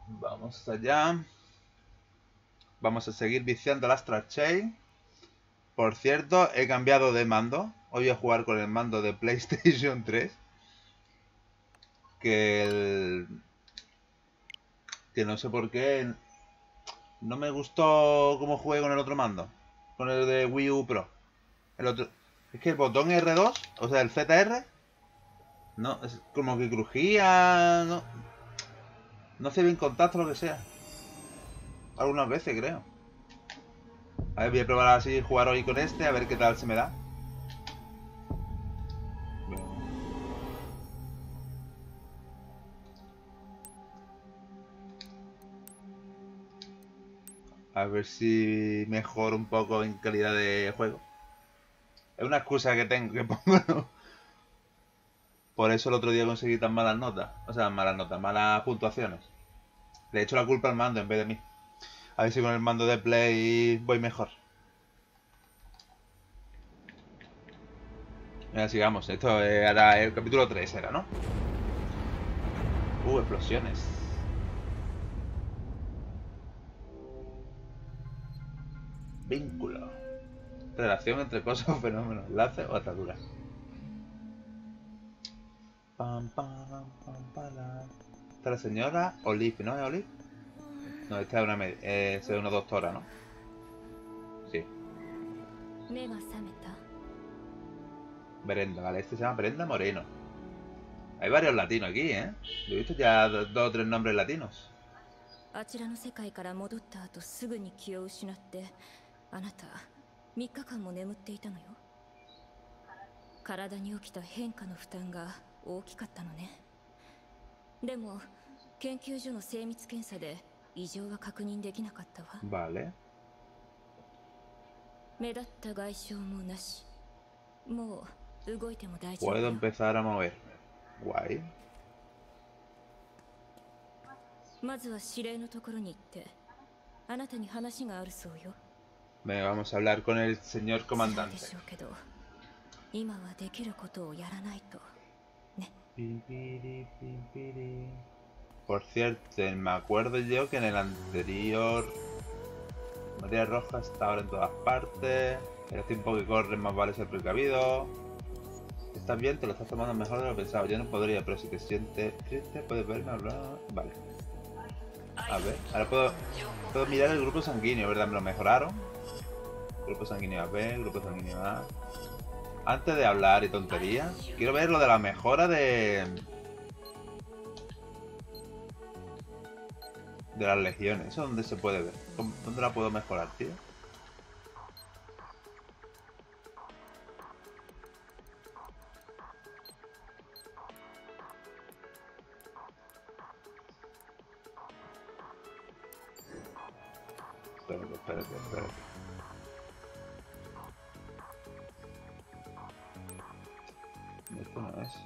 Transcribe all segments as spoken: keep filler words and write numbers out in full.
Vamos allá. Vamos a seguir viciando el Astral Chain. Por cierto, he cambiado de mando. Hoy voy a jugar con el mando de PlayStation tres. Que el... Que no sé por qué... No me gustó cómo jugué con el otro mando. Con el de Wii U Pro. El otro... Es que el botón R dos, o sea, el Z R... No, es como que crujía... No, no hacía bien contacto, lo que sea. Algunas veces, creo. A ver, voy a probar así jugar hoy con este, a ver qué tal se me da. A ver si mejoro un poco en calidad de juego. Es una excusa que tengo, que pongo, ¿no? Por eso el otro día conseguí tan malas notas. O sea, malas notas, malas puntuaciones. Le he hecho la culpa al mando en vez de mí. A ver si con el mando de Play voy mejor. Venga, sigamos. Esto era el capítulo tres, era, ¿no? Uh, explosiones. Vínculo. Relación entre cosas o fenómenos. Enlace o atadura. Pam, pam, pam, pam. Esta es la señora Olive, ¿no es Olive? No, esta es una, eh, es una doctora, ¿no? Sí. Brenda, vale, este se llama Brenda Moreno. Hay varios latinos aquí, ¿eh? Yo he visto ya dos, dos o tres nombres latinos. あちらの世界から戻った後すぐに気を失ってあなたみっかかんも眠っていたのよ。体に起きた変化の負担が大きかったのね。でも研究所の精密検査で異常は確認できなかったわ。 Vale. 目立った外傷もなし。もう動いても大丈夫。 Puedo empezar a moverme. Guay. まずは指令のところに行ってあなたに話があるそうよ。 Venga, vamos a hablar con el señor comandante. でしょうけど今はできることをやらないとね。 Por cierto, me acuerdo yo que en el anterior Materia Roja está ahora en todas partes. El tiempo que corre más vale ser precavido. ¿Estás bien? Te lo estás tomando mejor de lo pensado. Yo no podría, pero si te sientes triste puedes verme hablar. Vale. A ver, ahora puedo, puedo mirar el grupo sanguíneo, ¿verdad? Me lo mejoraron. Grupo sanguíneo A B, grupo sanguíneo A. Antes de hablar y tonterías, quiero ver lo de la mejora de... De las legiones. ¿Eso dónde se puede ver? ¿Dónde la puedo mejorar, tío? Espérate, espérate, espérate. Esto no es.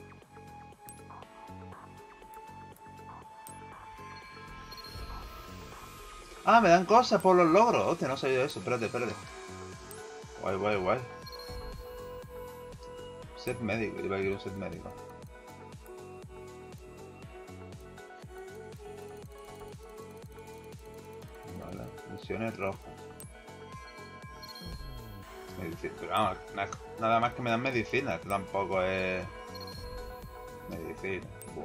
Ah, me dan cosas por los logros. Hostia, no sabía eso. Espérate, espérate. Guay, guay, guay. Set médico. Yo voy a ir un set médico. Vale. Misiones rojas. Medicina. Pero vamos, nada más que me dan medicina. Esto tampoco es... Medicina. Buah.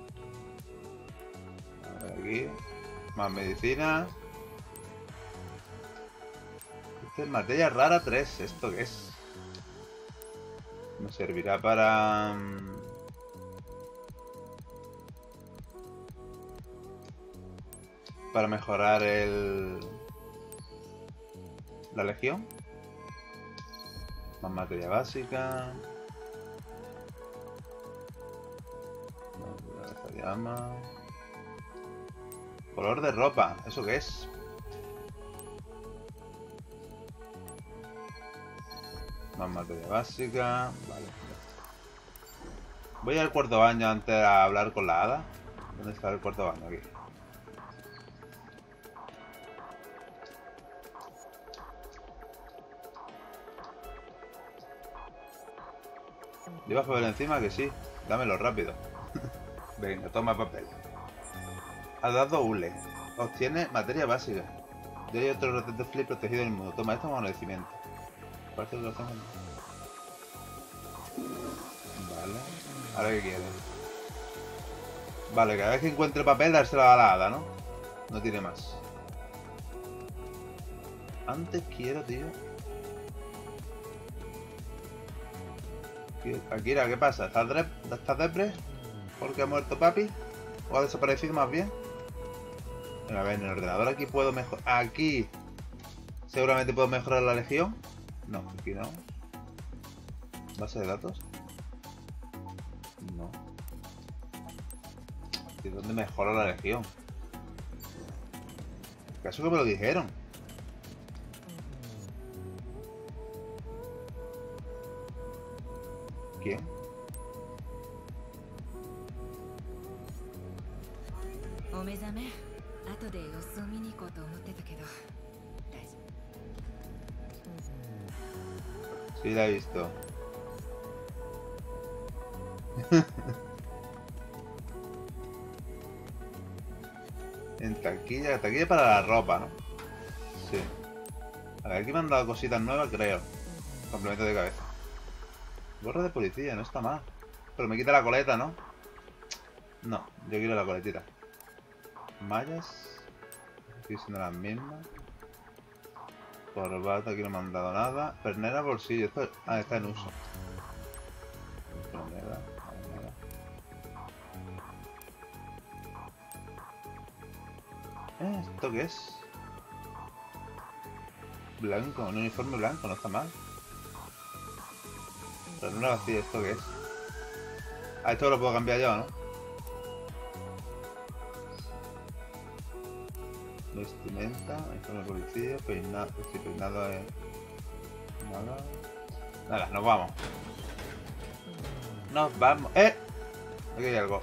A ver aquí. Más medicina. Esta es materia rara tres. ¿Esto qué es? Me servirá para... Para mejorar el... La legión. Más materia básica. Más llama. Color de ropa. ¿Eso qué es? Más materia básica. Vale. Voy al cuarto baño antes de hablar con la hada. ¿Dónde está el cuarto baño? Aquí. ¿Llevas papel encima? Que sí. Dámelo rápido. Venga, toma papel. Ha dado hule. Obtiene materia básica. Y hay otro retete flip protegido en el mundo. Toma esto como agradecimiento. Parece que lo hacemos. Vale. Ahora qué quiere. Vale, cada vez que encuentre papel dárselo a la hada, ¿no? No tiene más. Antes quiero, tío. Akira, ¿qué pasa? ¿Estás, dre ¿Estás depre? ¿Porque ha muerto papi? ¿O ha desaparecido más bien? A ver, en el ordenador aquí puedo mejorar. Aquí seguramente puedo mejorar la legión. No, aquí no. ¿Base de datos? No. ¿Y dónde mejora la legión? ¿Acaso que me lo dijeron? ¿Quién? Sí, la he visto. En taquilla, taquilla para la ropa, ¿no? Sí. A ver, aquí me han dado cositas nuevas, creo. Complemento de cabeza. Gorra de policía, no está mal. Pero me quita la coleta, ¿no? No, yo quiero la coletita. Mallas. Aquí siendo las mismas. Corbata, aquí no me han dado nada. Pernera, bolsillo. Esto ah, está en uso. Pernera, pernera. ¿Eh? ¿Esto qué es? Blanco, un uniforme blanco, no está mal. Pernera vacía, ¿esto qué es? Ah, esto lo puedo cambiar yo, ¿no? Vestimenta, uniforme de policía, peinado, si peinado es... Nada. Nada, nos vamos. Nos vamos. ¡Eh! Aquí hay algo.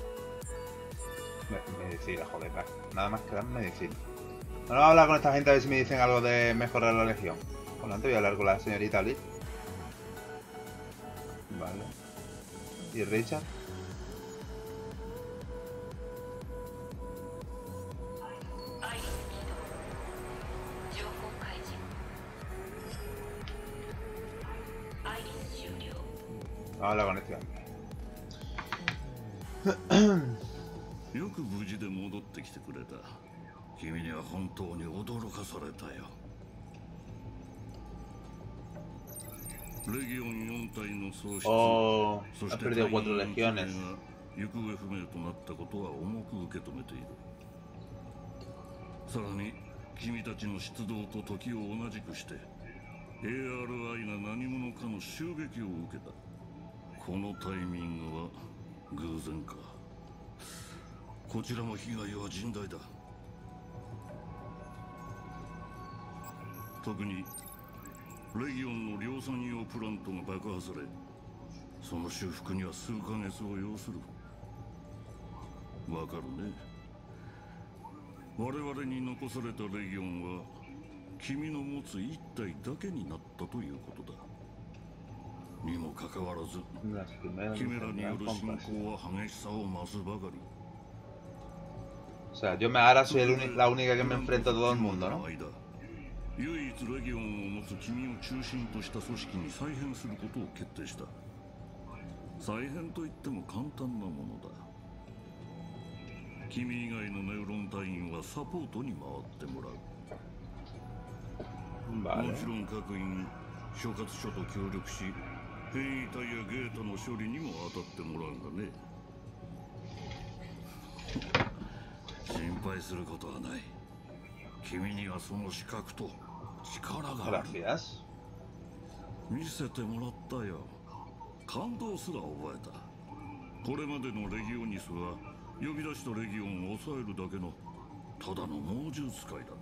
Me medicina, joder, nada más que dar medicina. No vamos a hablar con esta gente a ver si me dicen algo de mejorar la legión. Bueno, antes voy a hablar con la señorita Lee. Vale. ¿Y Richard? Vamos a hablar con este hombre. よく無事で戻ってきてくれた。君には本当に驚かされたよ。レギオンよん体の喪失、 Oh, そし has て perdido cuatro 隊員の記名 legiones. が行方不明となったことは重く受け止めている。さらに君たちの出動と時を同じくして エーアールアイ が何者かの襲撃を受けた。このタイミングは偶然か。こちらも被害は甚大だ。特にレギオンの量産用プラントが爆破され、その修復には数ヶ月を要する。わかるね。我々に残されたレギオンは君の持つ一体だけになったということだ。にもかかわらず、キメラによる侵攻は激しさを増すばかり。 O sea, yo me ahora soy el uni la única que me enfrento a todo el mundo, ¿no? 唯一レギオンを持つ君を中心とした組織に再編することを決定した。再編といっても簡単なものだ。君以外のネウロン隊員はサポートに回ってもらう。もちろん各員所轄署と協力し、変異体やゲートの処理にも当たってもらうがね。心配することはない。君にはその資格と力がある。見せてもらったよ。感動すら覚えた。これまでのレギオニスは呼び出したレギオンを抑えるだけのただの猛獣使いだった。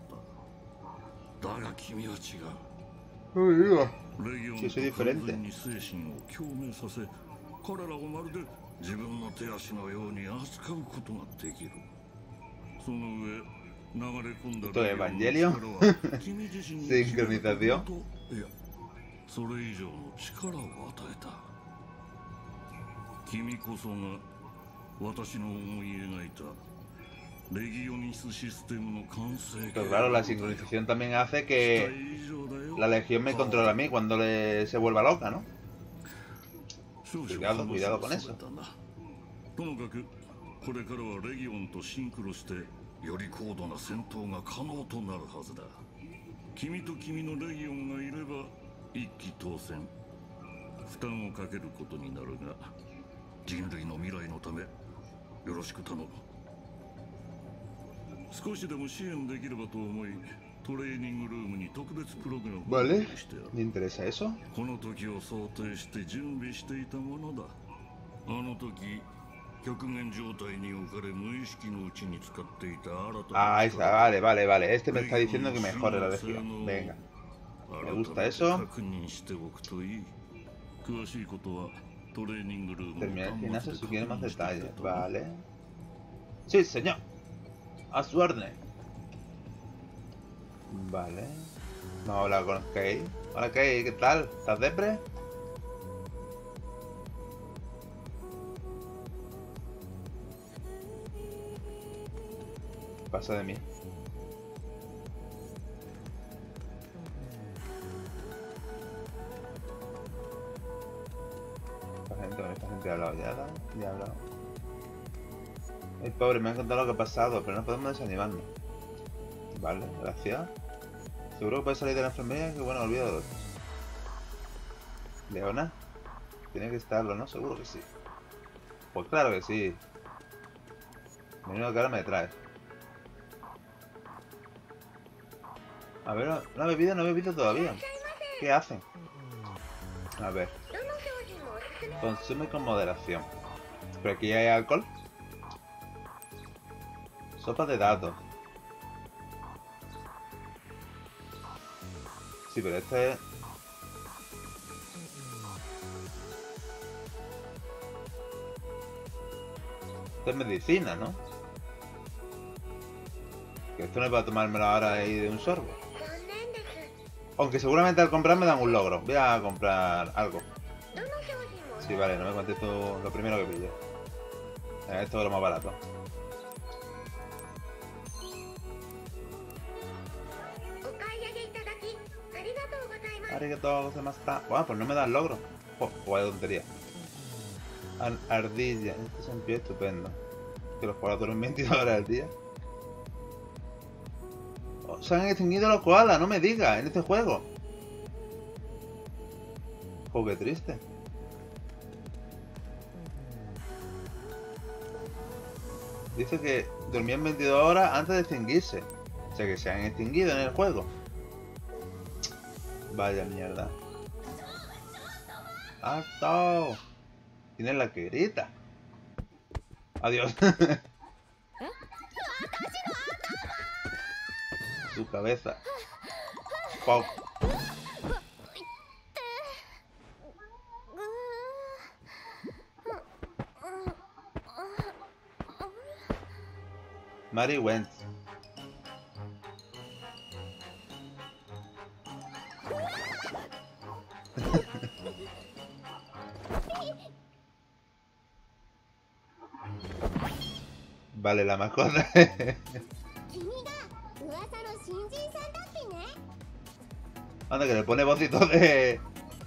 だが君は違う。レギオンと完全に精神を共鳴させ、彼らをまるで自分の手足のように扱うことができる。その上、流れ込んだレギオンの力は君自身に決めたこと、いや、それ以上の力を与えた。君こそが私の思い描いた Pero claro, la sincronización también hace que la Legión me controla a mí cuando le, se vuelva loca, ¿no? Cuidado, cuidado con eso. これからはレギオンとシンクロしてより高度な戦闘が可能となるはずだ。君と君のレギオンがいれば一騎当選。負担をかけることになるが、人類の未来のためよろしく頼む。少しでも支援できればと思い、トレーニングルームに特別プログラムを用意してある。 ¿Me interesa eso? この時を想定して準備していたものだ。あの時 Ah, esa, vale, vale, vale. Este me está diciendo que mejore la legión. Venga. Me gusta eso. Terminar el gimnasio si quiere más detalles. Vale. Sí, señor. A su orden. Vale. Vamos a hablar con Kei. Hola Kei, ¿qué tal? ¿Estás depre? Pasa de mí. Esta gente, esta gente ha hablado ya, ya ha hablado. El pobre me ha contado lo que ha pasado, pero no podemos desanimarnos. Vale, gracias. Seguro que puede salir de la enfermería, que bueno, olvido de los otros. Leona. Tiene que estarlo, ¿no? Seguro que sí. Pues claro que sí. Menudo que ahora me trae. A ver, no ha bebido, no ha bebido todavía. ¿Qué hacen? A ver. Consume con moderación. ¿Pero aquí hay alcohol? Sopa de datos. Sí, pero este es... Esto es medicina, ¿no? Que esto no es para tomármelo ahora ahí de un sorbo. Aunque seguramente al comprar me dan un logro. Voy a comprar algo. Sí, vale, no me contesto lo primero que pille. Esto es lo más barato. Arigato gozaimashita. Bueno, pues no me dan logro. Oh, vaya tontería. Ar ardilla. Este es un pie estupendo. Que los koalas duermen veintidós horas al día. Se han extinguido los koalas, no me digas, en este juego. Oh, qué triste. Dice que dormían veintidós horas antes de extinguirse. O sea que se han extinguido en el juego. Vaya mierda. ¡Alto! Tiene la que grita. Adiós. Su cabeza. Pop. Mary went. Vale, la mascota. Anda, que le pone vocito de...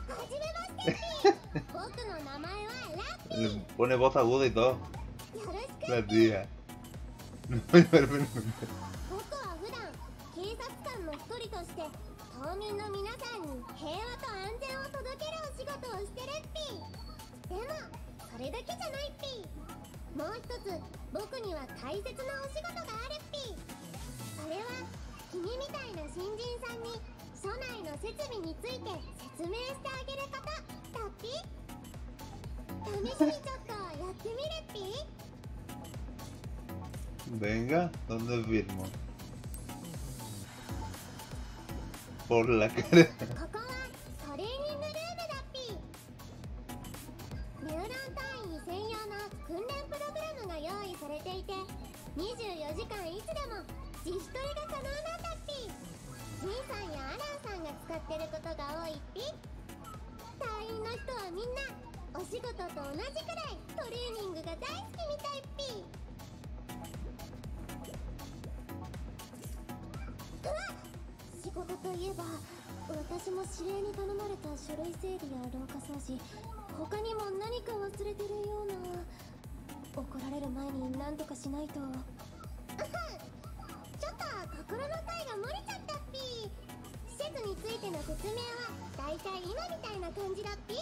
Le pone voz aguda y todo. La tía. Venga, ¿dónde firmo? Por la cara. ことといえば、私も指令に頼まれた書類整理や廊下掃除、他にも何か忘れてるような。怒られる前に何とかしないと。うん、ちょっと心の体が漏れちゃったっぴ。施設についての説明はだいたい今みたいな感じだっぴ。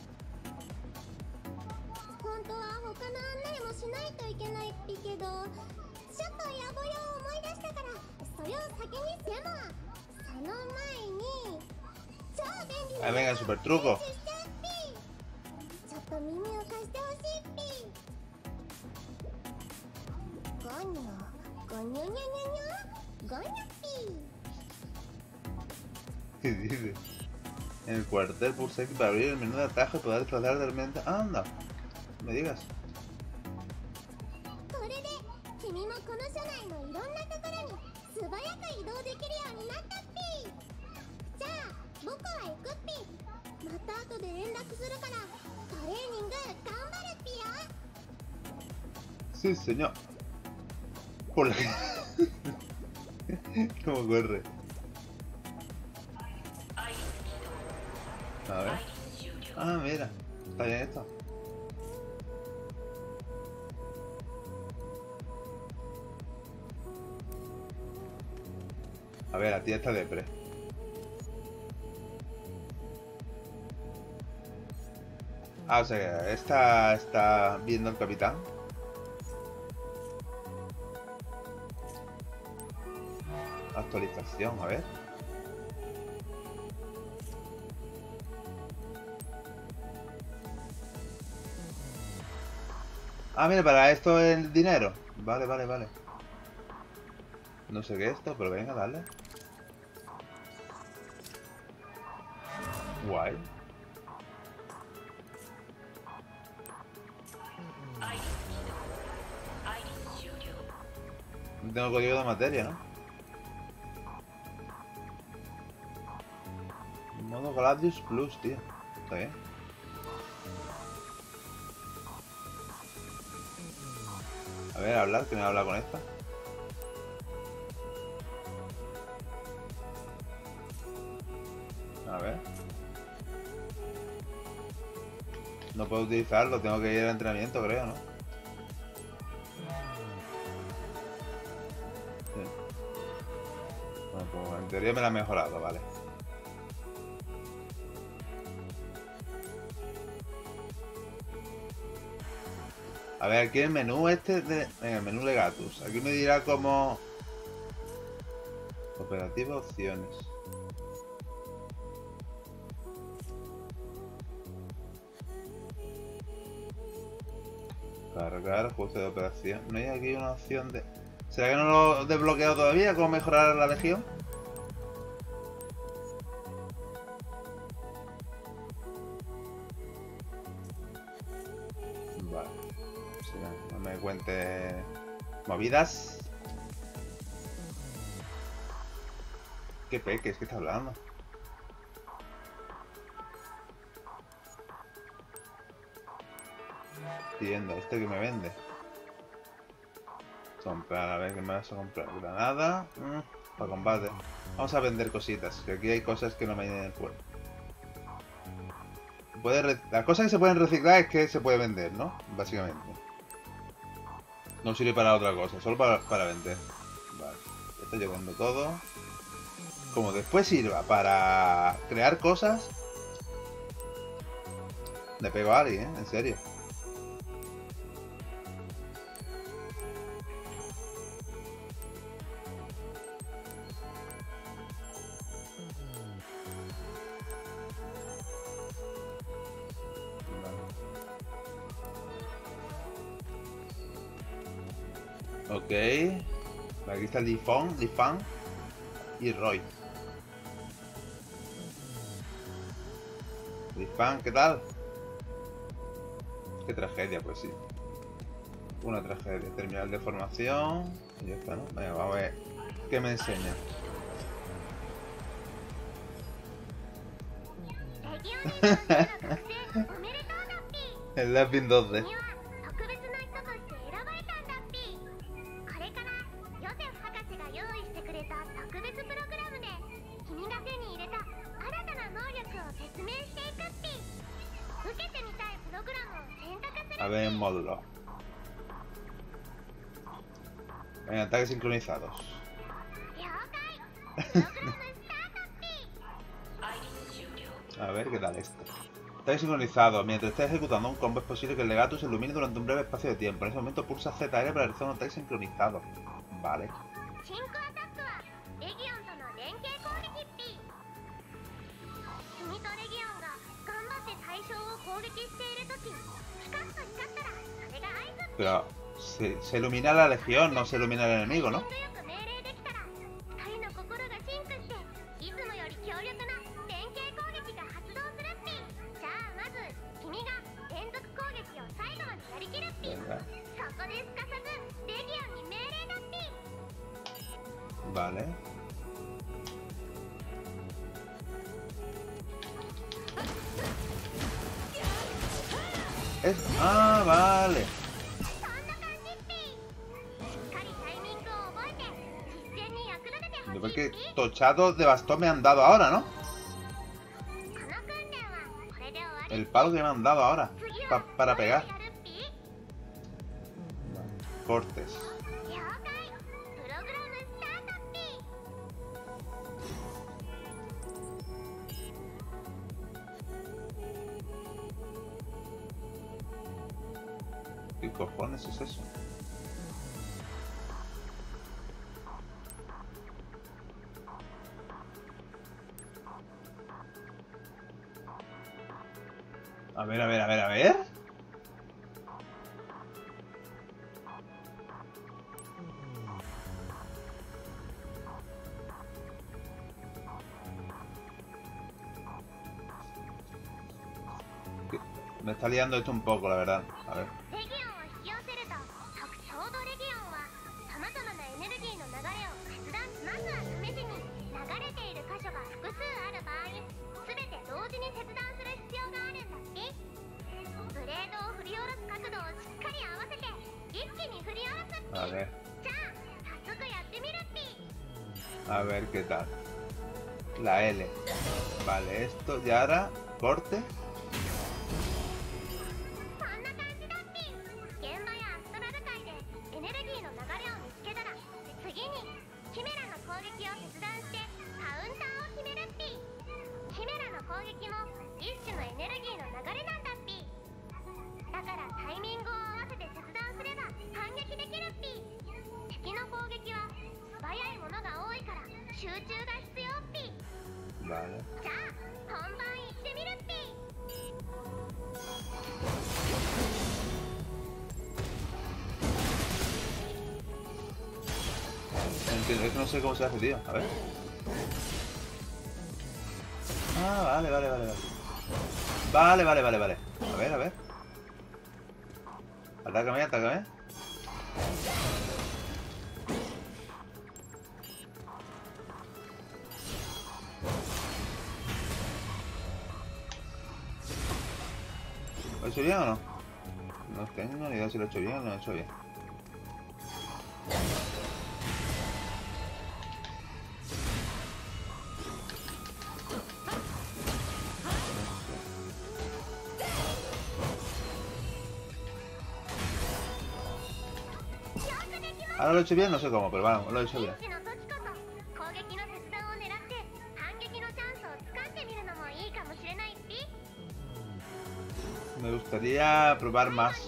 本当は他の案内もしないといけないっぴけど、ちょっと野暮用を思い出したから、それを先に。でもその前に超便利な。 あ、venga, super truco. ちょっと耳を貸してほしいっぴ。ゴニョゴニョニョニョニョゴニョっぴ。 ¿Qué dice? En el cuartel pulsa X para abrir el menú de atajo y poder tratar de realmente. ¡Anda! Me digas. これで君もこの車内のいろんなところに素早く移動できるようになったっぴ。じゃあ僕は行くっぴ。また後で連絡するからトレーニング頑張るっぴよ。 Sí, señor. Por la... ¿Cómo corre? A ver. Ah, mira. Está bien esto. A ver, la tía está depre. Ah, o sea, esta está viendo al capitán. Actualización, a ver. Ah, mira, para esto el dinero. Vale, vale, vale. No sé qué es esto, pero venga, dale. Guay. No tengo código de materia, ¿no? Modo Gladius Plus, tío. Está bien. A ver, hablar, que me habla con esta. A ver. No puedo utilizarlo, tengo que ir al entrenamiento, creo, ¿no? Sí. Bueno, pues en teoría me la ha mejorado, vale. A ver, aquí el menú este de... Venga, el menú Legatus. Aquí me dirá como... Operativa, opciones. Cargar, ajuste de operación. ¿No hay aquí una opción de...? ¿Será que no lo he desbloqueado todavía? ¿Cómo mejorar la legión? Vale. Sí, no me cuente movidas. ¿Qué peques? ¿Qué está hablando? Tienda, este que me vende. Comprar, a ver qué me vas a comprar. Granada. Mm, para combate. Vamos a vender cositas, que aquí hay cosas que no me vienen por. Puede Las cosas que se pueden reciclar es que se puede vender, ¿no? Básicamente. No sirve para otra cosa, solo para, para vender. Vale, estoy llevando todo. Como después sirva para crear cosas, le pego a alguien, ¿eh? En serio. Ok, aquí está Lifon, Lifan y Roy. Lifan, ¿qué tal? Qué tragedia, pues sí. Una tragedia. Terminal de formación. Y ya está, ¿no? Venga, vamos a ver qué me enseña. El Lapin dos D. A ver, módulo. En ataques sincronizados. A ver qué tal esto. Ataque sincronizado. Mientras estés ejecutando un combo es posible que el legato se ilumine durante un breve espacio de tiempo. En ese momento pulsa Z R para realizar un ataque sincronizado. Vale. Pero se, se ilumina la legión, no se ilumina el enemigo, ¿no? Venga. Vale. Es... Ah, vale. Porque tochado de bastón me han dado ahora, ¿no? El palo que me han dado ahora pa para pegar. Vale. Cortes. ¿Qué cojones es eso? A ver, a ver, a ver, a ver. Me está liando esto un poco, la verdad. A ver. A ver. A ver qué tal. La L. Vale, esto y ahora corte. Vale. Entiendo, es que no sé cómo se hace, tío. A ver. Ah, vale, vale, vale, vale. Vale, vale, vale, vale. A ver, a ver. Atácame, atácame. ¿Lo he hecho bien o no? No tengo ni idea si lo he hecho bien o no lo he hecho bien. Ahora lo he hecho bien, no sé cómo, pero vamos, lo he hecho bien. Me gustaría probar más.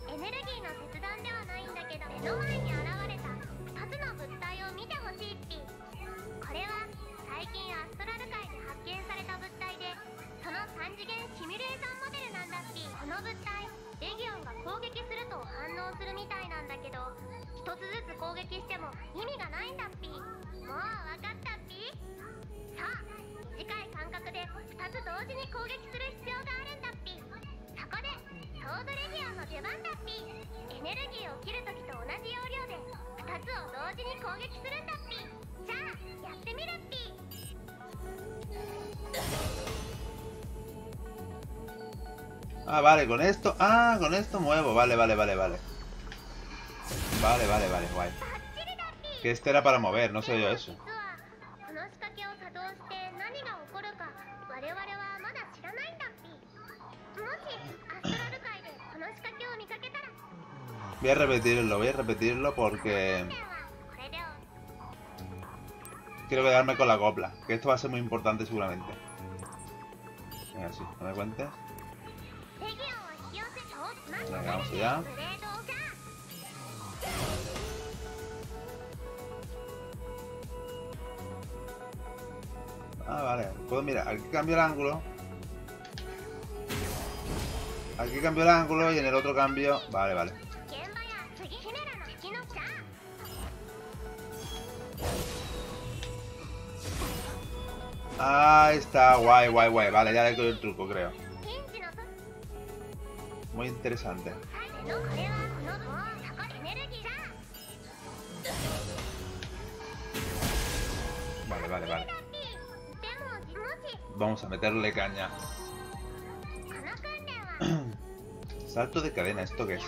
Ah, vale, con esto... Ah, con esto muevo. Vale, vale, vale, vale. Vale, vale, vale, guay. Que este era para mover, no sé yo eso. Voy a repetirlo, voy a repetirlo porque quiero quedarme con la copla, que esto va a ser muy importante seguramente. Venga, sí, no me cuentes. Venga, vamos allá. Ah, vale. Puedo mirar, aquí cambio el ángulo. Aquí cambio el ángulo y en el otro cambio... Vale, vale. Ahí está, guay, guay, guay. Vale, ya le doy el truco, creo. Muy interesante. Vale, vale, vale. Vamos a meterle caña. Salto de cadena, ¿esto qué es?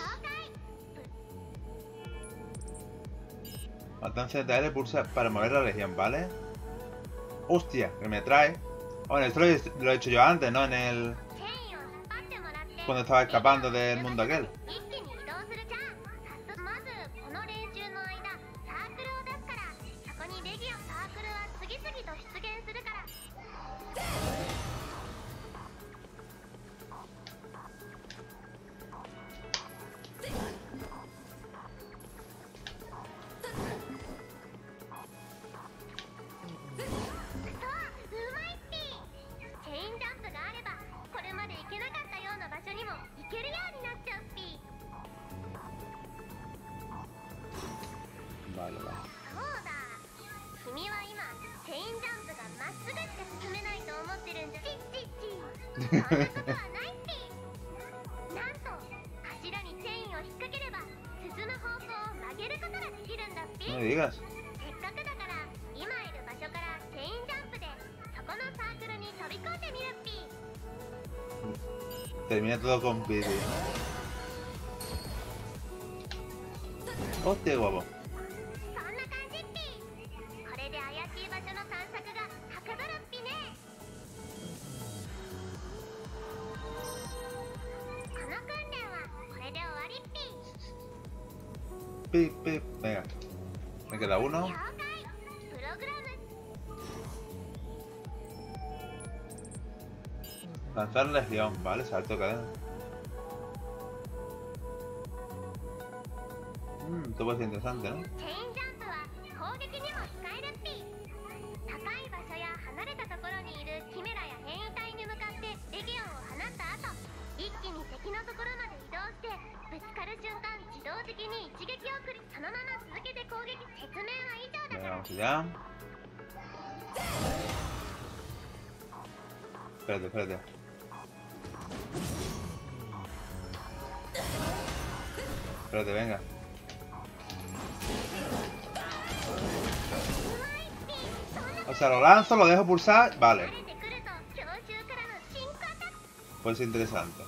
Alcance de L pulsa para mover la legión, ¿vale? Hostia, que me trae. Bueno, esto lo he, lo he hecho yo antes, ¿no? En el... Cuando estaba escapando del mundo aquel. Vale, vale. No me digas. Termina todo con vídeo. Hostia, guapo. Pip, pip. Venga. Me queda uno. Lanzar legión, vale, salto cadena. Mmm, esto puede ser interesante, ¿no? Venga, vamos allá. Espérate, espérate. Espérate, venga. O sea, lo lanzo, lo dejo pulsar. Vale. Pues interesante.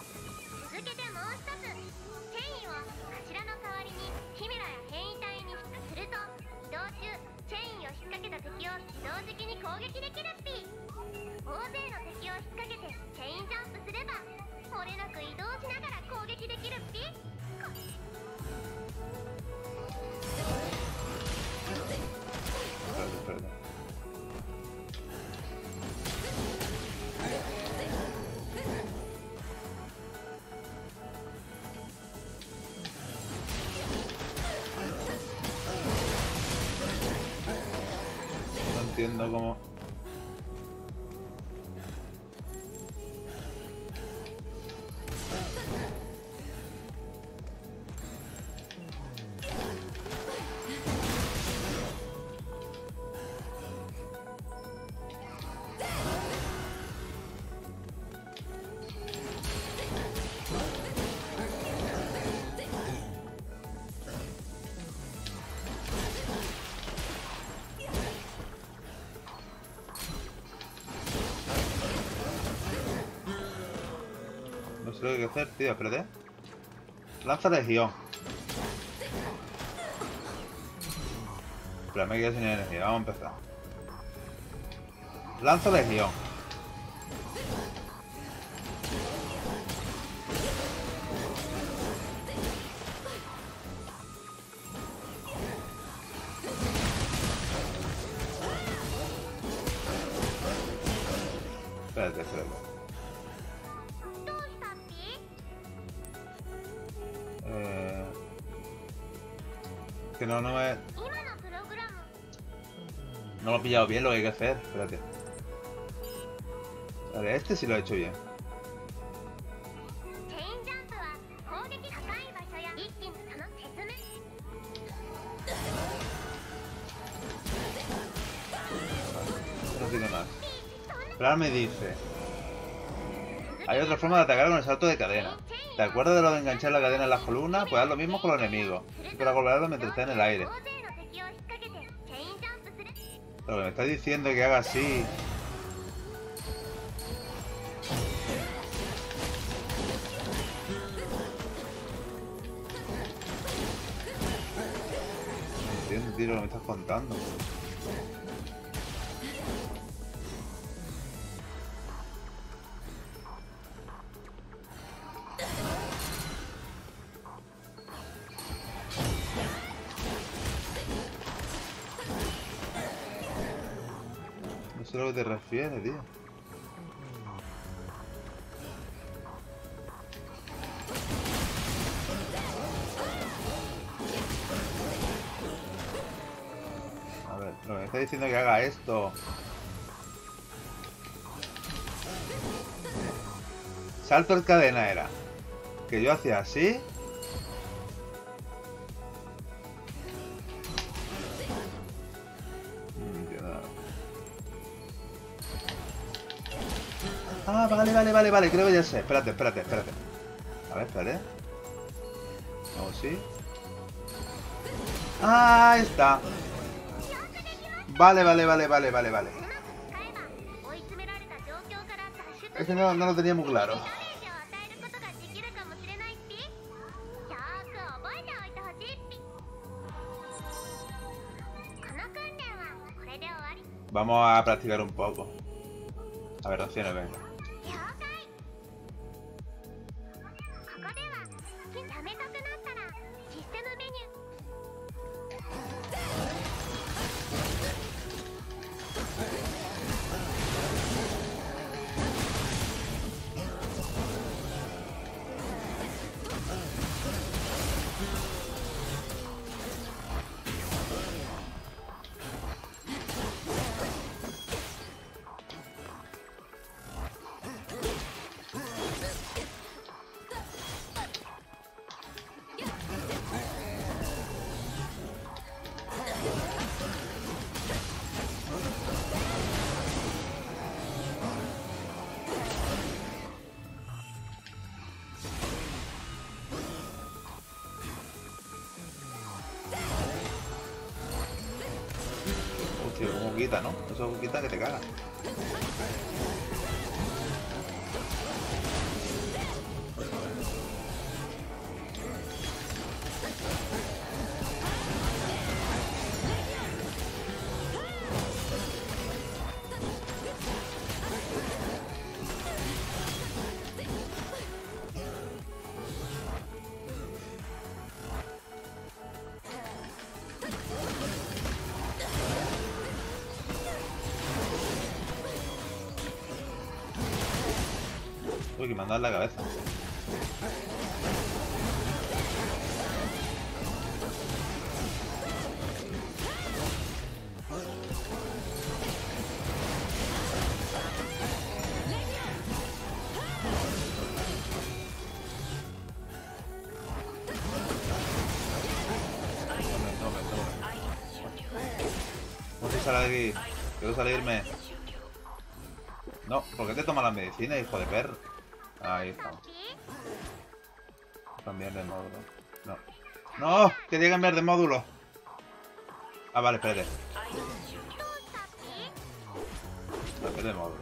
No entiendo cómo... No sé lo que hay que hacer, tío, espérate. Lanza legión. Pero me quedo sin energía, vamos a empezar. Lanza legión. Espérate, espérate. Eh... Que no, no me... No lo he pillado bien lo que hay que hacer. Espérate. Vale, este sí lo he hecho bien. No tiene más. Pero ahora me dice... Hay otra forma de atacar con el salto de cadena. ¿Te acuerdas de lo de enganchar la cadena en las columnas? Pues haz lo mismo con los enemigos. Y para golpearlo mientras esté en el aire. Pero me está diciendo que haga así. No entiendo, tío, lo que me estás contando. No sé a lo que te refieres, tío. A ver, lo que me está diciendo que haga esto. Salto en cadena era. Que yo hacía así. No entiendo nada. Ah, vale, vale, vale, vale, creo que ya sé. Espérate, espérate, espérate. A ver, espérate. Hago así. Ah, ahí está. Vale, vale, vale, vale, vale, vale. Es que no, no lo tenía muy claro. Vamos a practicar un poco. A ver, opciones, venga. Hostia, como quita, ¿no? Eso quita que te caga. Uy, que me han dado en la cabeza. ¿Cómo se sale de aquí? Quiero salirme. No, ¿por qué te tomas la medicina, hijo de perro? Ahí estamos. Cambiar de módulo. No. ¡No! Quería cambiar de módulo. Ah, vale, espérate. Cambiar de módulo.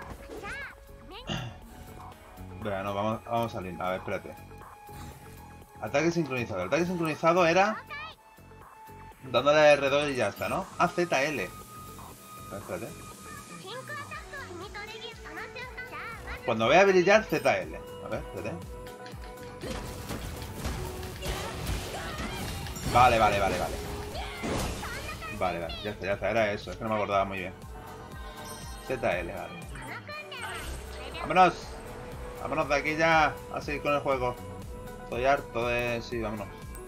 Venga, no, vamos, vamos a salir. A ver, espérate. Ataque sincronizado. El ataque sincronizado era... dándole R dos y ya está, ¿no? Ah, Z L. A ver, espérate. Cuando vea brillar, Z L. A ver, espérate. Vale, vale, vale, vale. Vale, vale, ya está, ya está. Era eso, es que no me acordaba muy bien. Z L, vale. ¡Vámonos! ¡Vámonos de aquí ya! A seguir con el juego. Estoy harto de... Sí, vámonos.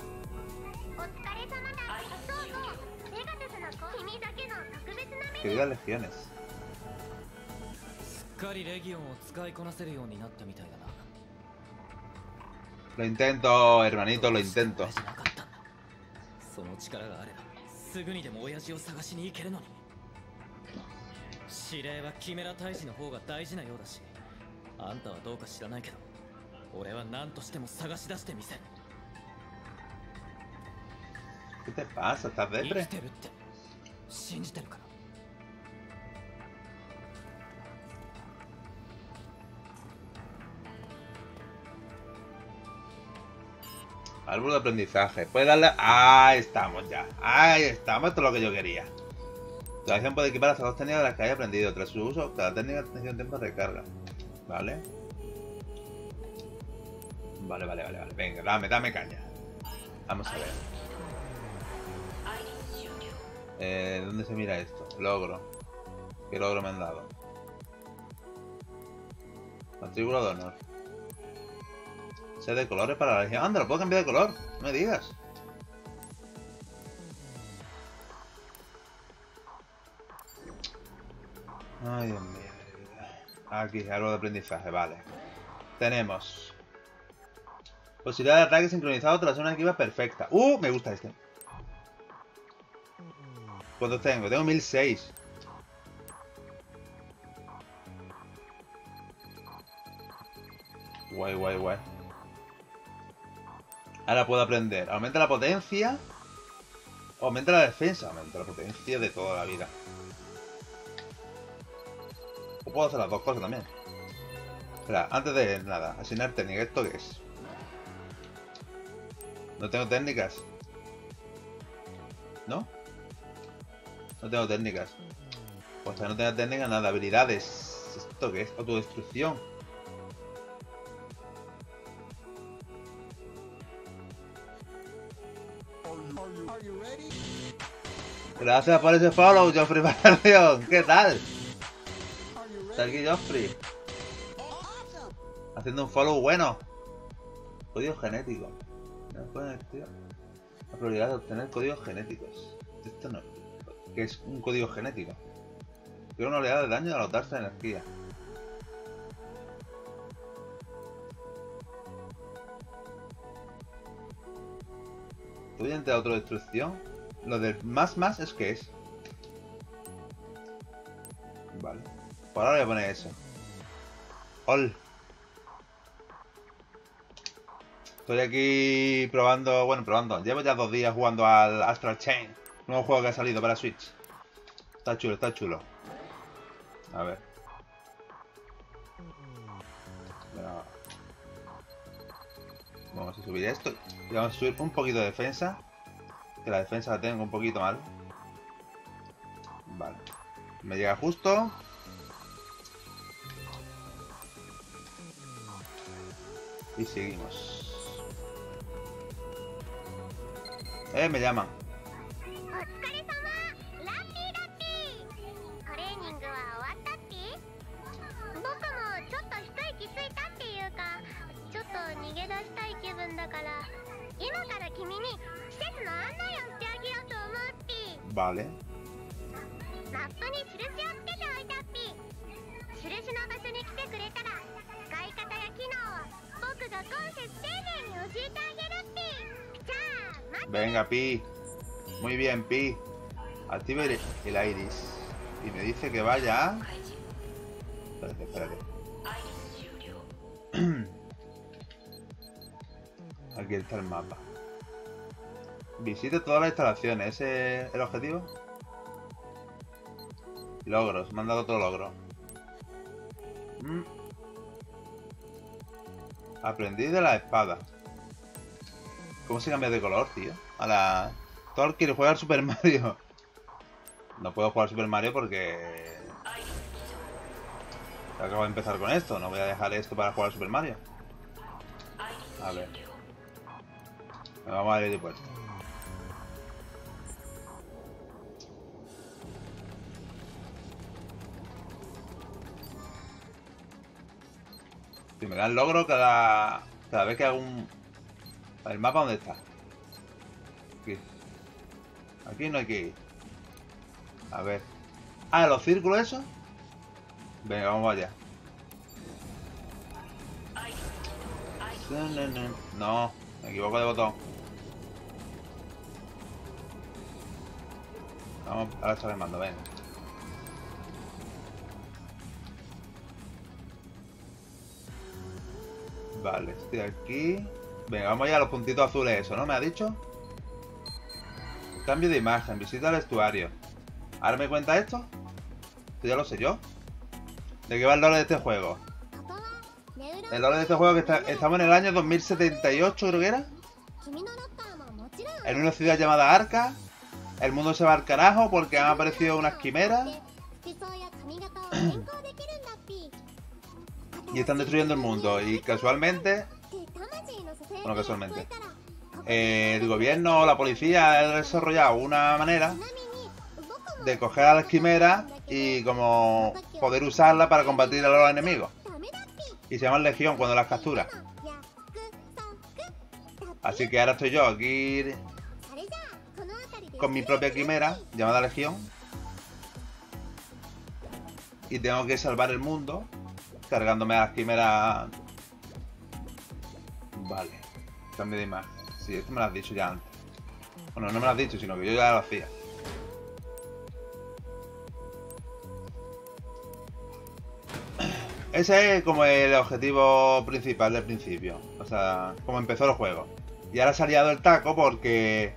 Queridas legiones. Lo intento, hermanito, lo intento. その力があればすぐにでも親父を探しに行けるのに。指令はキメラ大使の方が大事なようだし、あんたはどうか知らないけど俺は何としても探し出してみせる。 ¿Qué te pasa? ¿Estás 生 depre? きてるって信じてるから。 Árbol de aprendizaje. Puedes darle... Ahí estamos ya. Ahí estamos. Esto es lo que yo quería. La acción puede equipar hasta dos técnicas de las que haya aprendido. Tras su uso, cada técnica tiene un tiempo de recarga. Vale. Vale, vale, vale, vale. Venga, dame, dame caña. Vamos a ver. Eh, ¿Dónde se mira esto? Logro. ¿Qué logro me han dado? Matrícula de honor. Set de colores para la legión. ¡Anda, lo puedo cambiar de color! No me digas. Ay, Dios mío. Aquí, árbol de aprendizaje, vale. Tenemos posibilidad de ataque sincronizado tras una esquiva perfecta. ¡Uh! Me gusta este. ¿Cuántos tengo? Tengo mil seis. Guay, guay, guay. Ahora puedo aprender. Aumenta la potencia. O aumenta la defensa. Aumenta la potencia de toda la vida. O puedo hacer las dos cosas también. Espera, antes de nada, asignar técnica. ¿Esto qué es? No tengo técnicas. ¿No? No tengo técnicas. O sea, no tengo técnicas, nada. Habilidades. ¿Esto qué es? Autodestrucción. Gracias por ese follow, Joffrey Barrión. ¿Qué tal? Está aquí Joffrey. Haciendo un follow bueno. Código genético. La probabilidad de obtener códigos genéticos. Esto no. ¿Qué es un código genético? Tiene una oleada de daño al dotarse de energía. ¿Estoy ante autodestrucción? Lo del más más es que es. Vale. Por ahora voy a poner eso. Ol. Estoy aquí probando, bueno, probando. Llevo ya dos días jugando al Astral Chain. Nuevo juego que ha salido para Switch. Está chulo, está chulo. A ver. Bueno. Vamos a subir esto. Y vamos a subir un poquito de defensa. Que la defensa la tengo un poquito mal. Vale. Me llega justo. Y seguimos. Eh, me llaman. Vale. Venga, Pi. Muy bien, Pi. Activa el, el iris. Y me dice que vaya. Espérate, espérate. Aquí está el mapa. Visite todas las instalaciones. ¿Ese es el objetivo? Logros. Me han dado otro logro. Mm. Aprendí de la espada. ¿Cómo se cambia de color, tío? A la... Thor quiere jugar Super Mario. No puedo jugar Super Mario porque... Acabo de empezar con esto. No voy a dejar esto para jugar Super Mario. A ver. Me vamos al aeropuerto. Si me dan logro cada, cada vez que hago un... ¿El mapa dónde está? Aquí. Aquí no hay que ir. A ver. Ah, ¿los círculos esos? Venga, vamos allá. No, me equivoco de botón. Vamos, ahora está remando, venga. Vale, estoy aquí. Venga, vamos allá a los puntitos azules, eso, ¿no? ¿Me ha dicho? Cambio de imagen, visita al estuario. ¿Ahora me cuenta esto? Esto ya lo sé yo. ¿De qué va el lore de este juego? El lore de este juego que está, estamos en el año dos mil setenta y ocho, creo que era. En una ciudad llamada Arca. El mundo se va al carajo porque han aparecido unas quimeras. Y están destruyendo el mundo. Y casualmente... Bueno, casualmente. Eh, el gobierno o la policía ha desarrollado una manera de coger a las quimeras y como poder usarla para combatir a los enemigos. Y se llaman Legión cuando las capturas. Así que ahora estoy yo aquí con mi propia quimera llamada Legión. Y tengo que salvar el mundo cargándome a las quimeras. Vale. Cambio de imagen. Sí, esto me lo has dicho ya antes. Bueno, no me lo has dicho, sino que yo ya lo hacía. Ese es como el objetivo principal del principio. O sea, como empezó el juego. Y ahora se ha liado el taco porque...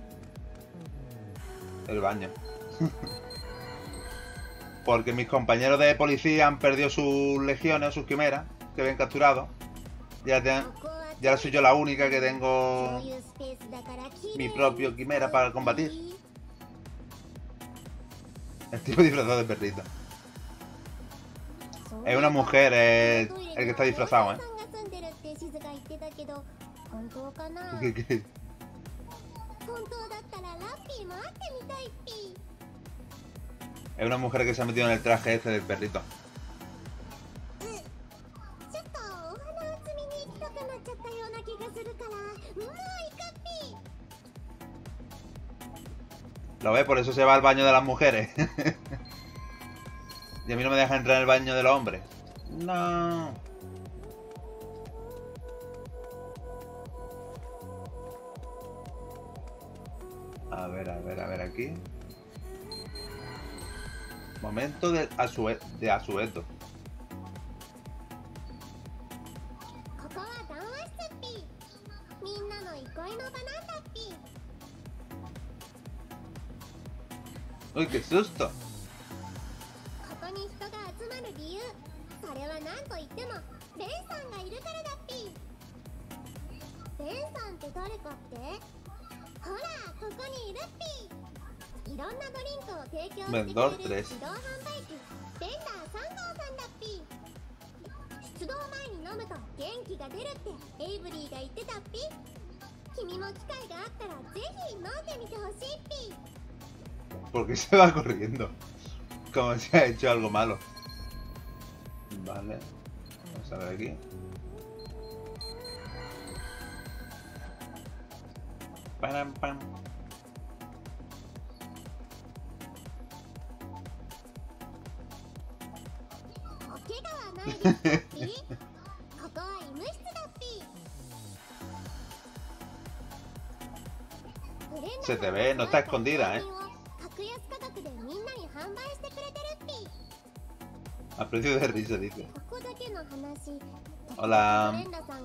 El baño. Porque mis compañeros de policía han perdido sus legiones, sus quimeras, que habían capturado. Y ahora, y ahora soy yo la única que tengo mi propio quimera para combatir. El tipo disfrazado de perrito. Es una mujer el, el que está disfrazado, ¿eh? ¿Qué, qué? Es una mujer que se ha metido en el traje este del perrito. ¿Lo ves? Por eso se va al baño de las mujeres. Y a mí no me deja entrar en el baño de los hombres. No. A ver, a ver, a ver aquí. Momento de, asue de asueto. Uy, qué susto. Vendedor tres. ¿Por qué se va corriendo? Como si ha hecho algo malo. Vale. Vamos a ver aquí. Pam, pam. Se te ve, no está escondida, ¿eh? A precio de risa, dice. Hola.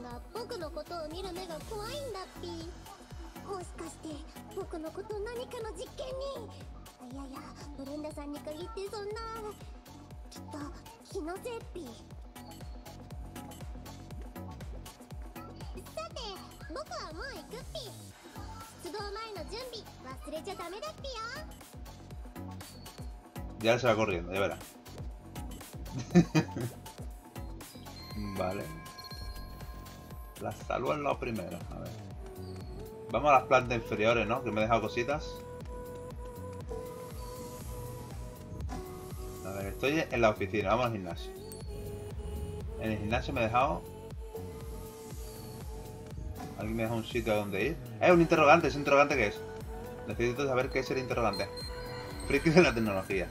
Ya se va corriendo, ya verás. Vale. La salud es lo primero. A ver. Vamos a las plantas inferiores, ¿no? Que me he dejado cositas. A ver, estoy en la oficina. Vamos al gimnasio. En el gimnasio me he dejado... Alguien me deja un sitio a donde ir. ¡Eh, un interrogante! ¿Ese interrogante qué es? Necesito saber qué es el interrogante. Friki de la tecnología.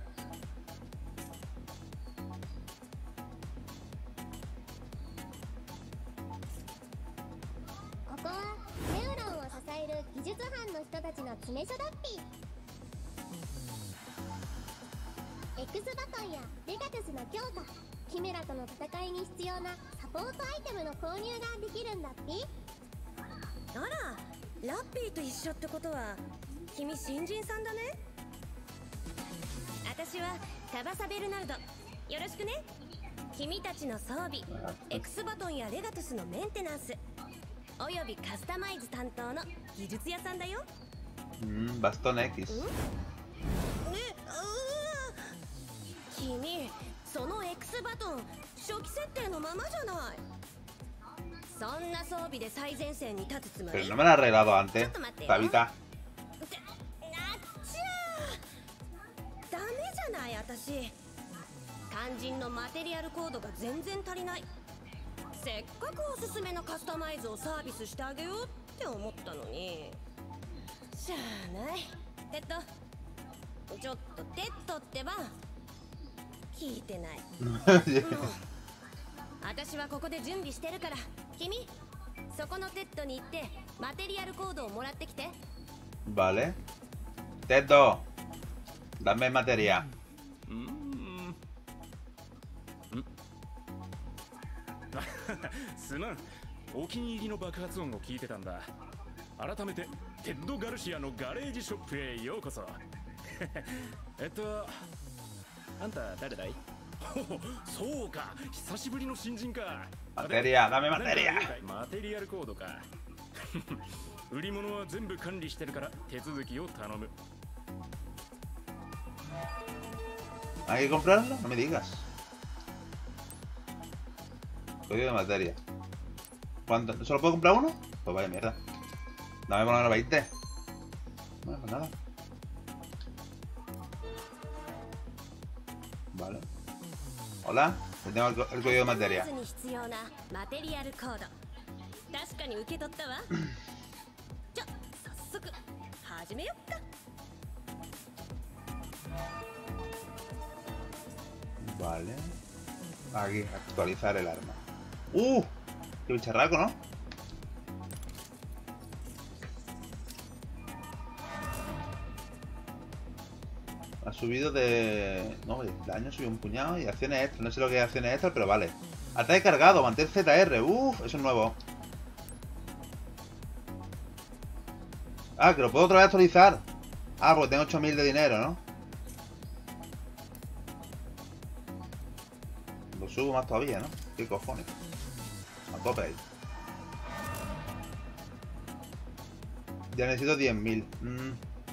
X バトンやレガトゥスの強化、キメラとの戦いに必要なサポートアイテムの購入ができるんだって。 あら、ラッピーと一緒ってことは君新人さんだね。私はタバサ・ベルナルド、よろしくね。君たちの装備、X バトンやレガトゥスのメンテナンスおよびカスタマイズ担当の技術屋さんだよ。 うん、バストン X。 君、その X バトン初期設定のままじゃない。そんな装備で最前線に立つつもり。 Pero no me lo he arreglado antes, Tabita. ダメじゃない、私。肝心のマテリアルコードが全然足りない。せっかくおすすめのカスタマイズをサービスしてあげようって思ったのに。しゃあない。テッド、ちょっとテッドってば聞いてない。私はここで準備してるから、君そこのテッドに行ってマテリアルコードをもらってきて。 Vale. Teto, dame materia. すまん、お気に入りの爆発音を聞いてたんだ。改めてテッド・ガルシアのガレージショップへようこそ。えっとあんた誰だい？そうか、久しぶりの新人か。 Materia, dame materia. マテリアルコードか。売り物は全部管理してるから手続きを頼む。 ¿Hay que comprarlo? No me digas. Código de materia. ¿Cuánto? ¿Solo puedo comprar uno? Pues vaya mierda. Dame por ahora veinte. Bueno, pues nada. Vale. Hola, te tengo el, el código de materia. Vale. Aquí, actualizar el arma. ¡Uh! ¡Qué bicharraco!, ¿no? Ha subido de... No, el daño subió un puñado y acciones extra. No sé lo que es acciones extra, pero vale. Ataque cargado, mantén Z R. ¡Uf! Eso es nuevo. Ah, que lo puedo otra vez actualizar. Ah, porque tengo ocho mil de dinero, ¿no? Lo subo más todavía, ¿no? ¿Qué cojones? A tope ahí. Ya necesito diez mil. Mm.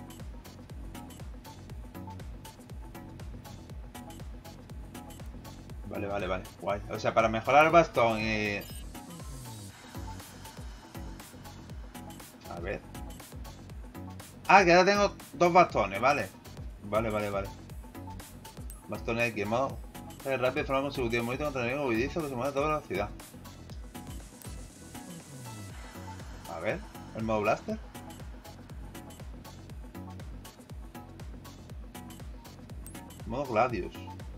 Vale, vale, vale. Guay. O sea, para mejorar el bastón y... A ver. Ah, que ahora tengo dos bastones, vale. Vale, vale, vale. Bastón X, modo... Es rápido de forma consecutiva, bonito contra el enemigo huidizo que se mueve a toda velocidad. A ver, el modo blaster. Modo Gladius.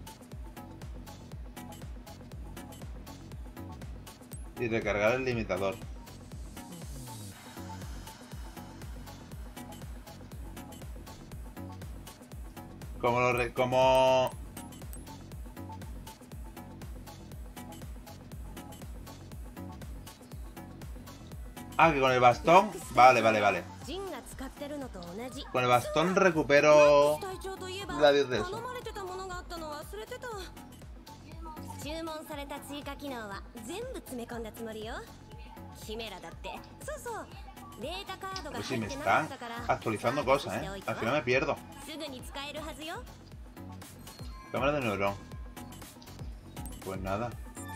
Y recargar el limitador. Como lo re... como... Ah, que con el bastón... Vale, vale, vale. Con el bastón recupero... Gladius de eso. Pues sí, me están actualizando cosas, ¿eh? Al final me pierdo. Cámara de neurón. Pues nada.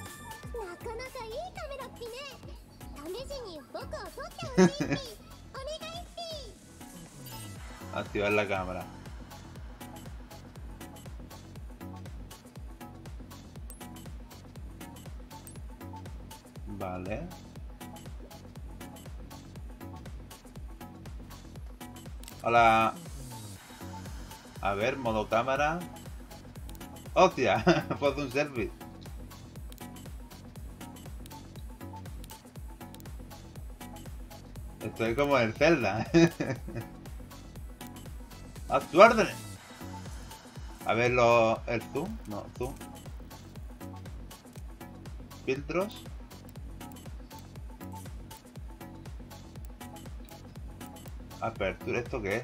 Activar la cámara. Vale. Hola. A ver, modo cámara. ¡Hostia! Puedo hacer un selfie. Estoy como en el Zelda. ¡Haz tu orden! A ver, lo, el zoom. No, zoom. Filtros. Apertura, ¿esto qué es?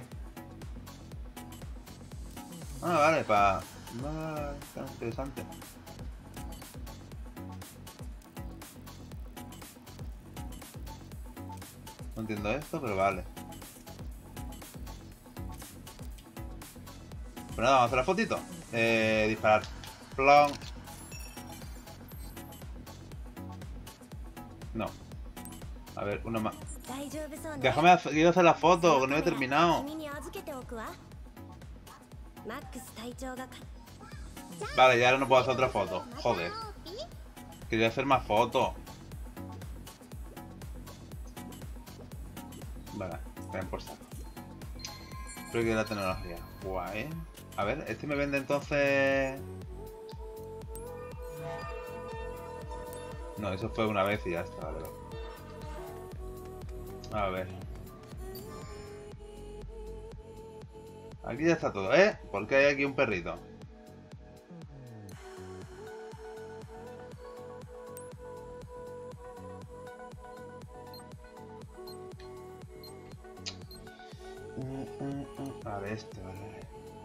Ah, vale, para... Vale, está interesante. No entiendo esto, pero vale. Pues nada, vamos a hacer la fotito. Eh, disparar. Plon. No. A ver, uno más. Déjame hacer, quiero hacer la foto, que no he terminado. Vale, ya ahora no puedo hacer otra foto. Joder. Quería hacer más fotos. Vale, ven por saco. Creo que la tecnología. Guay. A ver, este me vende entonces... No, eso fue una vez y ya está, vale. A ver. Aquí ya está todo, ¿eh? Porque hay aquí un perrito. A ver, este, vale.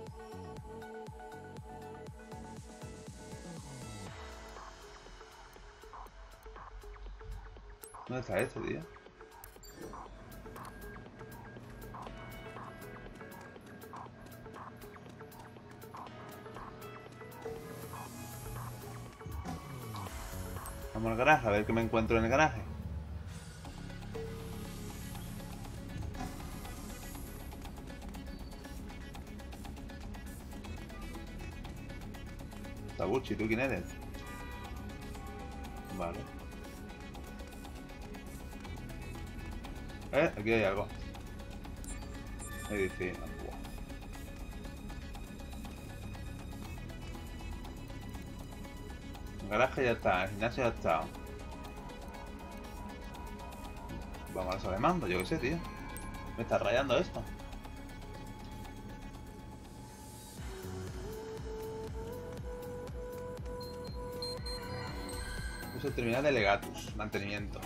¿Dónde está este, tío? Vamos al garaje, a ver qué me encuentro en el garaje. Tabuchi, ¿tú quién eres? Vale. Eh, aquí hay algo. Medicina. El garaje ya está, el gimnasio ya está. Vamos a la sala de mando, yo qué sé, tío. Me está rayando esto. Uso el terminal de Legatus, mantenimiento.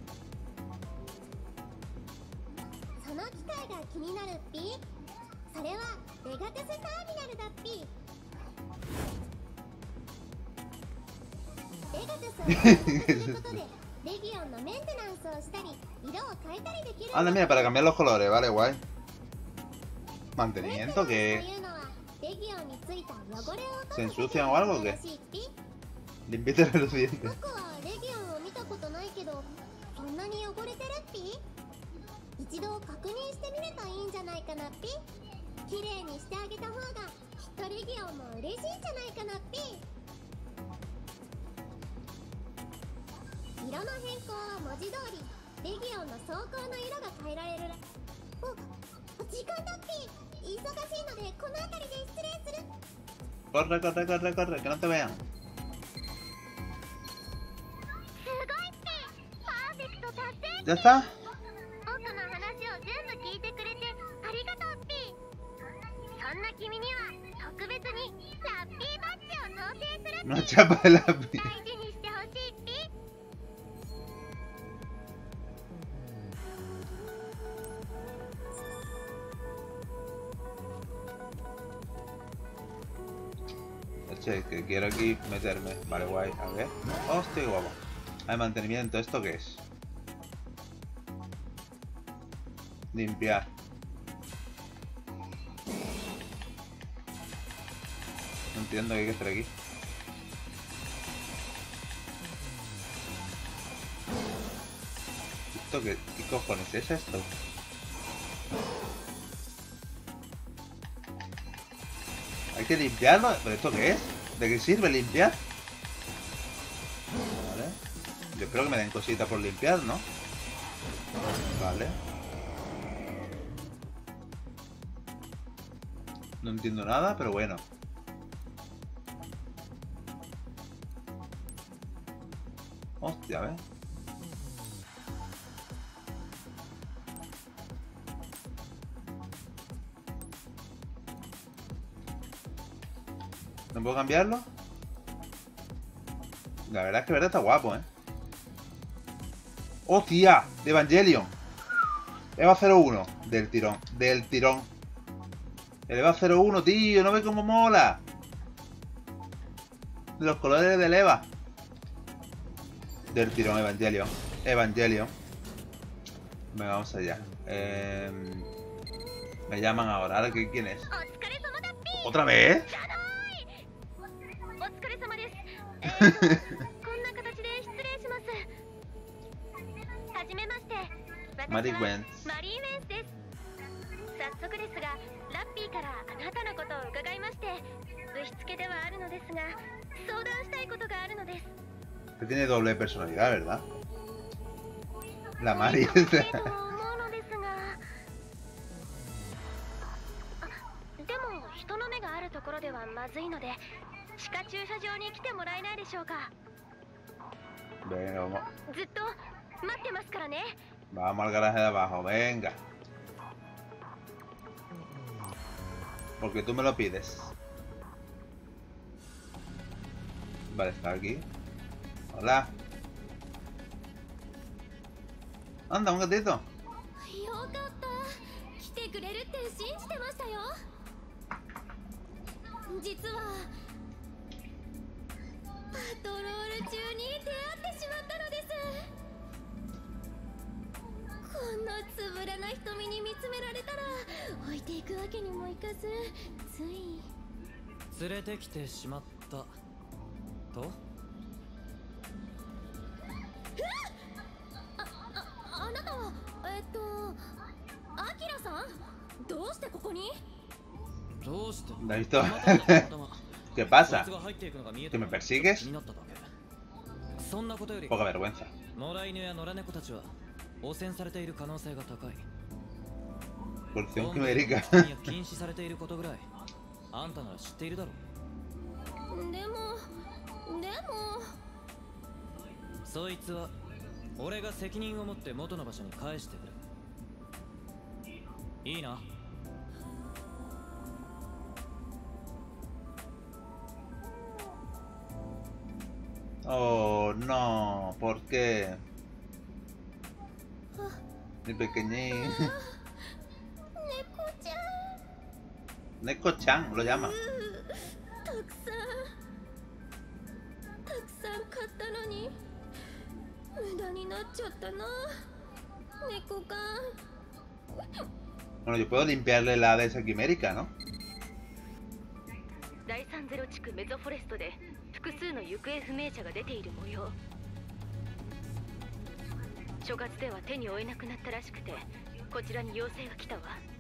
Anda, mira, para cambiar los colores, vale, guay. Mantenimiento, que... ¿Se ensucian o algo o qué? Limpieza los dientes. Corre, corre, corre, corre, que no te vean. ¿Ya está? Una chapa de lápiz. Che, que quiero aquí meterme. Vale, guay. A ver. Hostia, guapo. Hay mantenimiento. ¿Esto qué es? Limpiar. No entiendo qué hay que hacer aquí. ¿Esto qué, qué cojones es esto? Hay que limpiarlo. ¿Pero esto qué es? ¿De qué sirve limpiar? Vale. Yo espero que me den cositas por limpiar, ¿no? Vale. No entiendo nada, pero bueno. Hostia, ¿ves? ¿No puedo cambiarlo? La verdad es que verdad está guapo, ¿eh? ¡Hostia! De Evangelion. Eva cero uno. Del tirón. Del tirón. El Eva cero uno, tío. ¿No ves cómo mola? De los colores del Eva. Del tirón, Evangelion. Evangelion. Venga, vamos allá. Eh, me llaman ahora. ¿Ahora qué, quién es? ¿Otra vez? Mary Wentz. 早速ですが、ラッピーからあなたのことを伺いまして、ぶしつけではあるのですが、相談したいことがあるのです。 Que tiene doble personalidad, ¿verdad? La Mari es... でも人の目があるところではまずいので、地下駐車場に来てもらえないでしょうか。 Venga, vamos. ずっと待ってますからね。 Vamos al garaje de abajo, venga. Porque tú me lo pides. Vale, está aquí. Hola. Anda, un gatito. よかった。来てくれるって信じてましたよ。実はパトロール中に出会ってしまったのです。こんなつぶらな瞳に見つめられたら置いていくわけにもいかず、つい連れてきてしまったと。あ、あ、あなたはえっとアキラさん、どうしてここに？どうして？ ¿La has visto? ¿Qué pasa? ¿Que me persigues? Poca vergüenza. 野良犬や野良猫たちは汚染されている可能性が高い。 Porción genérica. 禁止されていることぐらいあんたなら知っているだろう。 でもでもそいつは俺が責任を持って元の場所に返してくる。いいな。 Oh, no, ¿por qué? Mi pequeñín. Neko-chan lo llama. たくさんたくさん買ったのに無駄になっちゃったな、猫か。 Bueno, yo puedo limpiarle la de esa quimérica, ¿no? だいさんゼロ地区メゾフォレストで複数の行方不明者が出ている模様。所轄では手に負えなくなったらしくて、こちらに要請が来たわ。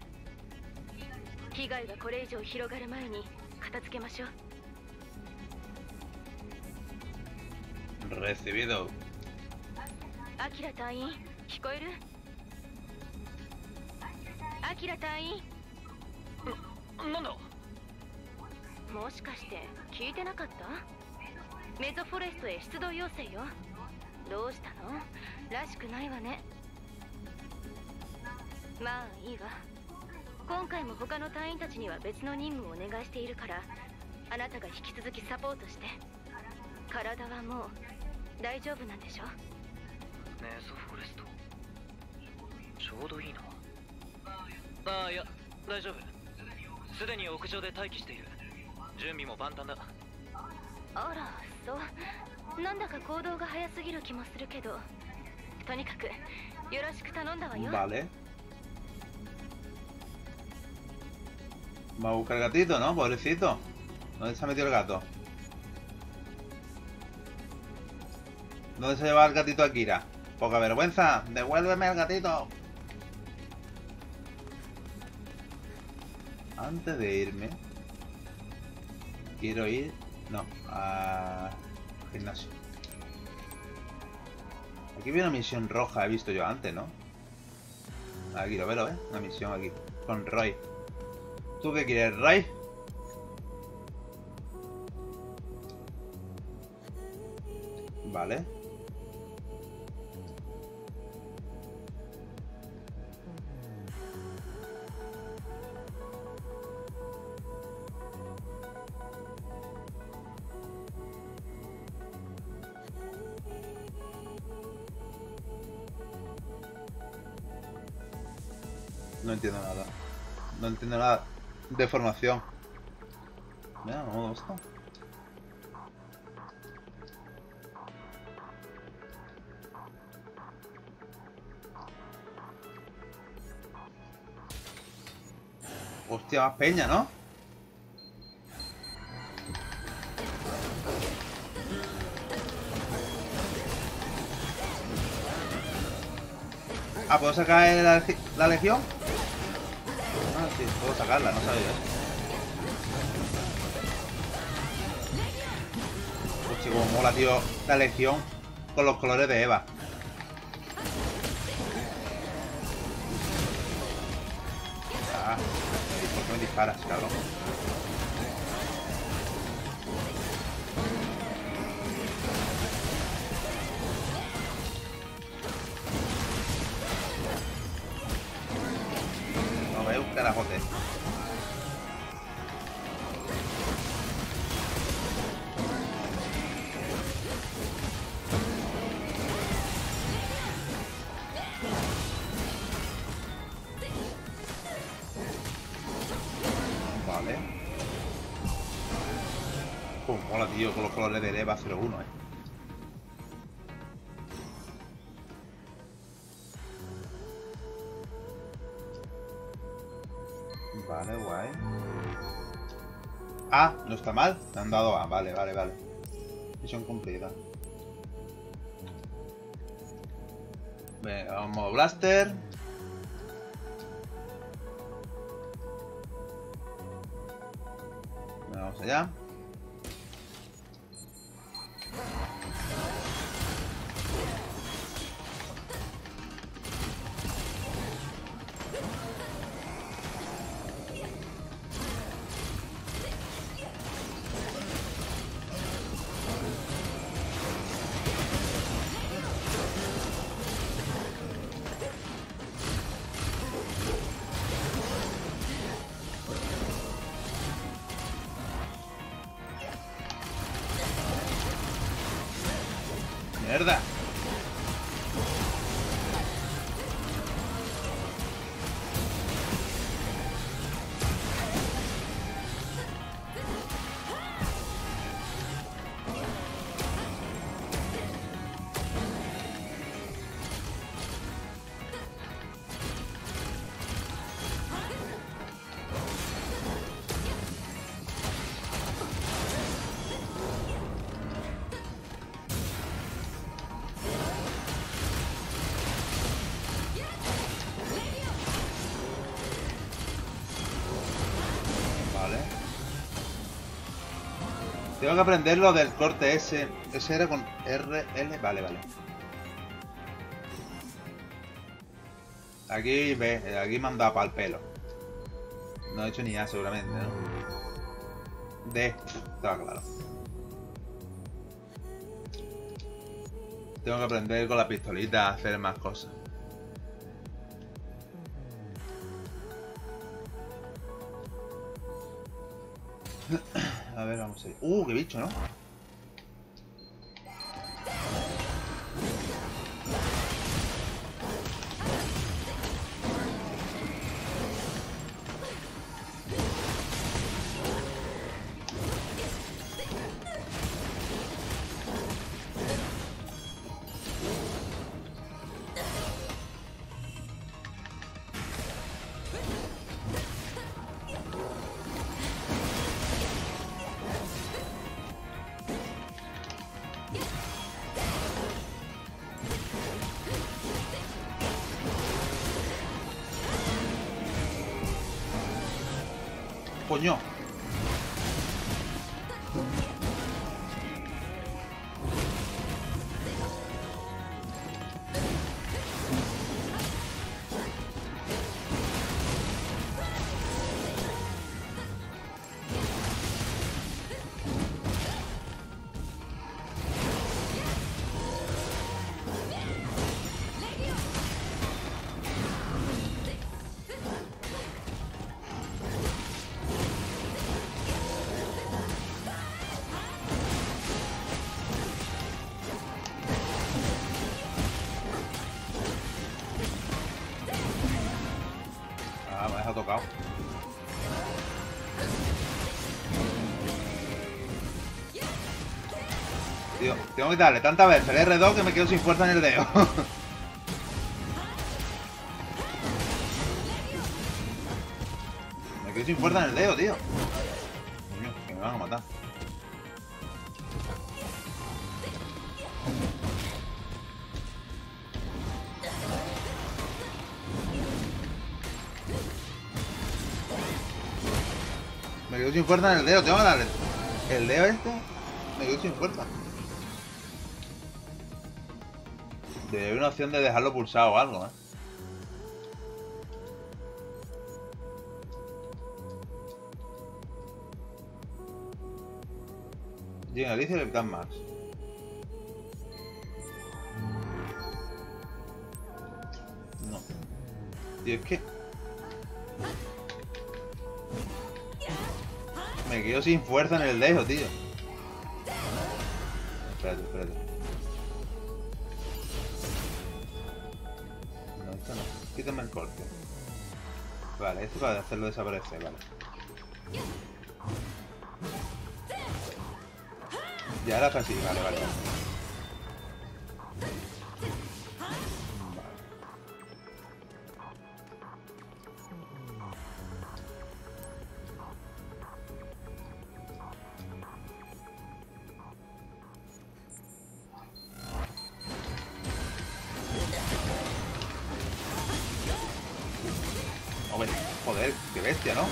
被害がこれ以上広がる前に片付けましょう。 Recibido. アキラ隊員、聞こえる？アキラ隊員。 な、なんだ？ もしかして聞いてなかった？メゾフォレストへ出動要請よ。どうしたの？らしくないわね。まあいいわ。今回も他の隊員たちには別の任務をお願いしているから、あなたが引き続きサポートして。体はもう大丈夫なんでしょ？ メゾフォレストちょうどいいな。ああ、いや大丈夫。すでに屋上で待機している。準備も万端だ。 あら、そう。なんだか行動が早すぎる気もするけど、とにかくよろしく頼んだわよ。 Vale. Va a buscar el gatito, ¿no? Pobrecito. ¿Dónde se ha metido el gato? ¿Dónde se ha llevado el gatito Akira? Poca vergüenza. Devuélveme el gatito. Antes de irme, quiero ir... No, a... gimnasio. Aquí viene una misión roja, he visto yo antes, ¿no? Aquí lo veo, ¿eh? Una misión aquí. Con Roy. ¿Tú qué quieres, Roy? Vale. No entiendo nada. No entiendo nada de formación. Mira, no me gusta. Hostia, más peña, ¿no? Ah, ¿puedo sacar la, la legión? Ah, sí, puedo sacarla, no sabía eso. Hostia, como mola, tío, la legión con los colores de Eva. Ah, ¿por qué me disparas, cabrón? No veo un carajote. Vale. Pues mola, tío, con los colores de Eva cero uno, eh. Vale, guay. Ah, no está mal. Me han dado A. Vale, vale, vale. Misión cumplida. Venga, vamos, Blaster. Vamos allá. ¡Mierda! Tengo que aprender lo del corte S. Ese era con R, L. Vale, vale. Aquí ve, aquí me han dado para el pelo. No he hecho ni A seguramente, ¿no? D. Estaba claro. Tengo que aprender con la pistolita a hacer más cosas. A ver, vamos a ir. Uh, qué bicho, ¿no? Coño. Tío, tengo que darle tantas veces el erre dos que me quedo sin fuerza en el dedo. Me quedo sin fuerza en el dedo, tío. Coño, que me van a matar. Me quedo sin fuerza en el dedo, tengo que darle. El dedo este, me quedo sin fuerza. Debe haber una opción de dejarlo pulsado o algo, eh. Llega Alicia y el Capitán Max. No. Tío, es que... me quedo sin fuerza en el dedo, tío. Espérate, espérate. No, esto no. Quítame el corte. Vale, esto para hacerlo desaparecer, vale. Y ahora casi, vale, vale, vale. Joder, qué bestia, ¿no?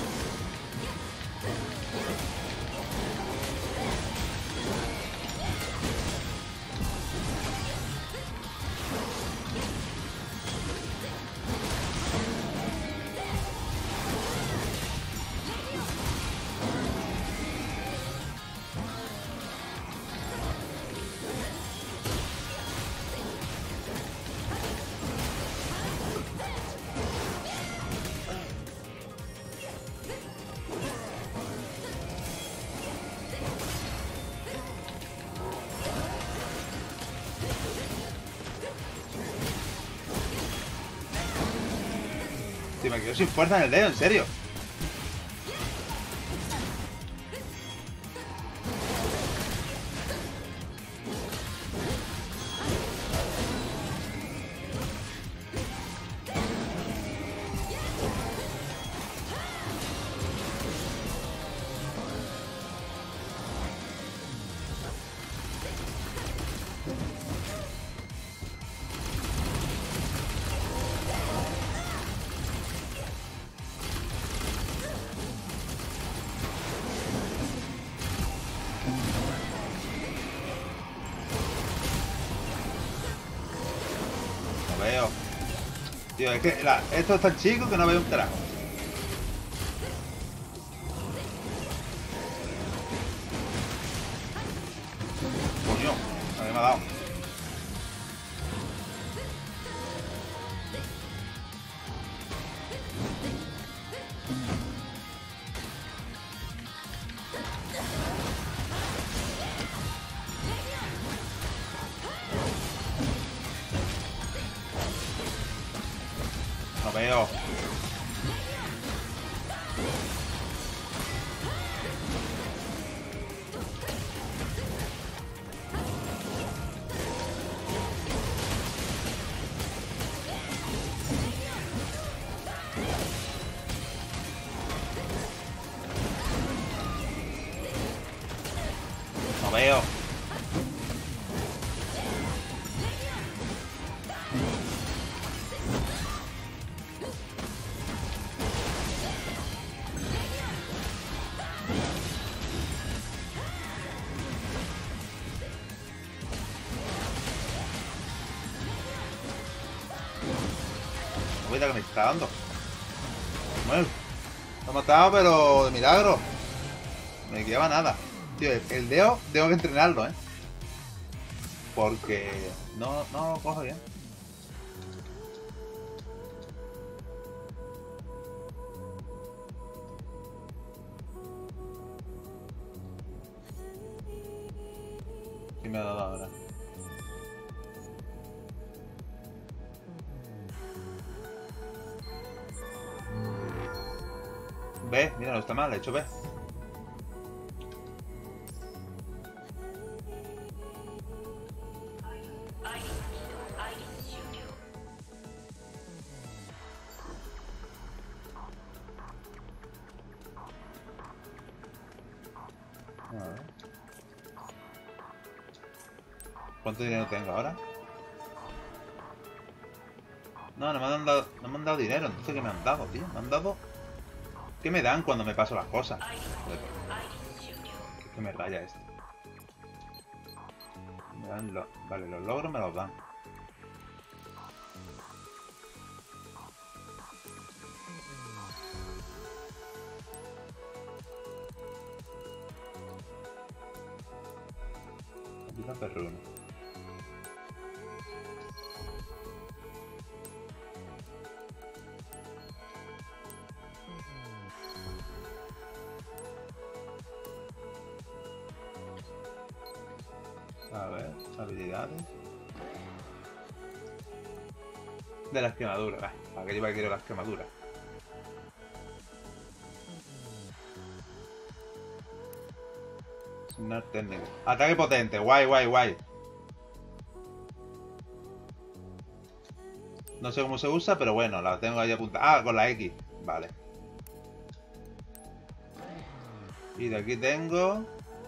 Tío, me quedo sin fuerza en el dedo, en serio. Veo. Tío, es que la, esto es tan chico que no veo un carajo. Coño, a mí me ha dado. No veo. No veo. Cuida que me está dando. Bueno, lo he matado, pero de milagro. No me quedaba nada. Tío, el, el dedo tengo que entrenarlo, eh. Porque no, no lo cojo bien. ¿Qué me ha dado ahora? Ve, mira, no está mal, he hecho ve. A ver. ¿Cuánto dinero tengo ahora? No, no me han dado, no me han dado dinero. Entonces, ¿qué me han dado, tío? Me han dado... ¿Qué me dan cuando me paso las cosas? Joder, ¿qué me raya esto? Me dan lo... Vale, los logros me los dan. Aquí la perruna. A ver, habilidades. De las quemaduras. Ah, ¿para qué lleva que quiero las quemaduras? Asignar técnica. Ataque potente. Guay, guay, guay. No sé cómo se usa, pero bueno, la tengo ahí apuntada. Ah, con la X. Vale. Y de aquí tengo...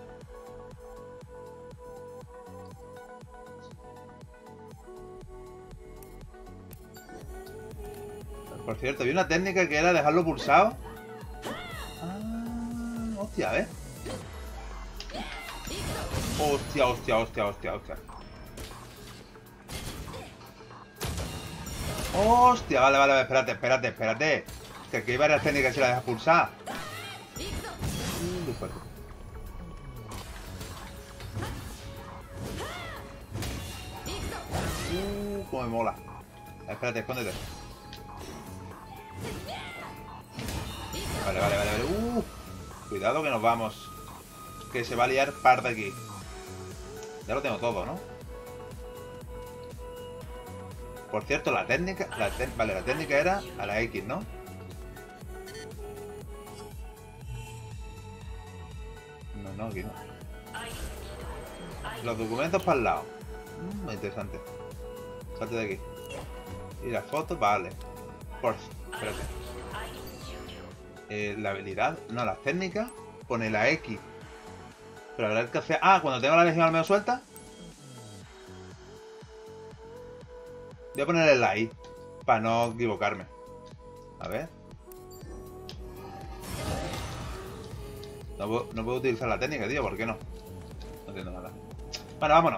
Por cierto, había una técnica que era dejarlo pulsado. Ah, hostia, ¿eh? Hostia, hostia, hostia, hostia, hostia. Hostia, vale, vale, espérate, espérate, espérate. Que aquí hay varias técnicas si la dejas pulsar. Muy fuerte. Uh, cómo me mola. Espérate, escóndete. Vale, vale, vale, vale. Uh, cuidado que nos vamos. Que se va a liar parda aquí. Ya lo tengo todo, ¿no? Por cierto, la técnica... La te, vale, la técnica era a la X, ¿no? No, no, aquí no. Los documentos para el lado. Mm, muy interesante. Salte de aquí. Y las fotos, vale. Por... Espérate. Eh, la habilidad, no, las técnicas, pone la X. Pero habrá que hacer... Ah, cuando tengo la legión al menos suelta. Voy a ponerle la I, para no equivocarme. A ver. No puedo, no puedo utilizar la técnica, tío, ¿por qué no? No entiendo nada. Bueno, vámonos.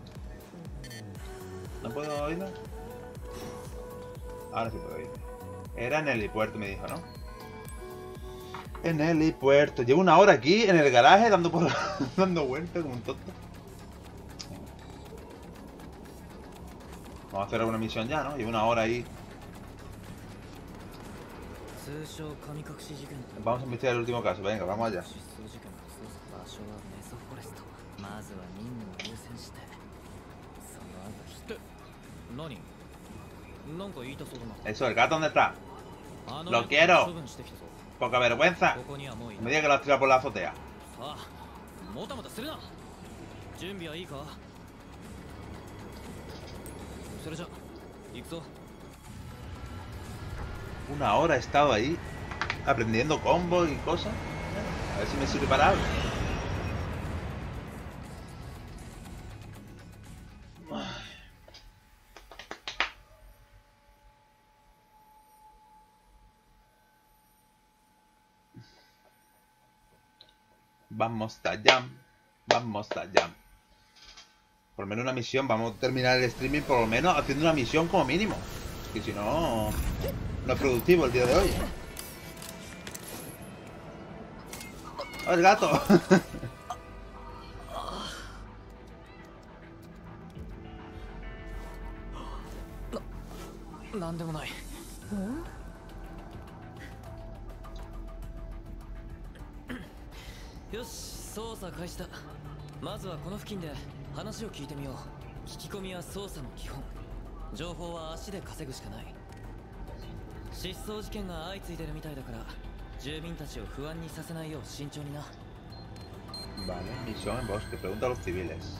¿No puedo irme? Ahora sí puedo ir. Era en el helipuerto, me dijo, ¿no? En el helipuerto. Llevo una hora aquí en el garaje dando por dando vueltas como un tonto. Vamos a hacer alguna misión ya, ¿no? Llevo una hora ahí. Vamos a investigar el último caso. Venga, vamos allá. Eso, el gato, ¿dónde está? ¡Lo quiero! ¡Poca vergüenza! No me diga que lo has tirado por la azotea. Una hora he estado ahí aprendiendo combos y cosas. A ver si me sirve para algo. Vamos allá, vamos allá. Por lo menos una misión, vamos a terminar el streaming por lo menos haciendo una misión como mínimo. Que si no, no es productivo el día de hoy. ¡Oh, el gato! ¿Mm? よし、捜査開始だ。まずはこの付近で話を聞いてみよう。聞き込みは捜査の基本。情報は足で稼ぐしかない。失踪事件が相次いでるみたいだから、住民たちを不安にさせないよう慎重にな。 Vale, misión en bosque. Pregunta a los civiles.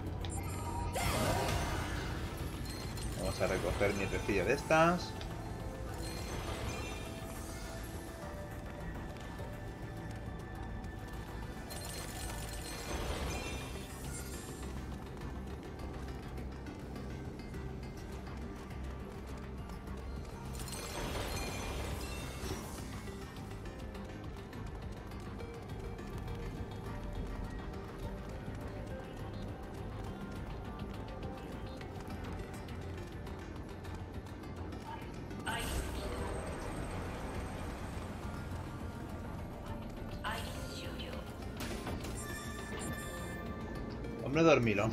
Vamos a recoger mi recilla de estas. Hombre dormilón.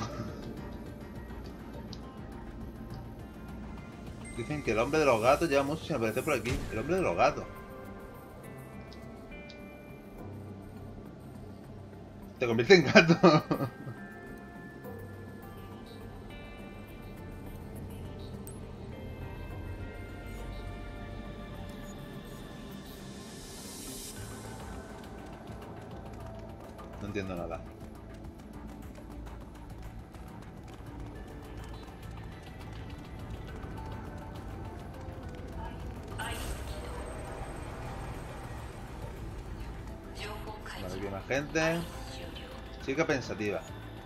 Dicen que el hombre de los gatos lleva mucho sin aparecer por aquí. El hombre de los gatos. Te convierte en gato. No entiendo nada. Vale, aquí hay más gente. Chica pensativa.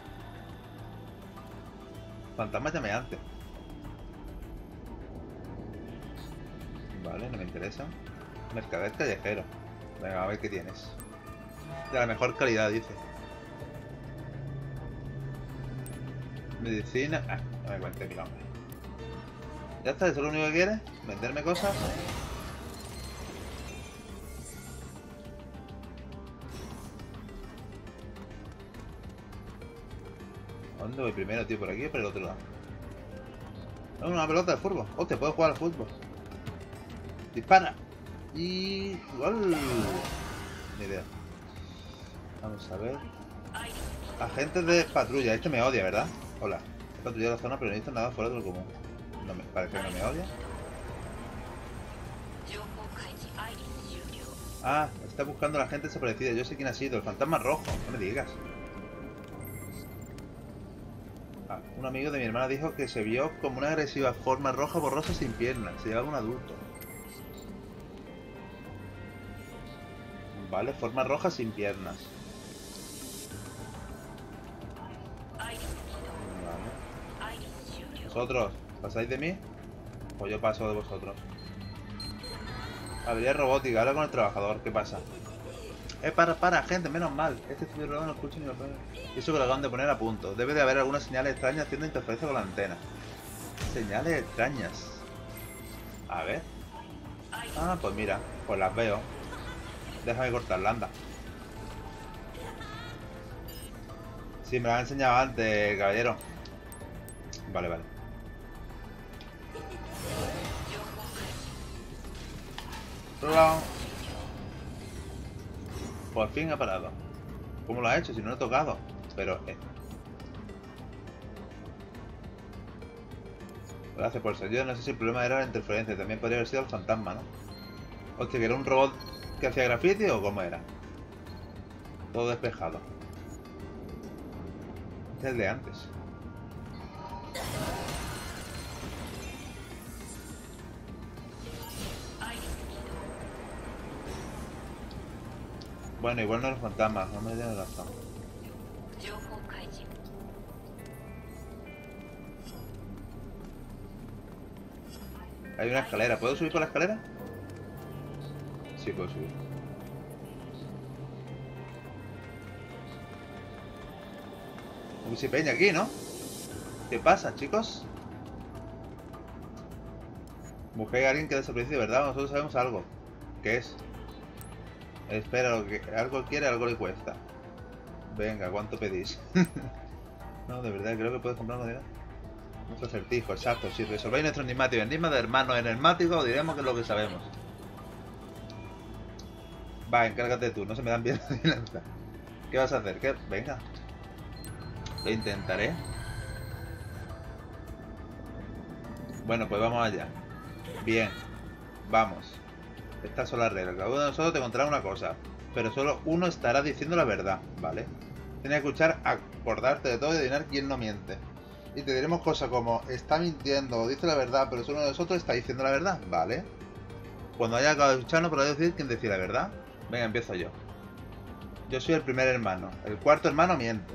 Fantasma llameante. Vale, no me interesa. Mercader callejero. Venga, a ver qué tienes. De la mejor calidad, dice. Medicina. Ah, no me cuente, mi hombre. Ya está, eso es lo único que quieres. Venderme cosas. ¿Dónde voy primero, tío? ¿Por aquí o por el otro lado? No, una pelota de fútbol. Hostia, puedo jugar al fútbol. Dispara. Y... ¡gol! Ni idea. Vamos a ver. Agentes de patrulla. Este me odia, ¿verdad? Hola. He patrullado la zona, pero no he visto nada fuera de lo común. No me... Parece que no me odia. Ah, está buscando a la gente desaparecida. Yo sé quién ha sido. El fantasma rojo. No me digas. Ah, un amigo de mi hermana dijo que se vio como una agresiva forma roja borrosa sin piernas. Se llevaba un adulto. Vale, forma roja sin piernas. Vale. ¿Vosotros pasáis de mí? O yo paso de vosotros. Habilidad robótica, habla con el trabajador. ¿Qué pasa? Eh, para, para, gente, menos mal. Este estudio rodado no escucha ni lo puede. Y eso que lo acaban de poner a punto. Debe de haber algunas señales extrañas haciendo interferencia con la antena. Señales extrañas. A ver. Ah, pues mira, pues las veo. Déjame cortarla, anda. Sí, me lo han enseñado antes, caballero. Vale, vale. Hola. Por fin ha parado. ¿Cómo lo ha hecho? Si no lo he tocado. Pero... Eh. Gracias por ser yo. No sé si el problema era la interferencia. También podría haber sido el fantasma, ¿no? Hostia, que era un robot que hacía graffiti o cómo era. Todo despejado. Este es el de antes. Bueno, igual no los fantasmas, no me den razón. Hay una escalera, ¿puedo subir por la escalera? Sí, puedo subir. Uy, se peña aquí, ¿no? ¿Qué pasa, chicos? Busqué a alguien que ha desaparecido, ¿verdad? Nosotros sabemos algo. ¿Qué es? Espera, lo que algo quiere, algo le cuesta. Venga, ¿cuánto pedís? No, de verdad, creo que puedes comprar madera. Nuestro acertijo, exacto. Si resolvéis nuestro enigmático enigma de hermano enigmático, diremos que es lo que sabemos. Va, encárgate tú, no se me dan bien las finanzas. ¿Qué vas a hacer? ¿Qué? Venga. Lo intentaré. Bueno, pues vamos allá. Bien. Vamos. Estas son las reglas. Cada uno de nosotros te contará una cosa, pero solo uno estará diciendo la verdad, ¿vale? Tienes que escuchar, acordarte de todo y adivinar quién no miente. Y te diremos cosas como, está mintiendo o dice la verdad, pero solo uno de nosotros está diciendo la verdad, ¿vale? Cuando haya acabado de escucharnos, podrás decir quién decía la verdad. Venga, empiezo yo. Yo soy el primer hermano. El cuarto hermano miente.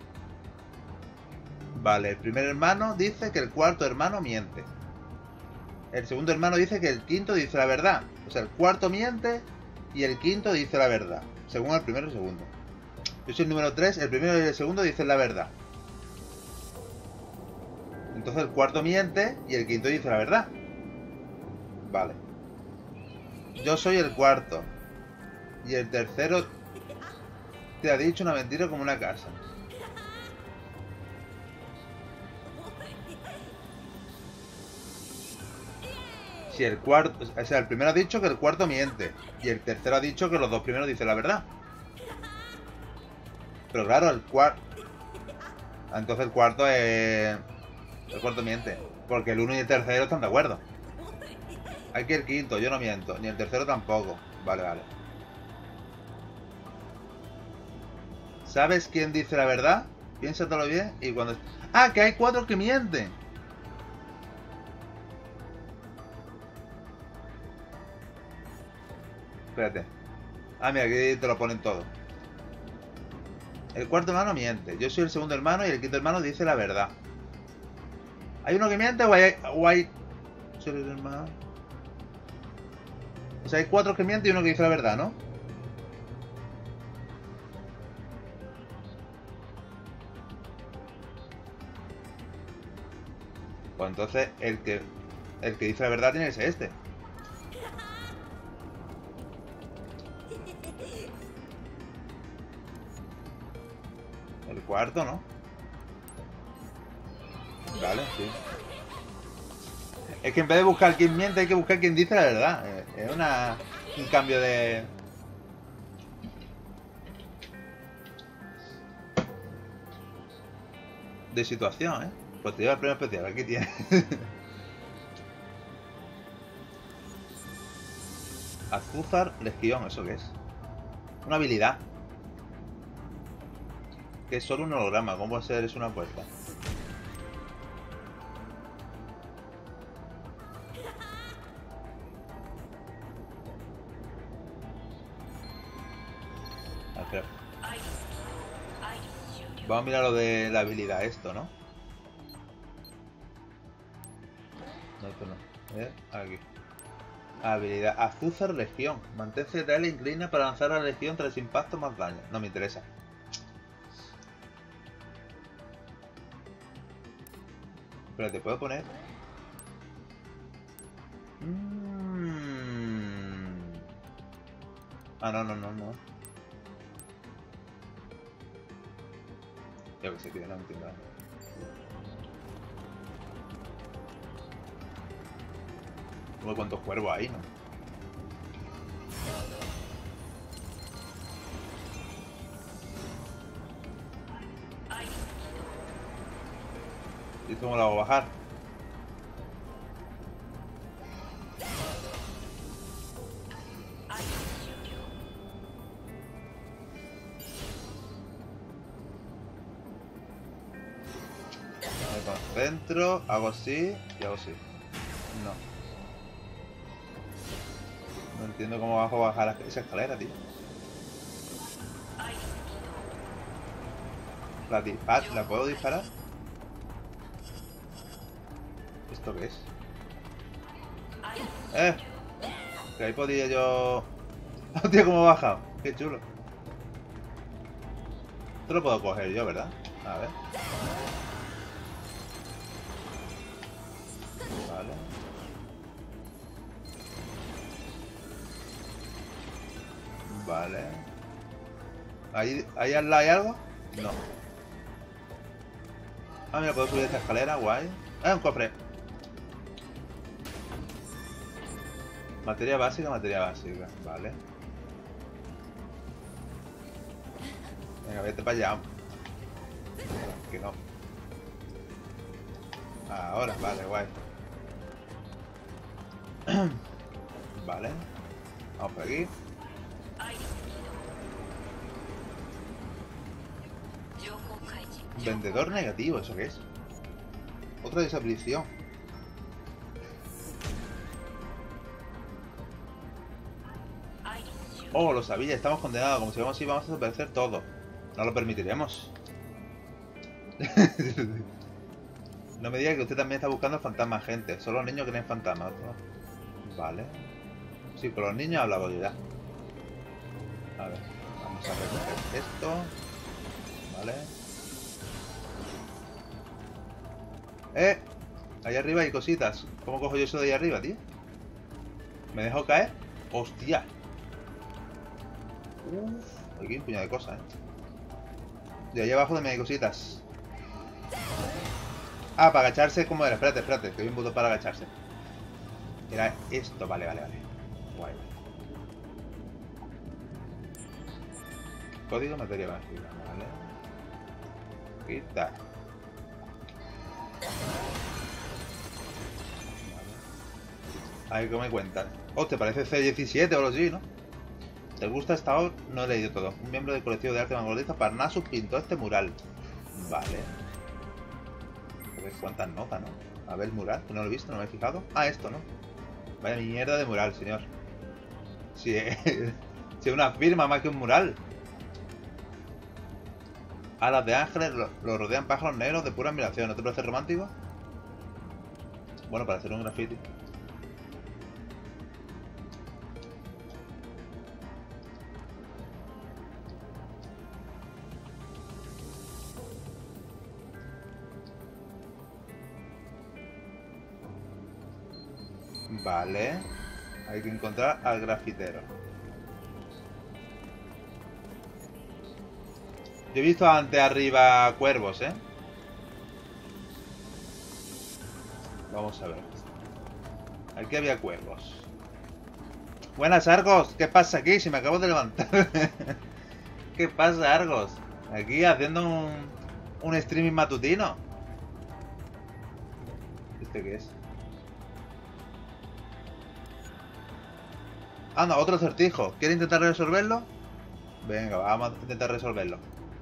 Vale, el primer hermano dice que el cuarto hermano miente. El segundo hermano dice que el quinto dice la verdad. O sea, el cuarto miente y el quinto dice la verdad. Según el primero y el segundo. Yo soy el número tres, el primero y el segundo dicen la verdad. Entonces el cuarto miente y el quinto dice la verdad. Vale. Yo soy el cuarto. Y el tercero te ha dicho una mentira como una casa. Si el cuarto... O sea, el primero ha dicho que el cuarto miente. Y el tercero ha dicho que los dos primeros dicen la verdad. Pero claro, el cuarto... Entonces el cuarto es... El cuarto miente. Porque el uno y el tercero están de acuerdo. Hay que el quinto, yo no miento. Ni el tercero tampoco. Vale, vale. ¿Sabes quién dice la verdad? Piénsatelo bien y cuando... ¡Ah! Que hay cuatro que mienten. Espérate. Ah, mira, aquí te lo ponen todo. El cuarto hermano miente. Yo soy el segundo hermano y el quinto hermano dice la verdad. ¿Hay uno que miente o hay... O hay... Soy el hermano... O sea, hay cuatro que mienten y uno que dice la verdad, ¿no? Pues entonces el que el que dice la verdad tiene que ser este. El cuarto, ¿no? Vale, sí. Es que en vez de buscar quién miente hay que buscar quién dice la verdad. Es una un cambio de... De situación, ¿eh? Pues te lleva el premio especial, aquí tienes. Azúcar Legión, ¿eso qué es? Una habilidad. Que es solo un holograma, ¿cómo puede ser eso una puerta? Vamos a mirar lo de la habilidad, esto, ¿no? No, esto no. ¿Eh? Aquí. Habilidad. Azúcar Legión. Mantente de la inclina para lanzar a la Legión tras impacto más daño. No me interesa. Pero te puedo poner. Mm. Ah, no, no, no, no. Yo que sé, tío, no entiendo nada. Uy, cuántos cuervos hay, ¿no? ¿Y cómo lo hago bajar? Me concentro, hago así y hago así. No. No entiendo cómo bajo bajar esa escalera, tío. ¿La, dispar ¿La puedo disparar? ¿Esto qué es? ¡Eh! Que ahí podía yo... ¡Hostia, cómo he bajado! ¡Qué chulo! Esto lo puedo coger yo, ¿verdad? A ver. Vale. Vale. ¿Ahí, ahí al lado hay algo? No. Ah, mira, puedo subir esta escalera, guay. Ah, un cofre. Materia básica, materia básica. Vale. Venga, vete para allá. Que no. Ahora, vale, guay. Vale. Vamos por aquí. Vendedor negativo, ¿eso qué es? Otra desaparición. Oh, lo sabía, estamos condenados. Como si vamos así, vamos a desaparecer todo. No lo permitiremos. No me diga que usted también está buscando fantasmas, gente. Solo los niños creen fantasmas, ¿no? Vale. Sí, con los niños hablaba yo ya. A ver, vamos a recoger esto. Vale. ¡Eh! Ahí arriba hay cositas. ¿Cómo cojo yo eso de ahí arriba, tío? ¿Me dejo caer? ¡Hostia! Uff, aquí hay un puñado de cosas, eh. Y ahí abajo también hay cositas. Ah, para agacharse como era. Espérate, espérate, que hay un botón para agacharse. Era esto, vale, vale, vale. Guay. Código materia mágica, vale. Quita. A ver, ¿cómo me cuentas? Oh, ¿te parece C diecisiete o algo así, no? ¿Te gusta esta obra? No he leído todo. Un miembro del colectivo de arte vanguardista Parnassus pintó este mural. Vale. A ver cuántas notas, ¿no? A ver el mural, que no lo he visto, no me he fijado. Ah, esto, ¿no? Vaya mierda de mural, señor. Si es, si es una firma más que un mural. Alas de ángeles lo, lo rodean pájaros negros de pura admiración. ¿No te parece romántico? Bueno, para hacer un graffiti. Vale. Hay que encontrar al grafitero. Yo he visto antes arriba cuervos, ¿eh? Vamos a ver. Aquí había cuervos. Buenas, Argos. ¿Qué pasa aquí? Si me acabo de levantar. ¿Qué pasa, Argos? Aquí haciendo un, un streaming matutino. ¿Este qué es? Ah, no, otro acertijo. ¿Quiere intentar resolverlo? Venga, vamos a intentar resolverlo.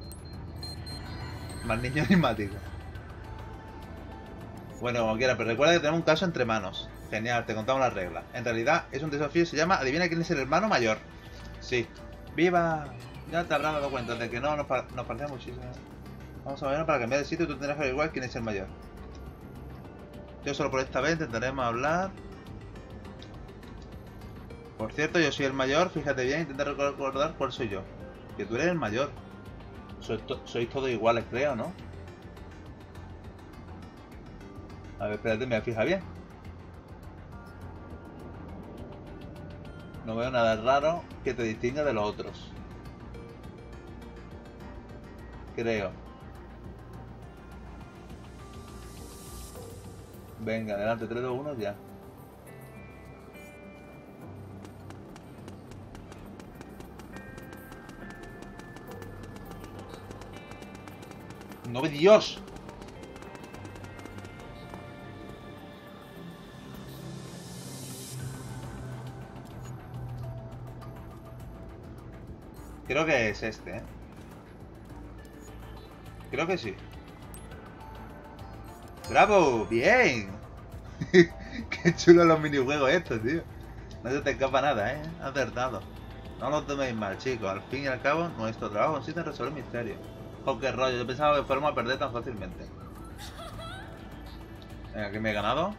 Más niño enigmático. Bueno, como quiera, pero recuerda que tenemos un caso entre manos. Genial, te contamos las reglas. En realidad es un desafío y se llama adivina quién es el hermano mayor. Sí. ¡Viva! Ya te habrás dado cuenta de que no nos, pa nos parece muchísimo. Vamos a ver para cambiar de sitio y tú tendrás que averiguar quién es el mayor. Yo solo por esta vez intentaremos hablar. Por cierto, yo soy el mayor, fíjate bien, intenta recordar cuál soy yo. Que tú eres el mayor. Sois, to sois todos iguales, creo, ¿no? A ver, espérate, me fija bien. No veo nada raro que te distinga de los otros. Creo. Venga, adelante, tres, dos, uno, ya. ¡No ve Dios! Creo que es este, ¿eh? Creo que sí. ¡Bravo! ¡Bien! ¡Qué chulo los minijuegos estos, tío! No se te escapa nada, ¿eh? Acertado. No lo toméis mal, chicos. Al fin y al cabo, nuestro trabajo consiste en resolver misterios. ¡Oh, qué rollo! Yo pensaba que fuéramos a perder tan fácilmente. Venga, ¿qué me he ganado?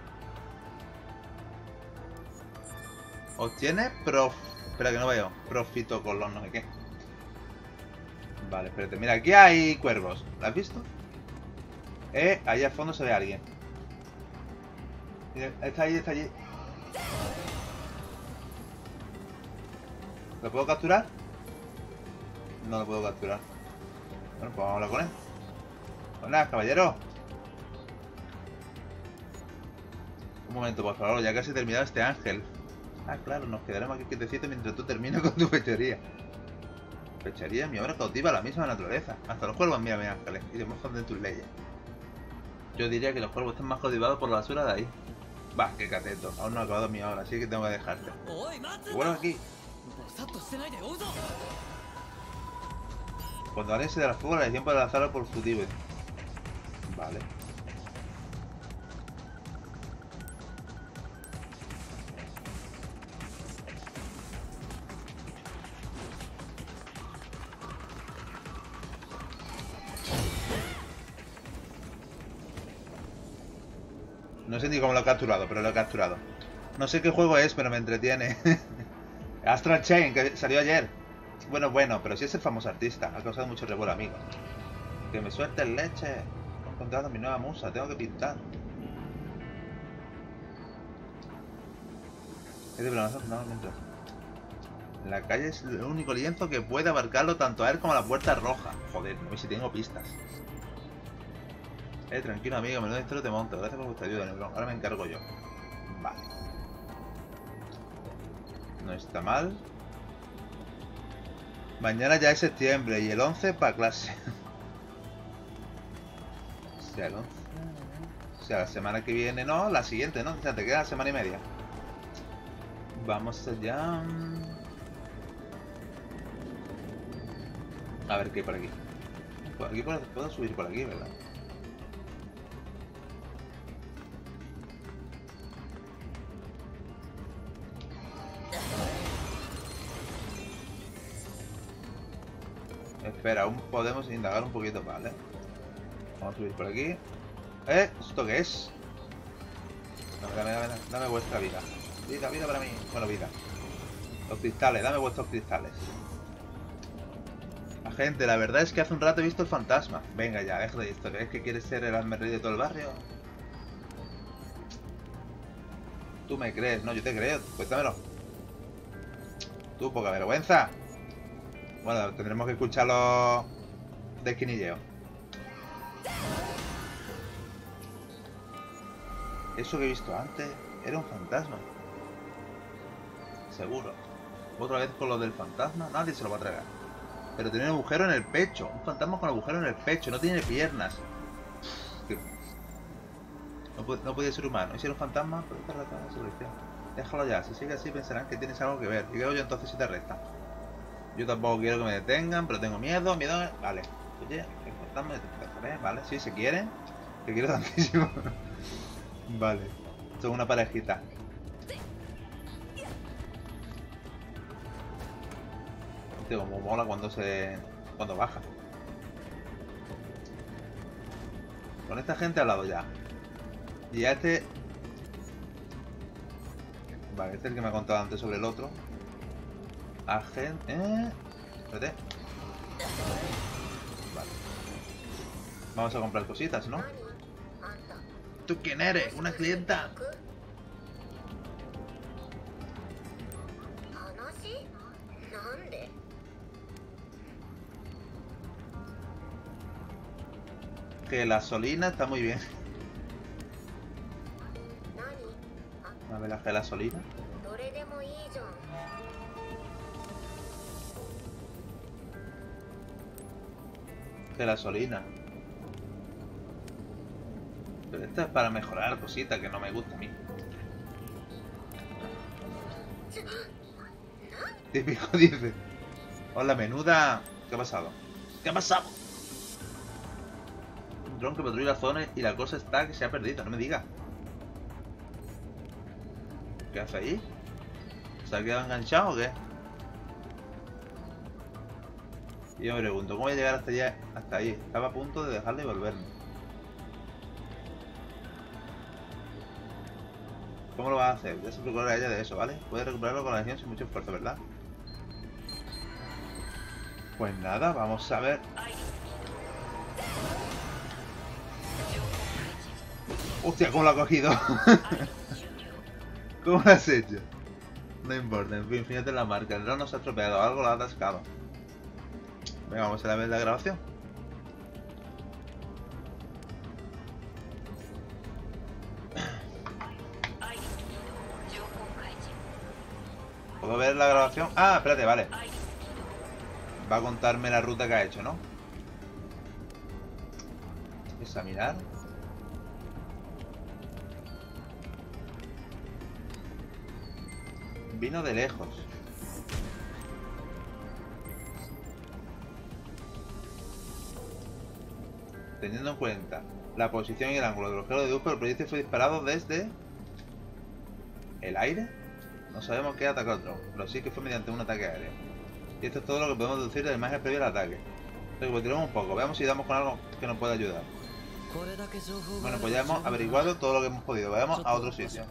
Obtiene prof... Espera que no veo. Profito con los no sé qué. Vale, espérate. Mira, aquí hay cuervos. ¿Lo has visto? Eh, ahí al fondo se ve a alguien. Mira, está ahí, está allí. ¿Lo puedo capturar? No lo puedo capturar. Bueno, pues vamos a hablar con él. Hola, caballero. Un momento, por favor, ya casi he terminado este ángel. Ah, claro, nos quedaremos aquí quietecitos mientras tú terminas con tu fechoría. Fechoría, mi obra cautiva la misma naturaleza. Hasta los cuervos, mira, mis ángeles, y demuestran de tus leyes. Yo diría que los cuervos están más cautivados por la basura de ahí. Bah, qué cateto, aún no he acabado mi obra, así que tengo que dejarte. Y vuelvo aquí. Cuando alguien se da la fuga, la decisión puede lanzarlo por fugitivo. Vale. No sé ni cómo lo he capturado, pero lo he capturado. No sé qué juego es, pero me entretiene. Astral Chain, que salió ayer. Bueno, bueno, pero si es el famoso artista. Ha causado mucho revuelo, amigo. Que me suelten leche. He encontrado mi nueva musa. Tengo que pintar. Es de planazo, no, mientras. La calle es el único lienzo que puede abarcarlo tanto a él como a la puerta roja. Joder, no sé si tengo pistas. Eh, tranquilo, amigo. Menudo historia te monto. Gracias por vuestra ayuda, Neblon. Ahora me encargo yo. Vale. No está mal. Mañana ya es septiembre y el once para clase. O sea, el once. O sea, la semana que viene, no, la siguiente, ¿no? O sea, te queda semana y media. Vamos allá. A ver qué hay por aquí. Por aquí puedo, puedo subir por aquí, ¿verdad? Espera, aún podemos indagar un poquito, ¿vale? Vamos a subir por aquí. ¿Eh? ¿Esto qué es? Dame, dame, dame, dame vuestra vida. Vida, vida para mí. Bueno, vida. Los cristales, dame vuestros cristales. Gente, la verdad es que hace un rato he visto el fantasma. Venga ya, deja de esto. ¿Es que quieres ser el hazme-reír de todo el barrio? ¿Tú me crees? No, yo te creo. Cuéntamelo. Tú, poca vergüenza. Bueno, tendremos que escucharlo de esquinilleo. Eso que he visto antes era un fantasma. Seguro. Otra vez con lo del fantasma. Nadie se lo va a tragar. Pero tiene un agujero en el pecho. Un fantasma con agujero en el pecho. No tiene piernas. No puede, no puede ser humano. ¿Y si era un fantasma? Pero te resta la solución. Déjalo ya. Si sigue así pensarán que tienes algo que ver. Y creo yo entonces si te resta. Yo tampoco quiero que me detengan, pero tengo miedo. Miedo. Vale. Oye, el fantasma de dejaré. Vale. Sí, se quiere. Te quiero tantísimo. Vale. Son una parejita. Como mola cuando se... cuando baja. Con esta gente al lado ya. Y a este... Vale, este es el que me ha contado antes sobre el otro. Agente... Eh... Espérate. Vale. Vamos a comprar cositas, ¿no? ¿Tú quién eres? ¿Una clienta? Que la gasolina está muy bien. A ver la gasolina. Que la gasolina. Pero esto es para mejorar cositas que no me gusta a mí. Típico dice. Hola menuda. ¿Qué ha pasado? ¿Qué ha pasado? Dron que patrulla la zona y la cosa está que se ha perdido, no me digas. ¿Qué hace ahí? ¿Se ha quedado enganchado o qué? Y yo me pregunto, ¿cómo voy a llegar hasta allá? Hasta ahí. Estaba a punto de dejarle y volverme. ¿Cómo lo vas a hacer? Ya se procura a ella de eso, ¿vale? Puedes recuperarlo con la acción sin mucho esfuerzo, ¿verdad? Pues nada, vamos a ver. Hostia, ¿cómo lo ha cogido? ¿Cómo lo has hecho? No importa, en fin, fíjate en la marca. El dron no se ha estropeado, algo lo ha atascado. Venga, vamos a ver la grabación. ¿Puedo ver la grabación? Ah, espérate, vale. Va a contarme la ruta que ha hecho, ¿no? Examinar. Vino de lejos. Teniendo en cuenta la posición y el ángulo del agujero de Dusko, el proyectil fue disparado desde el aire. No sabemos qué atacó otro, pero sí que fue mediante un ataque aéreo. Y esto es todo lo que podemos deducir de la imagen previa al ataque. Recuperemos un poco, veamos si damos con algo que nos pueda ayudar. Bueno, pues ya hemos averiguado todo lo que hemos podido. Vayamos a otro sitio.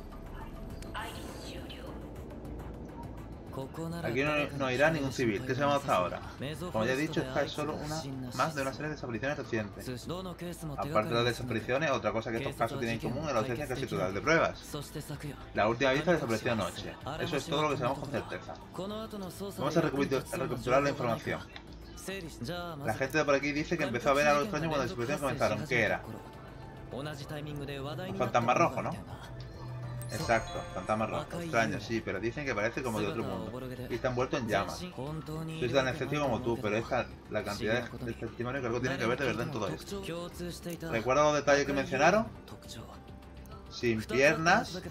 Aquí no, no irá ningún civil. ¿Qué sabemos hasta ahora? Como ya he dicho, esta es solo una más de una serie de desapariciones recientes. Aparte de las desapariciones, otra cosa que estos casos tienen en común es la ausencia casi total de pruebas. La última vista desapareció anoche. Eso es todo lo que sabemos con certeza. Vamos a recapitular la información. La gente de por aquí dice que empezó a ver algo extraño cuando las desapariciones comenzaron. ¿Qué era? Un fantasma rojo, ¿no? Exacto, fantasma rojo. Extraño, sí, pero dicen que parece como de otro mundo. Y está envuelto en llamas. Soy tan escéptico como tú, pero esta, la cantidad de testimonio que algo tiene que ver de verdad en todo esto. ¿Recuerda los detalles que mencionaron? Sin piernas.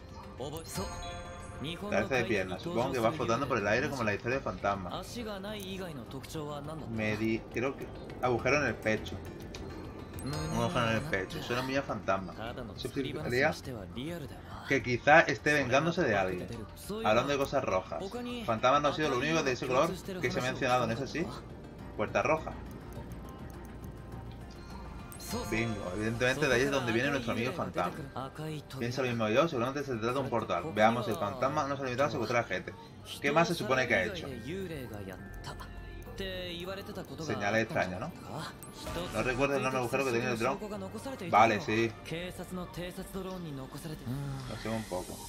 Cabeza de piernas. Supongo que va flotando por el aire como la historia de fantasma. Me di... creo que... agujero en el pecho. Un agujero en el pecho. Suena muy a fantasma. Eso significaría que quizá esté vengándose de alguien. Hablando de cosas rojas. Fantasma no ha sido lo único de ese color que se ha mencionado, ¿no es así? Puerta roja. Bingo, evidentemente de ahí es donde viene nuestro amigo fantasma. Piensa lo mismo yo, seguramente se trata de un portal. Veamos, el fantasma no se ha limitado a secuestrar a gente. ¿Qué más se supone que ha hecho? Señales extrañas, ¿no? ¿No recuerdas el nombre agujero que tenía el dron? Vale, sí. Lo sé un poco.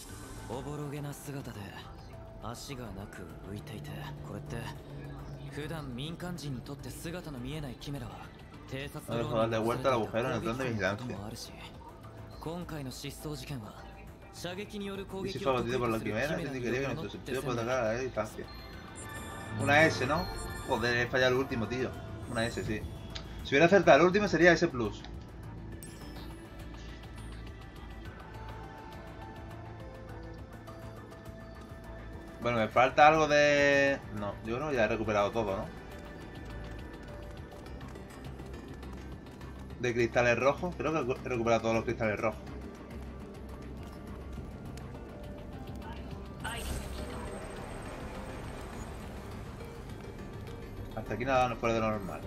No dejo darle vuelta al agujero en el plan de vigilancia. Y si fue abatido por la quimera, dice que quería que nuestro sentido pueda atacar a la distancia. Una S, ¿no? Joder, he fallado el último, tío. Una S, sí. Si hubiera acertado el último sería S plus. Bueno, me falta algo de... no, yo creo que ya he recuperado todo, ¿no? De cristales rojos. Creo que he recuperado todos los cristales rojos. Hasta aquí nada fuera de lo normal.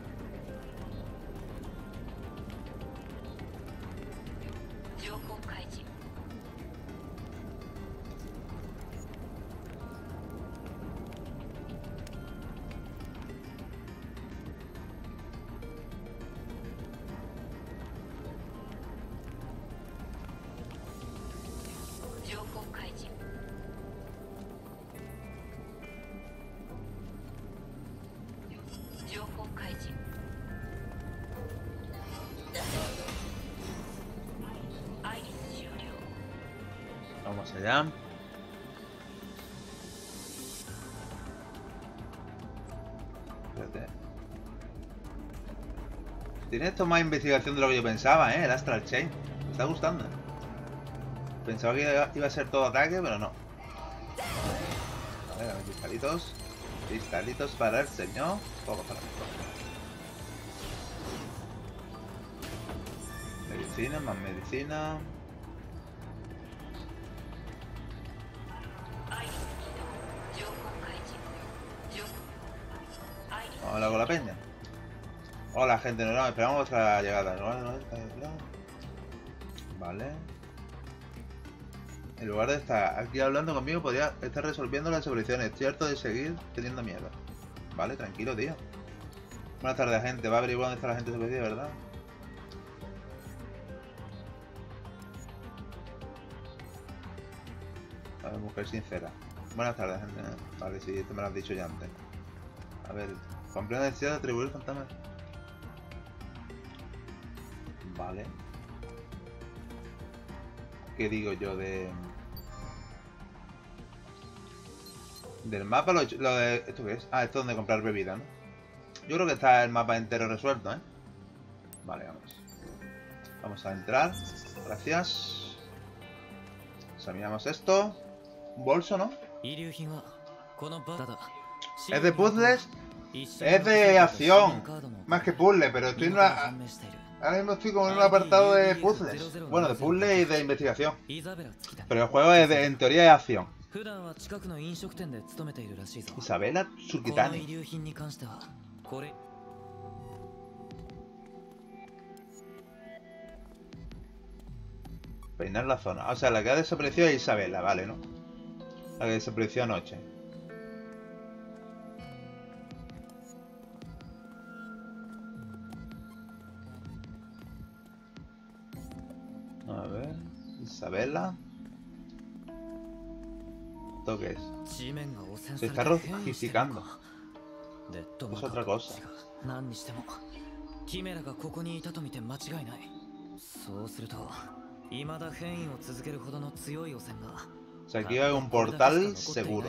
Vamos allá. Espérate. Tiene esto más investigación de lo que yo pensaba, ¿eh? El Astral Chain. Me está gustando. Pensaba que iba a ser todo ataque, pero no. A ver, a ver, cristalitos. Cristalitos para el señor. Todo para mí. Medicina, más medicina. Hola con la peña. Hola gente, no, no, esperamos vuestra llegada. No, no, no. Vale. En lugar de estar aquí hablando conmigo, podría estar resolviendo las soluciones. Estoy harto de seguir teniendo miedo. Vale, tranquilo, tío. Buenas tardes, gente. Va a averiguar dónde está la gente superior, ¿verdad? A ver, mujer sincera. Buenas tardes, gente. Vale, sí, esto me lo has dicho ya antes. A ver, compré la necesidad de atribuir fantasmas. Vale. ¿Qué digo yo de... del mapa? Lo, lo de... ¿Esto qué es? Ah, esto es donde comprar bebida, ¿no? Yo creo que está el mapa entero resuelto, ¿eh? Vale, vamos. Vamos a entrar. Gracias. Examinamos esto. Un bolso, ¿no? Es de puzzles. Es de acción. Más que puzzle, pero estoy en una... ahora mismo estoy como en un apartado de puzzles. Bueno, de puzzles y de investigación. Pero el juego es de, en teoría es acción. Isabela Tsukitani. Peinar la zona. O sea, la que ha desaparecido es Isabela, vale, ¿no? La que desapareció anoche. A ver... Isabela... ¿Esto qué es? Se está rojificando. Es otra cosa. O sea, aquí hay un portal seguro.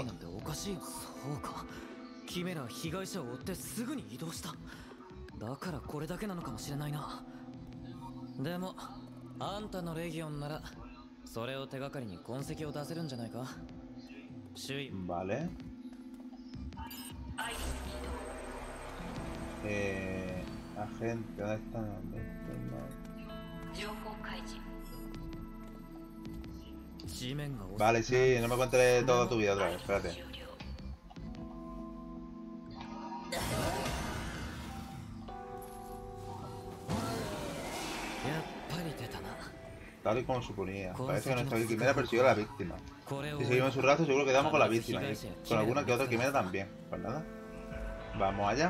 キメラは被害者を追ってすぐに移動した。だからこれだけなのかもしれないな。でもあんたのレギオンならそれを手がかりに痕跡を出せるんじゃないか。周囲 Vale. Eh, agente, ¿dónde están? ¿Dónde están? Vale, sí, no me cuentes toda tu vida otra vez, espérate. Tal y como suponía. Parece que nuestra quimera persiguió a la víctima. Si seguimos su rastro seguro que quedamos con la víctima y con alguna que otra quimera también. Pues nada. Vamos allá.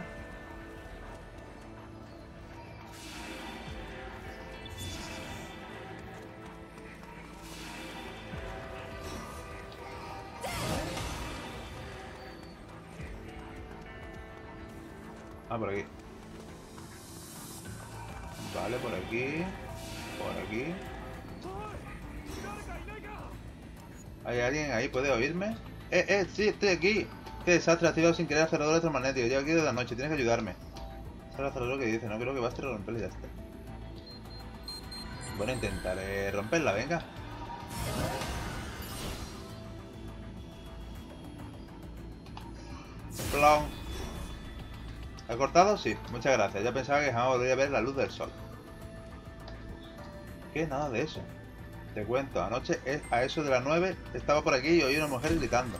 Ah, por aquí. Vale, por aquí. Por aquí. ¿Hay alguien ahí? ¿Puede oírme? ¡Eh, eh! ¡Sí, estoy aquí! ¡Qué desastre! Ha activado sin querer el acelerador electromagnético. Llevo aquí desde la noche. Tienes que ayudarme. Es el acelerador que dice. No creo que baste romperlo y ya está. Bueno, intentaré romperla. Venga. Plon. ¿Ha cortado? Sí. Muchas gracias. Ya pensaba que jamás volvería a ver la luz del sol. ¿Qué? Nada de eso. Te cuento, anoche a eso de las nueve estaba por aquí y oí una mujer gritando.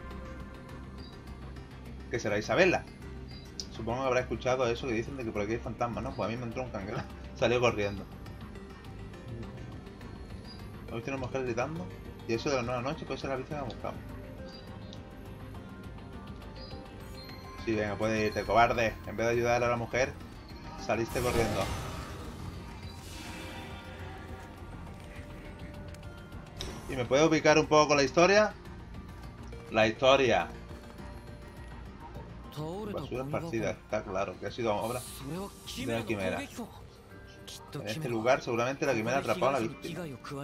¿Qué será, Isabela? Supongo que habrá escuchado eso que dicen de que por aquí hay fantasmas, ¿no? Pues a mí me entró un cangrejo. Salió corriendo. ¿Oíste una mujer gritando? Y eso de las nueve de la noche puede ser la vista que buscamos. Sí, venga, puedes irte, cobarde. En vez de ayudar a la mujer, saliste corriendo. ¿Y me puede ubicar un poco con la historia? La historia. Basura esparcida, está claro que ha sido obra de la quimera. En este lugar seguramente la quimera atrapó a la víctima.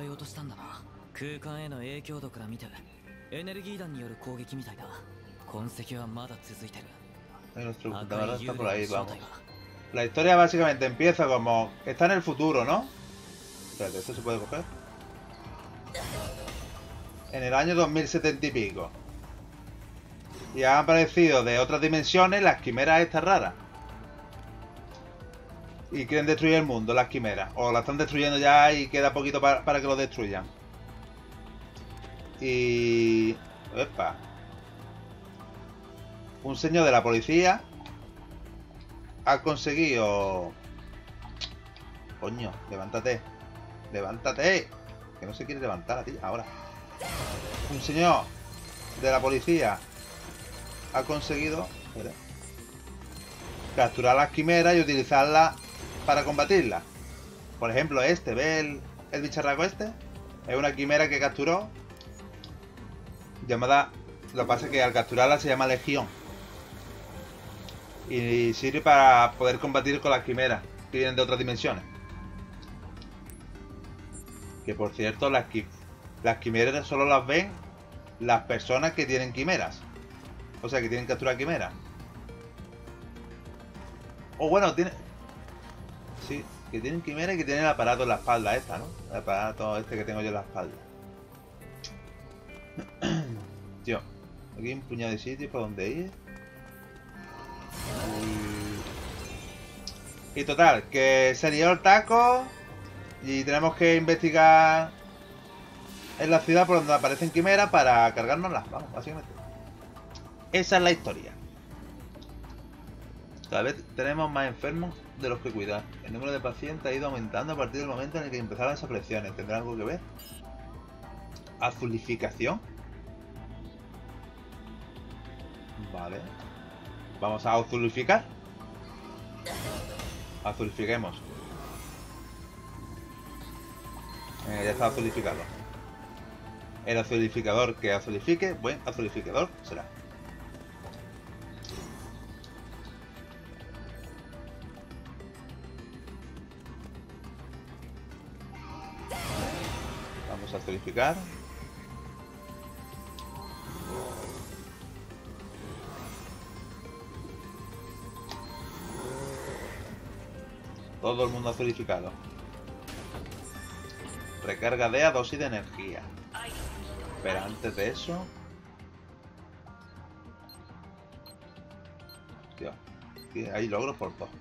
Nuestro computador está por ahí, vamos. La historia básicamente empieza como... Está en el futuro, ¿no? Espérate, ¿esto se puede coger? En el año dos mil setenta y pico. Y han aparecido de otras dimensiones las quimeras estas raras. Y quieren destruir el mundo, las quimeras. O la están destruyendo ya y queda poquito para, para que lo destruyan. Y... Epa. Un señor de la policía ha conseguido... Coño, levántate. Levántate. Que no se quiere levantar a ti ahora. Un señor de la policía ha conseguido espera, capturar las quimeras y utilizarlas para combatirlas. Por ejemplo, este, ¿ve el, el bicharraco este? Es una quimera que capturó. Llamada... Lo que pasa es que al capturarla se llama Legión. Y sirve para poder combatir con las quimeras que vienen de otras dimensiones. Que por cierto, las, qui las quimeras solo las ven las personas que tienen quimeras. O sea, que tienen capturar quimeras. O bueno, tiene... Sí, que tienen quimera y que tienen el aparato en la espalda esta, ¿no? El aparato este que tengo yo en la espalda. Tío, aquí hay un puñado de sitios para donde ir. Uy. Y total, que se lió el taco y tenemos que investigar en la ciudad por donde aparecen quimeras para cargárnoslas, vamos, básicamente. Esa es la historia. Cada vez tenemos más enfermos de los que cuidar. El número de pacientes ha ido aumentando a partir del momento en el que empezaron las aflicciones. ¿Tendrá algo que ver? Azulificación. Vale. Vamos a azulificar. Azulifiquemos. Eh, ya está azulificado. El azulificador que azulifique, buen azulificador será. Vamos a purificar. Todo el mundo azurificado. Recarga de a dosis de energía. Pero antes de eso... Tío, tío, hay logros por todo.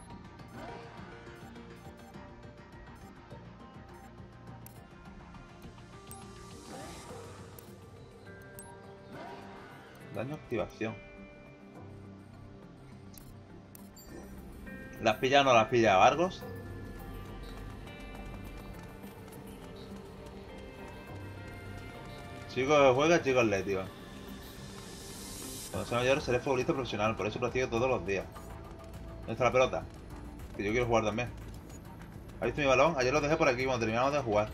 Daño activación. ¿La has pillado o no la has pillado, Argos? Chicos que juega, chicos atléticos. Cuando sea mayor seré futbolista profesional, por eso practico todos los días. ¿Dónde está la pelota? Que yo quiero jugar también. ¿Has visto mi balón? Ayer lo dejé por aquí cuando terminamos de jugar.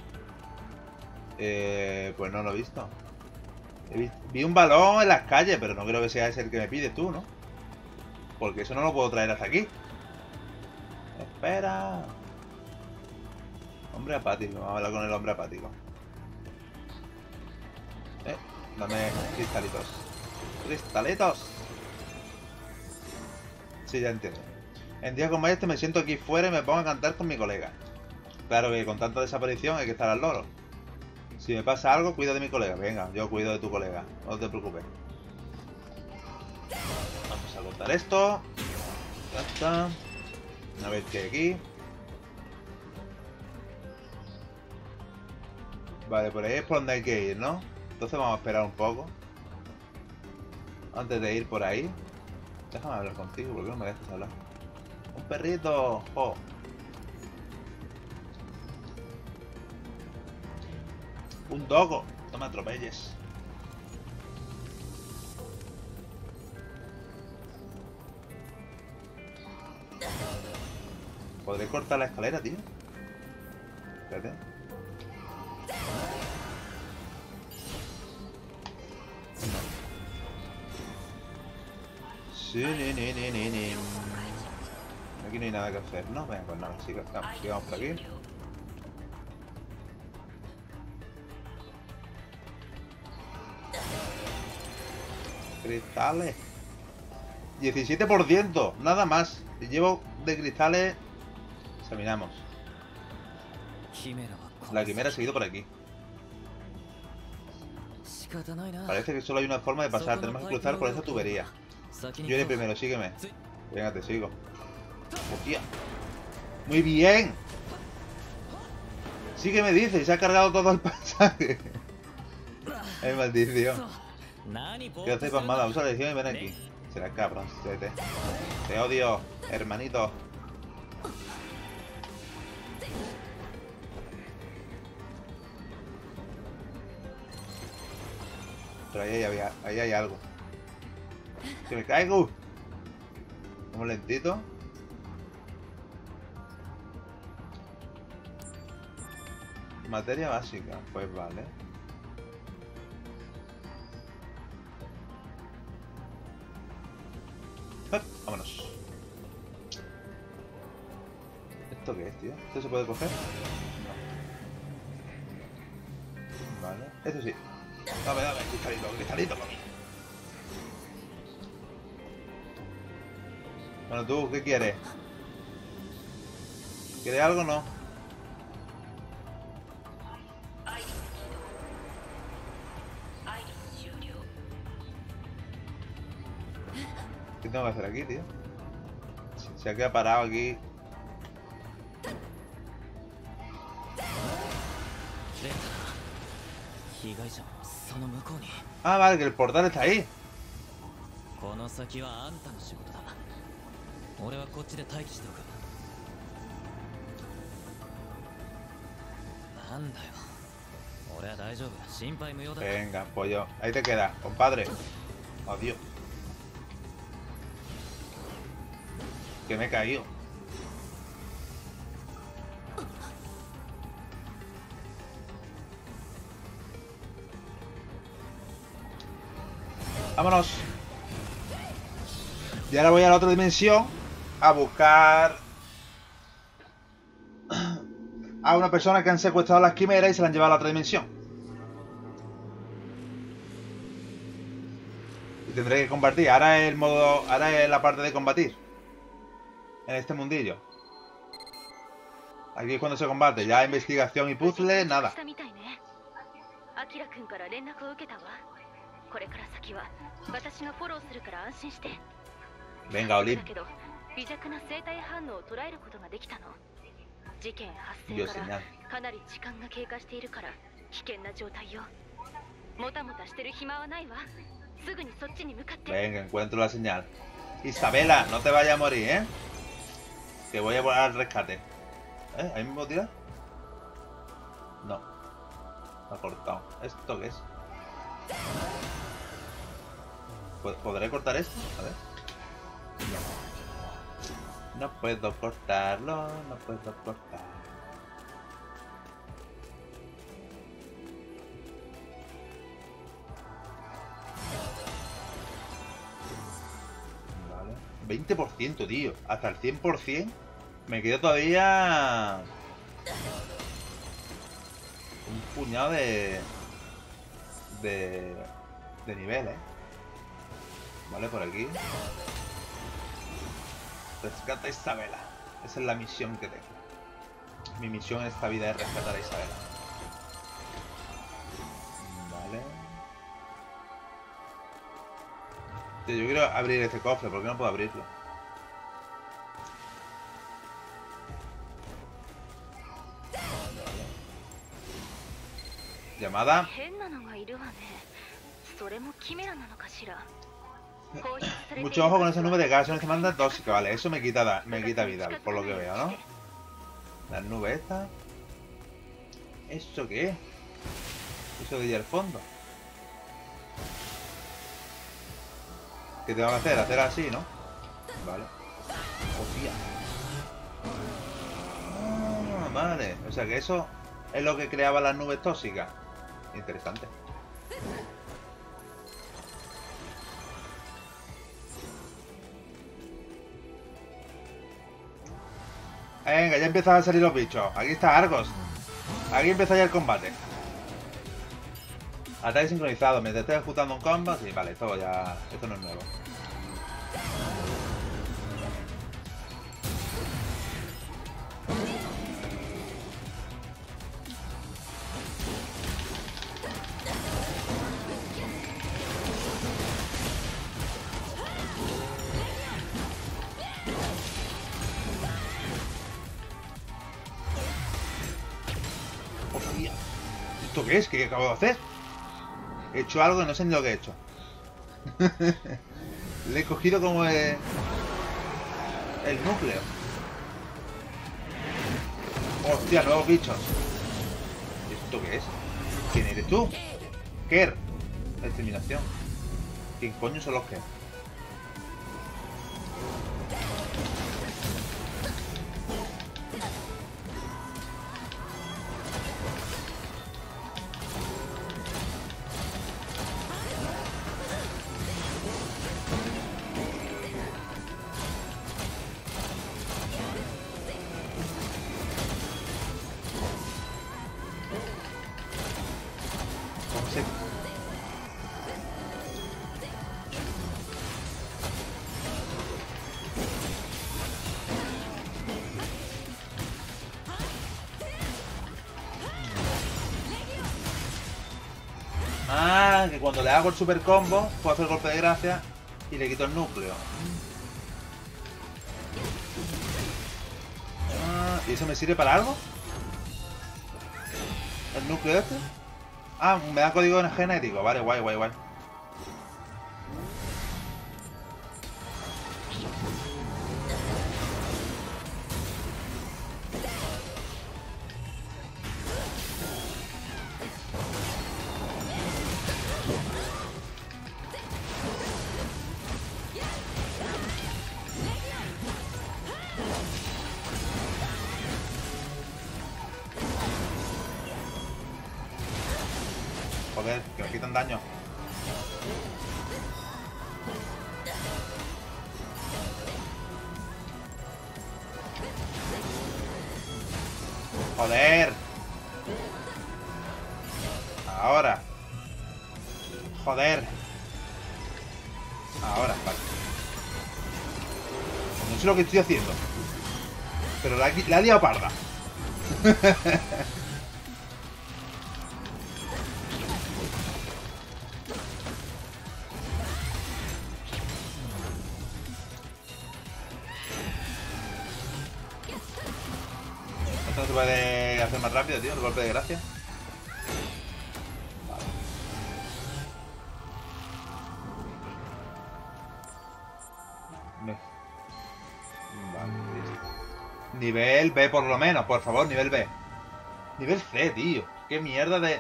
Eh, pues no lo he visto. He visto. Vi un balón en las calles, pero no creo que sea ese el que me pides tú, ¿no? Porque eso no lo puedo traer hasta aquí. Espera. Hombre apático, vamos a hablar con el hombre apático. Eh, dame cristalitos. ¡Cristalitos! Sí, ya entiendo. En días como este me siento aquí fuera y me pongo a cantar con mi colega. Claro que con tanta desaparición hay que estar al loro. Si me pasa algo, cuida de mi colega. Venga, yo cuido de tu colega. No te preocupes. Vamos a cortar esto. Ya está. A ver qué hay aquí. Vale, por ahí es por donde hay que ir, ¿no? Entonces vamos a esperar un poco. Antes de ir por ahí. Déjame hablar contigo, porque no me dejas hablar. ¡Un perrito! ¡Oh! ¡Un dogo! No me atropelles. ¿Podré cortar la escalera, tío? Espérate. Sí, ni, ni, ni, ni, ni. Aquí no hay nada que hacer, ¿no? Venga, pues nada, sigamos, sigamos por aquí. Cristales. diecisiete por ciento, nada más. Y llevo de cristales. Examinamos. La quimera ha seguido por aquí. Parece que solo hay una forma de pasar. Tenemos que cruzar por esa tubería. Yo iré primero, sígueme. Venga, te sigo. Hostia. Muy bien. Sí que me dice, y se ha cargado todo el pasaje. Ay, maldición. ¿Qué haces, pasmada? Usa la lección y ven aquí. Será cabrón, te, te odio, hermanito. Pero ahí hay, ahí hay algo. ¡Que me caigo! Un lentito. Materia básica, pues vale. ¡Eh! Vámonos. ¿Esto qué es, tío? ¿Esto se puede coger? No. Vale, esto sí. Dame, dame, cristalito, cristalito para mí. Bueno, tú, ¿qué quieres? ¿Quieres algo o no? ¿Qué tengo que hacer aquí, tío? Se ha quedado parado aquí. Ah, vale, que el portal está ahí. Venga, pollo. Ahí te quedas, compadre. Adiós. Que me he caído. Vámonos. Y ahora voy a la otra dimensión a buscar a una persona que han secuestrado las quimeras y se la han llevado a la otra dimensión. Y tendré que combatir. Ahora es el modo. Ahora es la parte de combatir. En este mundillo. Aquí es cuando se combate. Ya investigación y puzzle, nada. Venga, Olin. Yo señal. Venga, encuentro la señal. Isabela, no te vayas a morir, ¿eh? Que voy a volar al rescate. ¿Eh? ¿Ahí mismo tira? No. Ha cortado. ¿Esto qué es? ¿Podré cortar esto? A ver. No puedo cortarlo, no puedo cortar. Vale. veinte por ciento, tío. Hasta el cien por cien. Me quedo todavía... un puñado de... De... De nivel, ¿eh? Vale, por aquí. Rescata a Isabela. Esa es la misión que tengo. Mi misión en esta vida es rescatar a Isabela. Vale. Tío, yo quiero abrir este cofre. ¿Por qué no puedo abrirlo? Llamada. Mucho ojo con esa nube de gas, no se manda tóxica, vale, eso me quita, me quita vida, por lo que veo, ¿no? Las nubes estas. ¿Eso qué es? Eso de allá al fondo. ¿Qué tengo que hacer? Hacer así, ¿no? Vale. Hostia. Ah, vale, o sea que eso es lo que creaba las nubes tóxicas. Interesante. Venga, ya empiezan a salir los bichos. Aquí está Argos. Aquí empieza ya el combate. Ataque sincronizado. Mientras esté ejecutando un combo. Sí, vale, esto ya... Esto no es nuevo. ¿Esto qué es? ¿Qué acabo de hacer? He hecho algo y no sé ni lo que he hecho. Le he cogido como el, el núcleo. Hostia, nuevos bichos. ¿Esto qué es? ¿Quién eres tú? Ker. Exterminación. ¿Quién coño son los Ker? Ah, que cuando le hago el super combo puedo hacer golpe de gracia y le quito el núcleo. Ah, ¿y eso me sirve para algo? ¿El núcleo este? Ah, me da código genético. Vale, guay, guay, guay. Joder, que me quitan daño. Joder. Ahora. Joder. Ahora, vale. No sé lo que estoy haciendo. Pero la, la he liado parda. Esto no se puede hacer más rápido, tío, el golpe de gracia. Vale. Vale, nivel B por lo menos, por favor, nivel B. Nivel C, tío. Qué mierda de...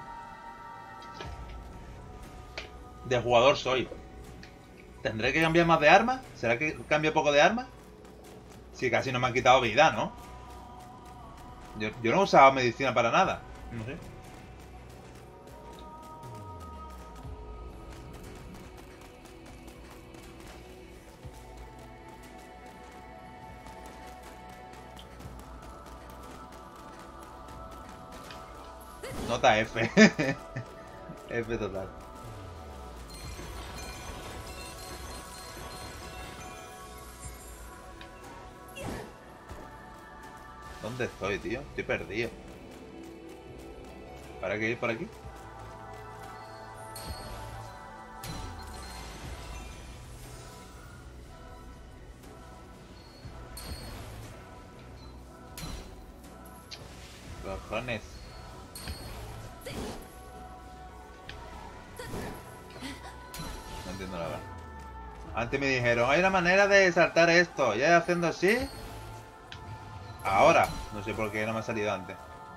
De jugador soy. ¿Tendré que cambiar más de arma? ¿Será que cambio poco de arma? Sí, casi no me han quitado vida, ¿no? Yo, yo no he usado medicina para nada. No sé. Nota F. F total. ¿Dónde estoy, tío? Estoy perdido. ¿Para qué ir por aquí? Cojones. No entiendo nada. Antes me dijeron, hay una manera de saltar esto. Ya haciendo así. Ahora. No sé por qué no me ha salido antes.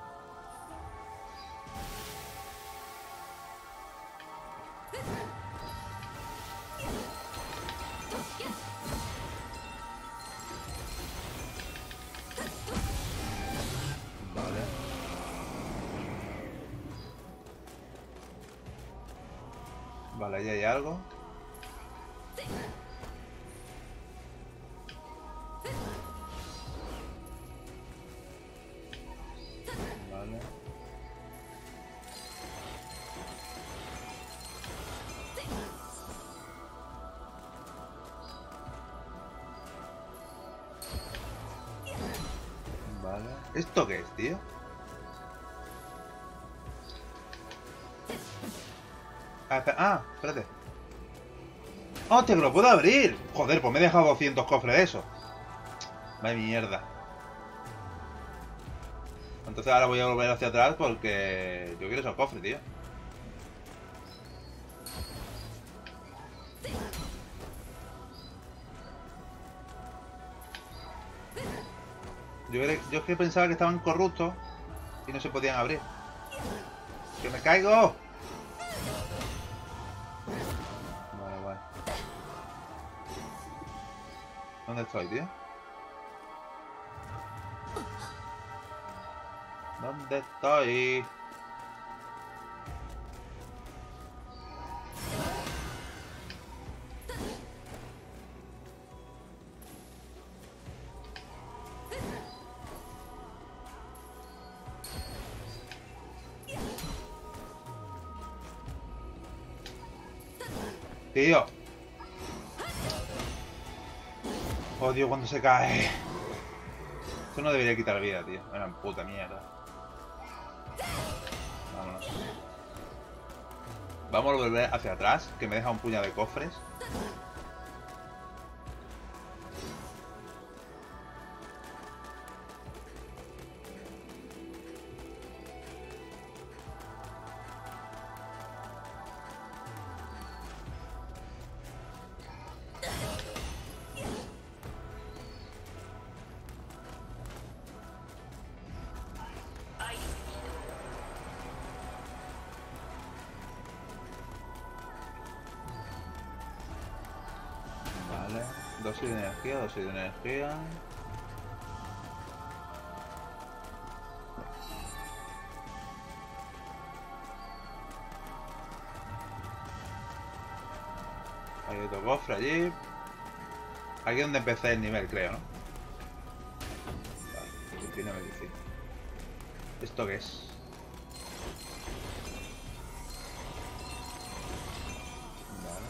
Vale. Vale, ahí hay algo. Vale. Vale. ¿Esto qué es, tío? Ah, espera- ah, espérate. ¡Hostia, que lo puedo abrir! Joder, pues me he dejado doscientos cofres de eso. Vaya mierda. Entonces ahora voy a volver hacia atrás porque yo quiero esos cofres, tío. Yo, cre- yo es que pensaba que estaban corruptos y no se podían abrir. ¡Que me caigo! Vale, vale. ¿Dónde estoy, tío? ¿Dónde estoy? Tío. Odio cuando se cae. Esto no debería quitar vida, tío. Era una puta mierda. Vámonos. Vamos a volver hacia atrás, que me deja un puñado de cofres. Vale. Dosis de energía, dosis de energía. Hay otro cofre allí. Aquí es donde empecé el nivel, creo, ¿no? Vale, medicina, medicina. ¿Esto qué es? Vale.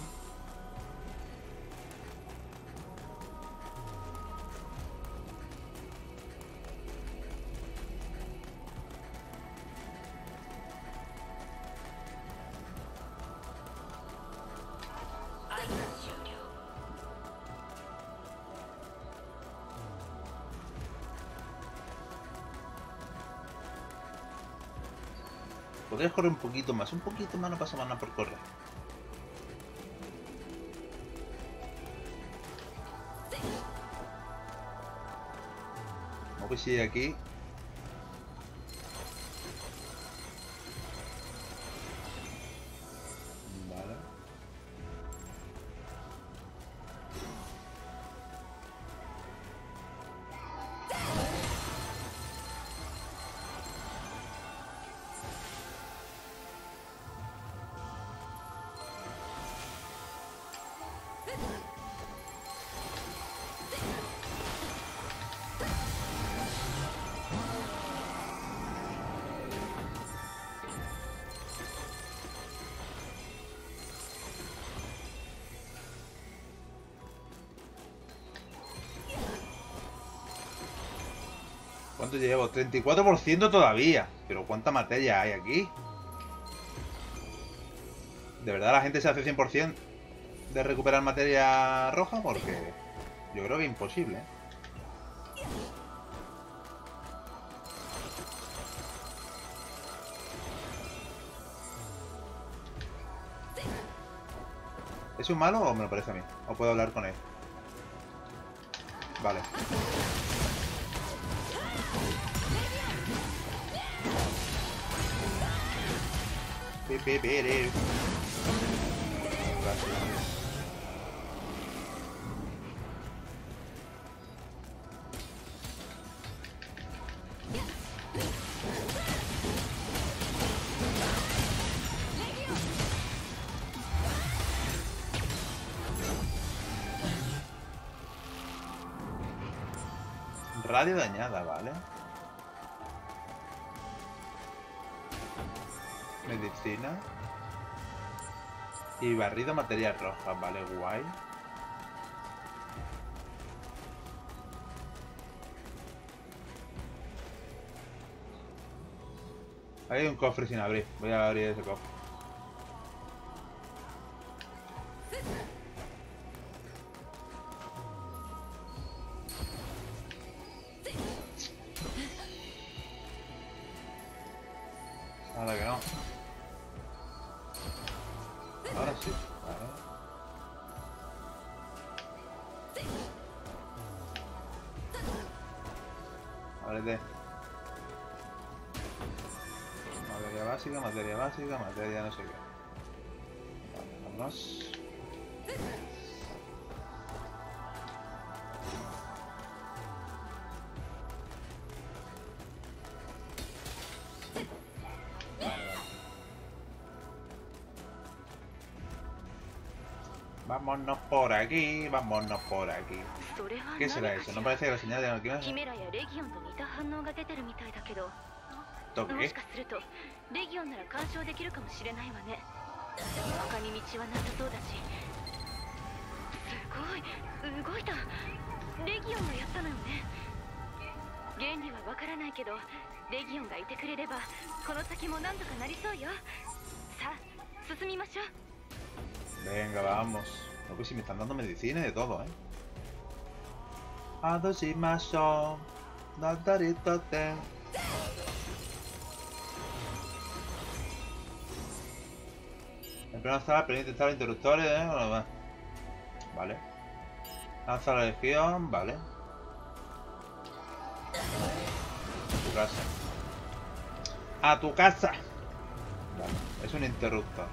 Podrías correr un poquito más, un poquito más, no pasa más nada por correr. Vamos a ver si hay aquí. Vale. ¿Cuánto llevo? treinta y cuatro por ciento todavía. Pero ¿cuánta materia hay aquí? ¿De verdad la gente se hace cien por cien de recuperar materia roja? Porque yo creo que es imposible, ¿eh? ¿Es un malo o me lo parece a mí? ¿O puedo hablar con él? Vale. Gracias. Radio dañada, ¿vale? Medicina. Y barrido material roja, vale, guay. Hay un cofre sin abrir, voy a abrir ese cofre. Ahora que no. Ahora sí. Vale. Ábrete. Materia básica, materia básica, materia no sé qué. Vale, vámonos. Vámonos por aquí, vámonos por aquí. ¿Qué será eso? No parece que la señal de la máquina. ¿Esto qué? Venga, vamos. No, pues si me están dando medicina y de todo, ¿eh? Adosimaso. Dadaritote. En primer lugar, pero intentar los interruptores, ¿eh? Vale. Lanza la legión, vale. A tu casa. ¡A tu casa! Vale, es un interruptor.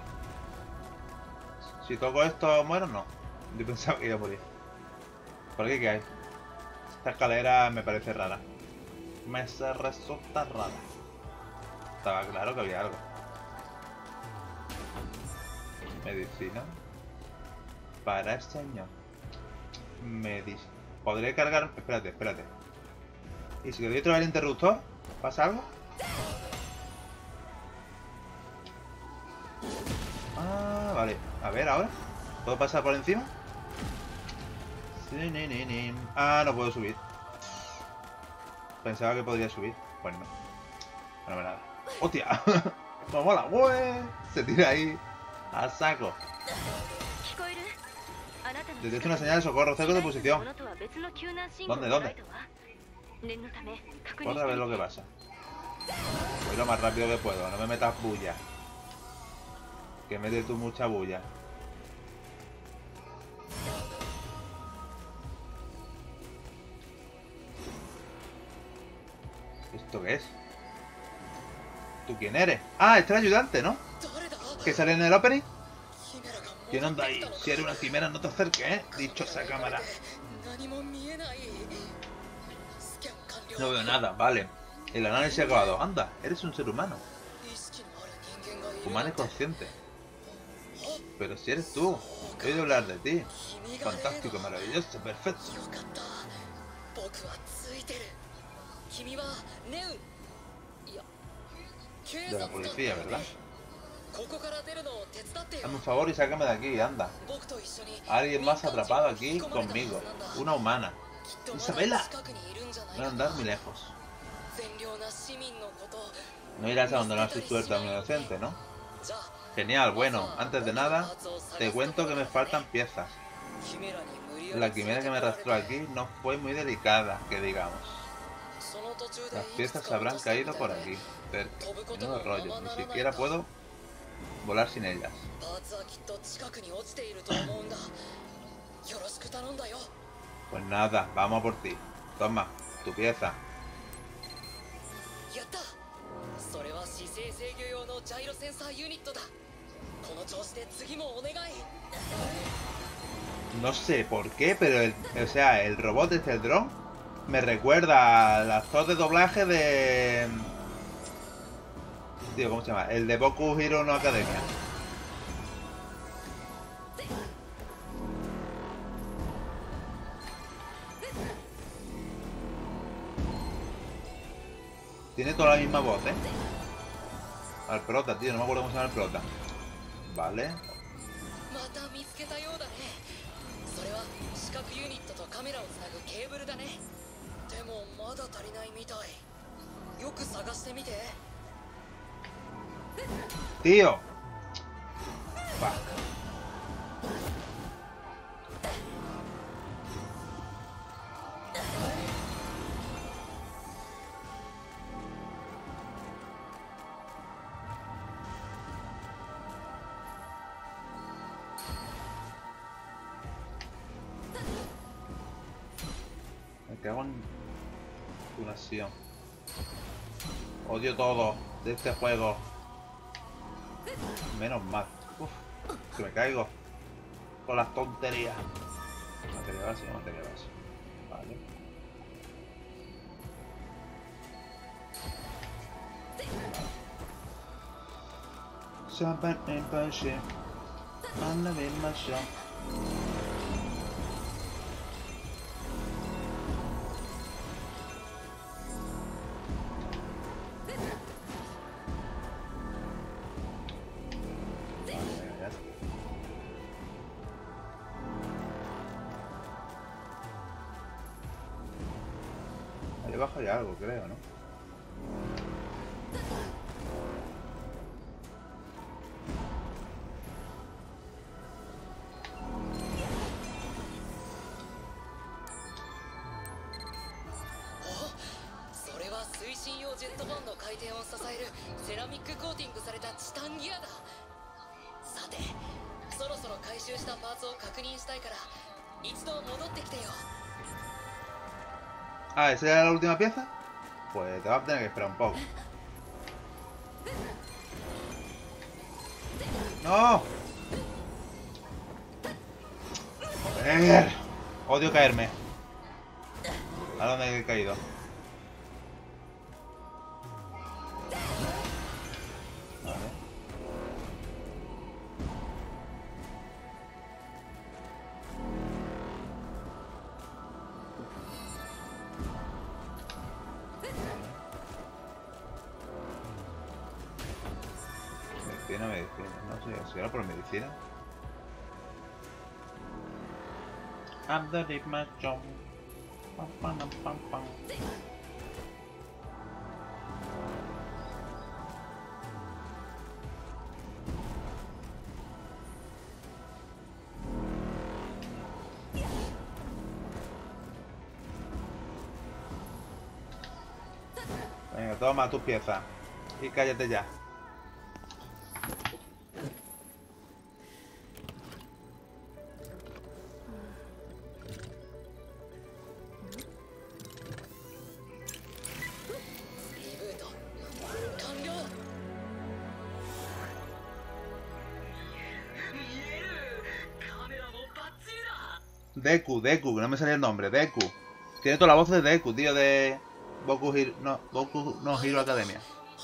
Si toco esto, ¿muero? No. Yo pensaba que iba a morir. ¿Por aquí qué hay? Esta escalera me parece rara. Me se resulta rara. Estaba claro que había algo. Medicina. Para el señor. Medicina. ¿Podré cargar? Espérate, espérate. ¿Y si le doy otra vez el interruptor? ¿Pasa algo? A ver, ahora. ¿Puedo pasar por encima? Ah, no puedo subir. Pensaba que podría subir. Pues no. Bueno, nada. ¡Hostia! ¡Me mola! ¡Ué! Se tira ahí. A saco. Detecta una señal de socorro cerca de posición. ¿Dónde? ¿Dónde? Otra vez lo que pasa. Voy lo más rápido que puedo. No me metas bulla. Que metes tú mucha bulla. ¿Esto qué es? ¿Tú quién eres? Ah, este es el ayudante, ¿no? ¿Que sale en el opening? ¿Quién anda ahí? Si eres una quimera, no te acerques, ¿eh? Dichosa cámara. No veo nada, vale. El análisis ha acabado. Anda, eres un ser humano. Humano y consciente. Pero si eres tú. He oído hablar de ti. Fantástico, maravilloso, perfecto. De la policía, ¿verdad? Dame un favor y sácame de aquí, anda. Alguien más atrapado aquí conmigo. Una humana. ¡Isabela! No andar muy lejos. No irás a donde no has suelto a un inocente, ¿no? Genial, bueno, antes de nada, te cuento que me faltan piezas. La quimera que me arrastró aquí no fue muy delicada, que digamos. Las piezas habrán caído por aquí, cerca. Menudo rollo, ni siquiera puedo volar sin ellas. Pues nada, vamos a por ti. Toma, tu pieza. No sé por qué, pero el, o sea, el robot este, el dron, me recuerda al actor de doblaje de... Tío, ¿cómo se llama? El de Boku Hero no Academia. Tiene toda la misma voz, ¿eh? Al prota, tío, no me acuerdo cómo se llama el prota. Vale. Tío. Fuck. Me cago en tu nación. Odio todo de este juego. Menos mal. Uf, que me caigo con las tonterías. Materia base, materia base. Vale. Something in bullshit. On the misma show. Abajo hay algo, creo, ¿no? Ah, ¿esa era la última pieza? Pues te vas a tener que esperar un poco. ¡No! Joder. Odio caerme. ¿A dónde he caído? Vale. Medicina, medicina. No sé, si era por medicina. I'm the Rip Machón. Pam, pam, pam, pam. Venga, toma tus piezas. Y cállate ya. Deku, Deku, que no me salía el nombre, Deku. Tiene toda la voz de Deku, tío, de Boku Hero, no, Boku no Hero Academia.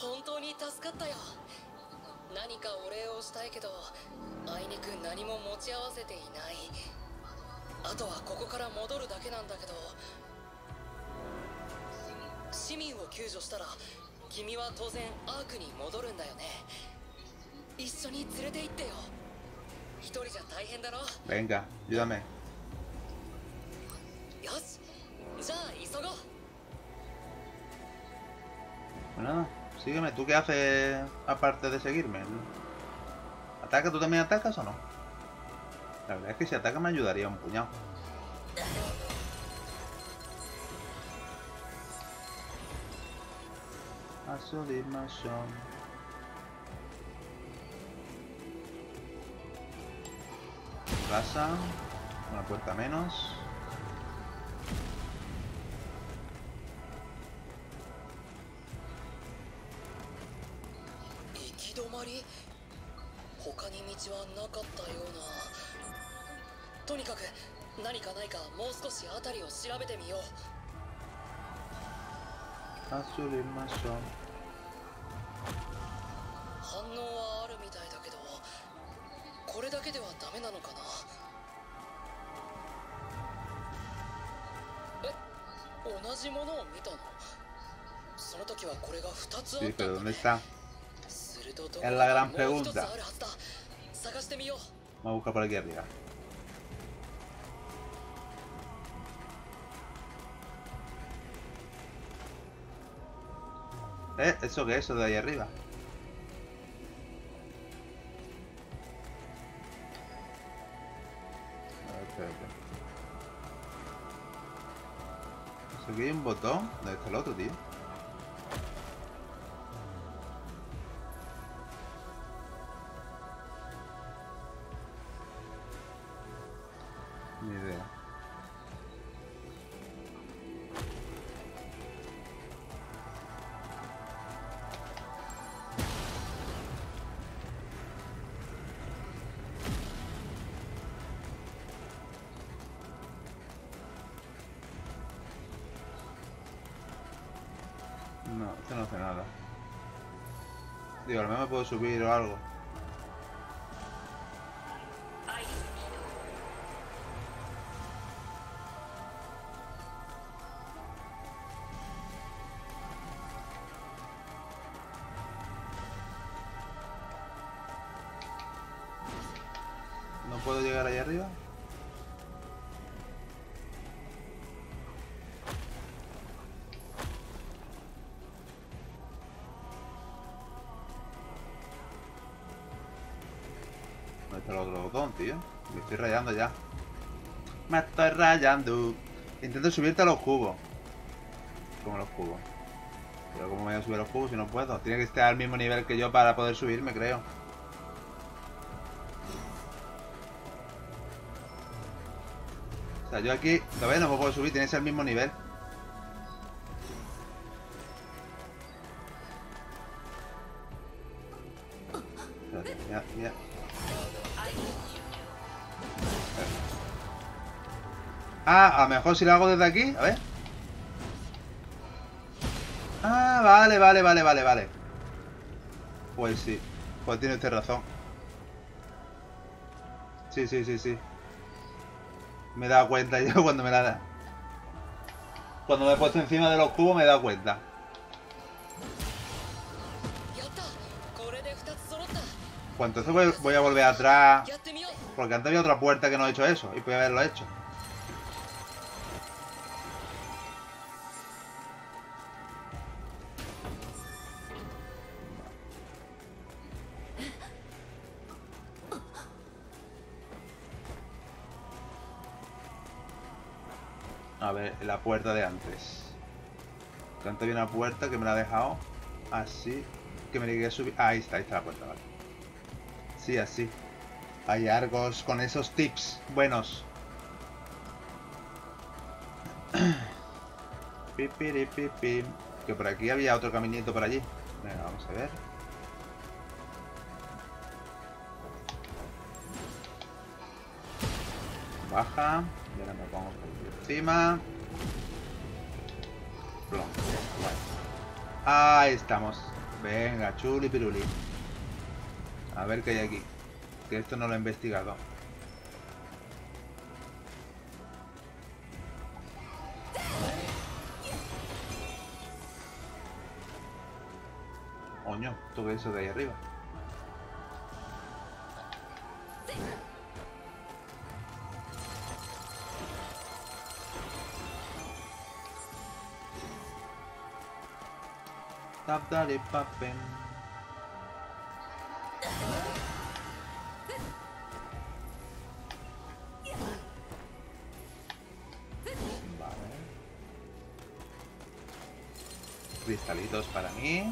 Venga, ayúdame. Pues nada, sígueme. ¿Tú qué haces aparte de seguirme? ¿Ataca? ¿Tú también atacas o no? La verdad es que si ataca me ayudaría un puñado. Azul Machón. Casa. Una puerta menos. Azul Machón. Sí, pero ¿dónde está? Es la gran pregunta. Vamos a buscar por aquí arriba. ¿Eh? ¿Eso qué es? ¿Eso de ahí arriba? A ver, espérate. Aquí hay un botón. ¿Dónde está el otro, tío? Ni idea. No, esto no hace nada. Digo, al menos me puedo subir o algo. ¿No puedo llegar ahí arriba? ¿Dónde está el otro botón, tío? Me estoy rayando ya. Me estoy rayando. Intento subirte a los cubos. Como los cubos. Pero ¿cómo voy a subir a los cubos si no puedo? Tiene que estar al mismo nivel que yo para poder subirme, creo. O sea, yo aquí todavía no me puedo subir, tiene que ser al mismo nivel. Espérate, ya, ya. Ah, a lo mejor si lo hago desde aquí, a ver. Ah, vale, vale, vale, vale, vale. Pues sí, pues tiene usted razón. Sí, sí, sí, sí. Me he dado cuenta yo cuando me la da. Cuando me he puesto encima de los cubos me he dado cuenta. Pues entonces voy, voy a volver atrás. Porque antes había otra puerta que no he hecho eso. Y podía haberlo hecho. A ver, la puerta de antes. Antes había una puerta que me la ha dejado así. Que me llegué a subir. Ah, ahí está, ahí está la puerta, vale. Sí, así. Hay Argos con esos tips buenos. Pipiripipi. Que por aquí había otro caminito por allí. Venga, vamos a ver. Baja. Y ahora me pongo por encima. Plom. Bueno. Ahí estamos. Venga, chuli piruli. A ver qué hay aquí. Que esto no lo he investigado. Coño, todo eso de ahí arriba. Tap dale papen. Vale. Cristalitos para mí.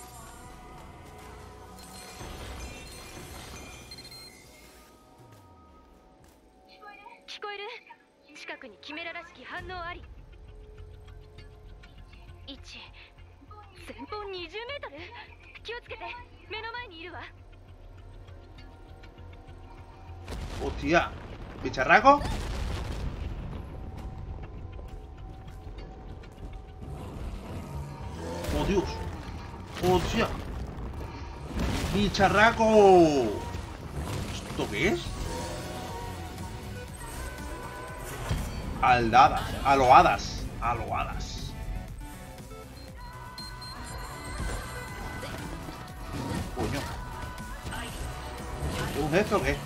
Hostia, bicharraco. Oh Dios. Hostia. Bicharraco. ¿Esto qué es? Aldadas, aloadas, aloadas. Coño. ¿Es un jefe o qué?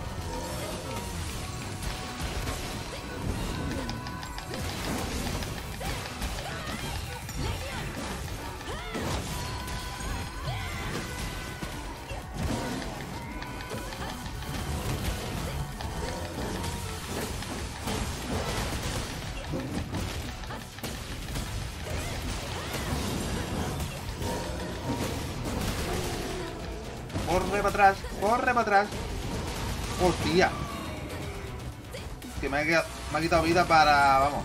Corre para atrás, corre para atrás. Hostia. Que me ha, quedado, me ha quitado vida para... Vamos.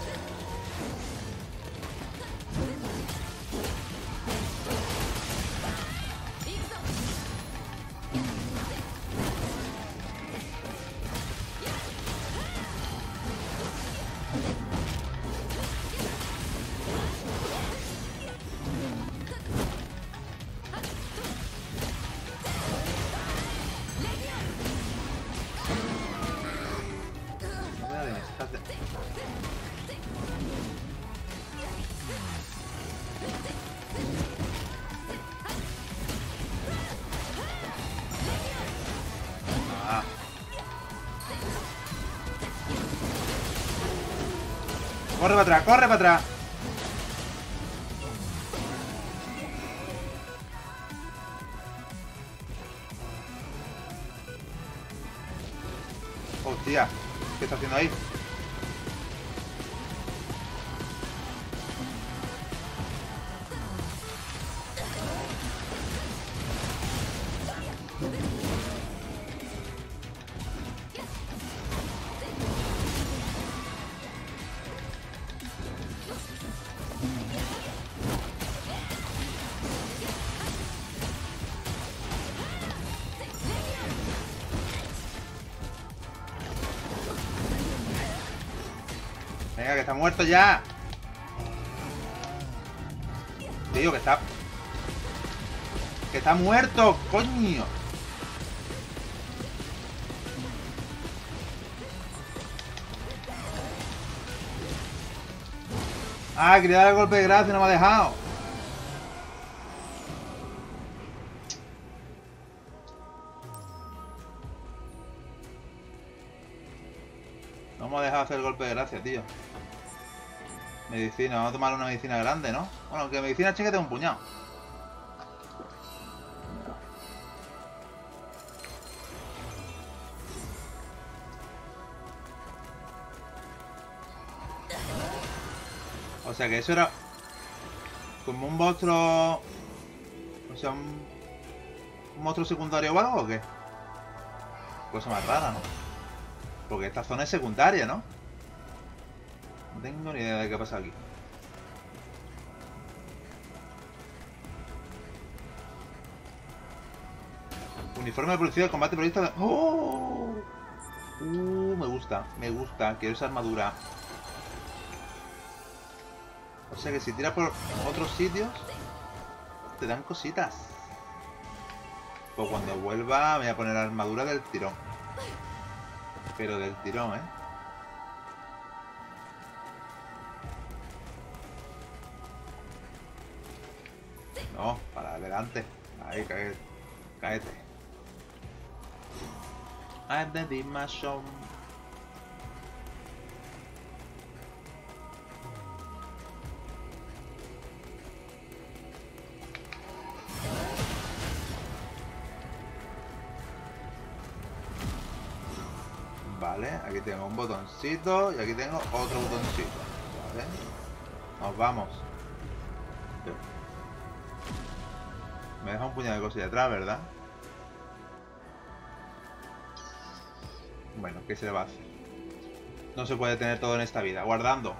Corre para atrás, corre para atrás. Hostia, ¿qué está haciendo ahí? Venga, que está muerto ya. Tío, que está... Que está muerto, coño. Ah, quería dar el golpe de gracia y no me ha dejado. No me ha dejado hacer el golpe de gracia, tío. Medicina, vamos a tomar una medicina grande, ¿no? Bueno, que medicina chica tengo un puñado. O sea que eso era como un monstruo... O sea, un, un monstruo secundario o algo, ¿o qué? Cosa más rara, ¿no? Porque esta zona es secundaria, ¿no? No tengo ni idea de qué pasa aquí. Uniforme de policía de combate previsto de... ¡Oh! Uh, me gusta, me gusta. Quiero esa armadura. O sea que si tiras por otros sitios, te dan cositas. Pues cuando vuelva me voy a poner la armadura del tirón. Pero del tirón, ¿eh? No, para adelante. Ahí, cáete. Cáete. I'm the Dimashon. Vale, aquí tengo un botoncito y aquí tengo otro botoncito. Vale. Nos vamos. Me deja un puñado de cosillas atrás, ¿verdad? Bueno, ¿qué se le va a hacer? No se puede tener todo en esta vida. Guardando.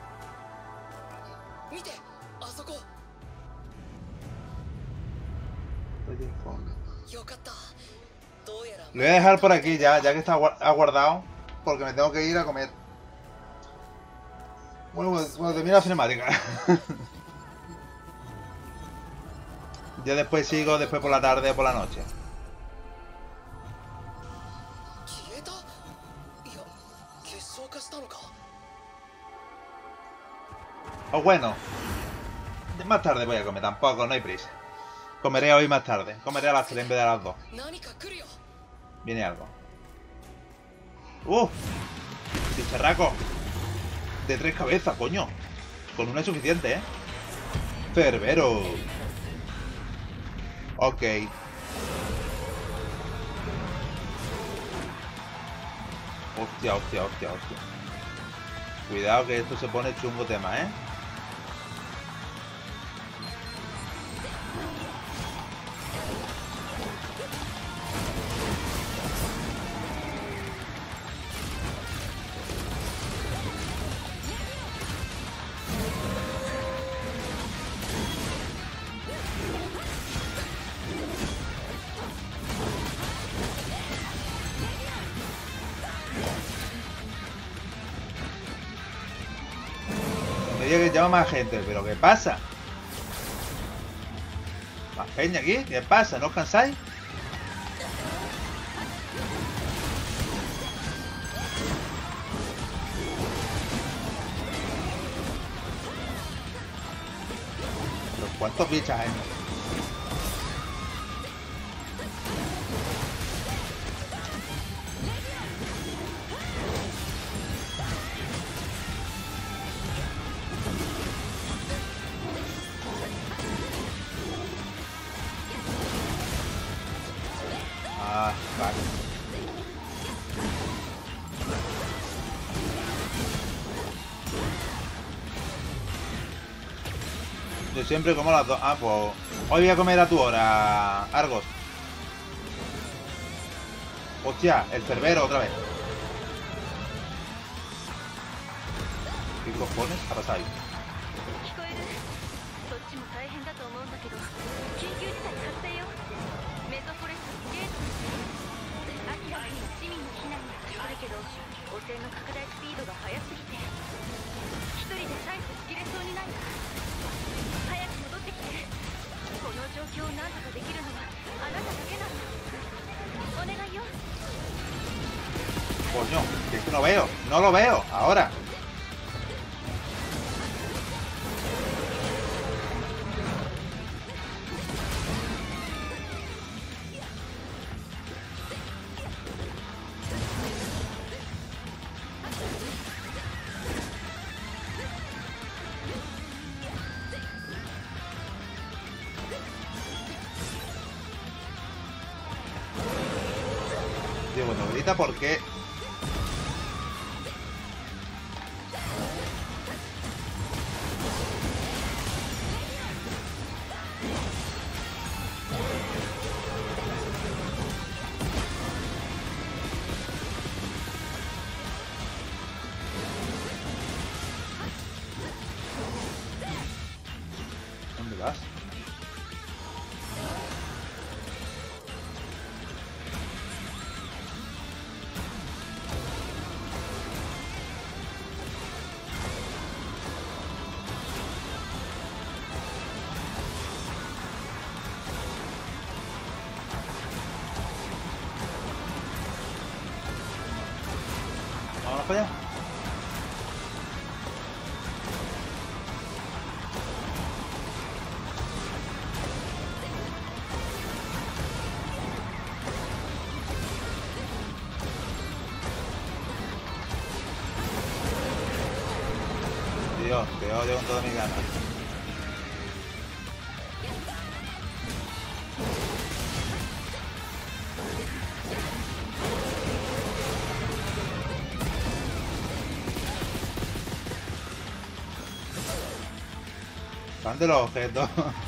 Lo voy a dejar por aquí ya, ya que está aguardado, porque me tengo que ir a comer. Bueno, pues, bueno termina la cinemática. Ya después sigo, después por la tarde o por la noche. O bueno, más tarde voy a comer, tampoco, no hay prisa. Comeré hoy más tarde, comeré a las tres en vez de a las dos. Viene algo. ¡Uh! Chicharraco. De tres cabezas, coño. Con una es suficiente, ¿eh? Cerbero. Ok. Hostia, hostia, hostia, hostia. Cuidado que esto se pone chungo tema, ¿eh? Que llama más gente, pero ¿qué pasa? Más peña aquí, ¿qué pasa? ¿No os cansáis? ¿Pero cuántos bichas hay? Yo siempre como las dos. Ah, pues hoy voy a comer a tu hora, Argos. Hostia, el cerbero otra vez. ¿Qué cojones ha pasado ahí? Coño, que es que no veo, no lo veo, ahora. Digo, bueno, ahorita ¿por qué? para allá. Dios, te odio con todas mis ganas. Van de los objetos.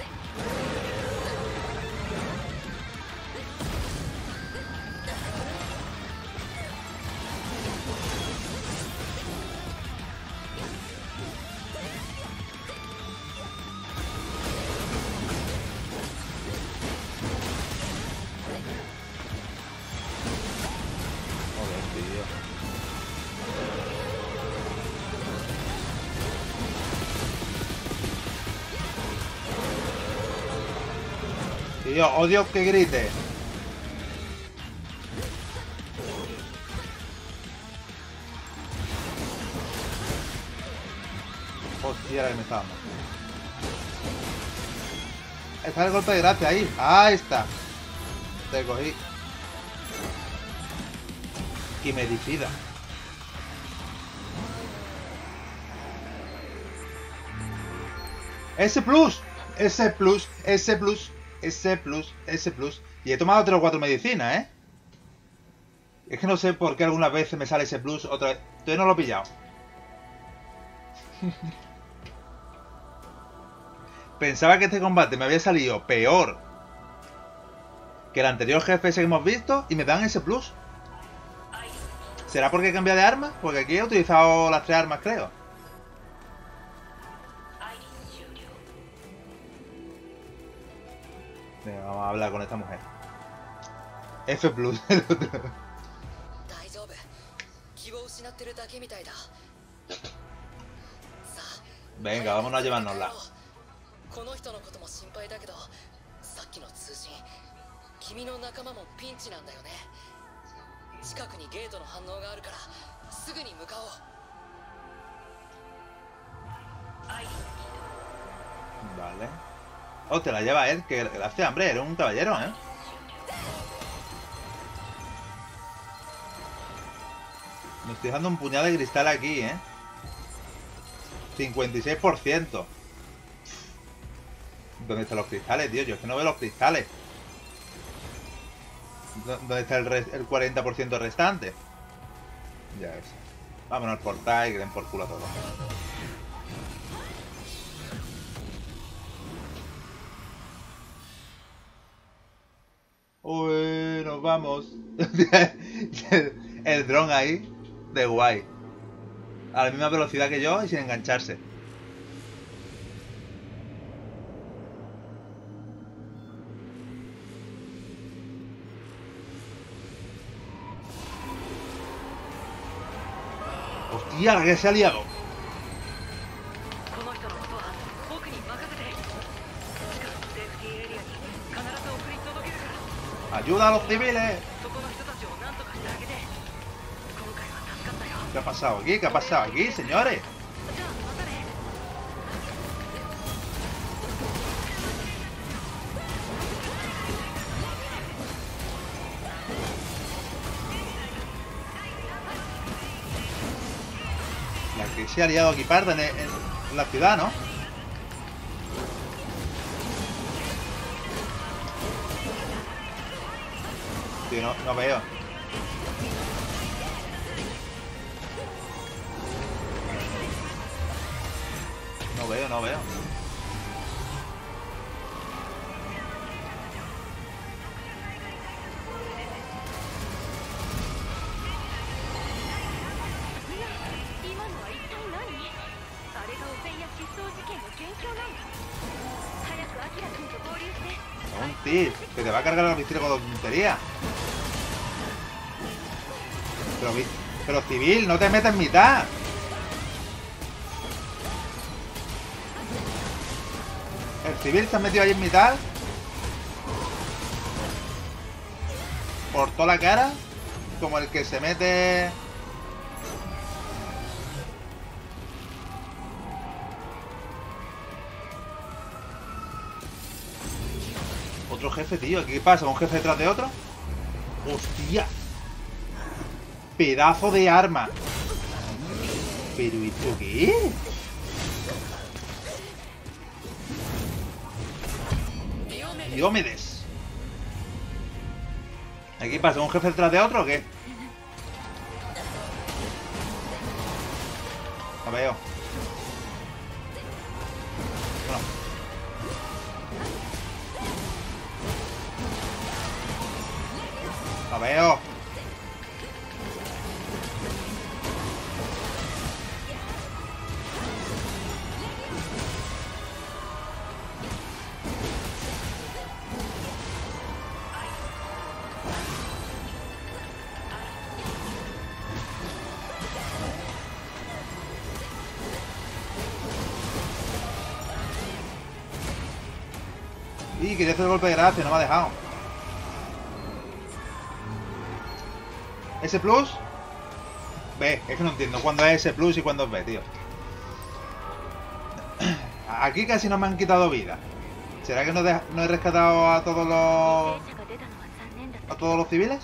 Tío, odio que grite. Hostia, la que me está dando. Está el golpe de gracia ahí. Ahí está. Te cogí. Y medicida. S plus. S plus. S plus. S plus, S plus. Y he tomado tres o cuatro medicinas, ¿eh? Es que no sé por qué algunas veces me sale ese plus, otra vez. Todavía no lo he pillado. Pensaba que este combate me había salido peor que el anterior jefe ese que hemos visto y me dan ese plus. ¿Será porque he cambiado de arma? Porque aquí he utilizado las tres armas, creo. Venga, vamos a hablar con esta mujer. F plus, el otro. Venga, vámonos a llevárnosla. Vale. Oh, te la lleva él, que gracias, hombre, eres un caballero, ¿eh? Me estoy dejando un puñado de cristal aquí, ¿eh? cincuenta y seis por ciento. ¿Dónde están los cristales, tío? Yo es que no veo los cristales. ¿Dónde está el, el cuarenta por ciento restante? Ya ves. Vámonos al portal y que den por culo a todos. Uy, nos vamos. el, el dron ahí, de guay. A la misma velocidad que yo y sin engancharse. Hostia, la que se ha liado. ¡Ayuda a los civiles! ¿Qué ha pasado aquí? ¿Qué ha pasado aquí, señores? La que se ha liado aquí parda en, en la ciudad, ¿no? Tío, no, no veo. No veo, no veo. Un tío, que te va a cargar la pistola con tontería. Pero, pero civil, no te metas en mitad. El civil se ha metido ahí en mitad. Por toda la cara. Como el que se mete Otro jefe, tío. ¿Qué pasa? ¿Un jefe detrás de otro? ¡Hostia! Pedazo de arma. ¿Pero esto qué es? Diomedes. ¿Aquí pasa? ¿Un jefe detrás de otro o qué? Lo veo. Bueno. Lo veo. Y quería hacer el golpe de gracia, no me ha dejado. ¿S plus? B, es que no entiendo cuándo es S plus y cuándo es B, tío. Aquí casi no me han quitado vida. ¿Será que no, de, no he rescatado a todos los... a todos los civiles?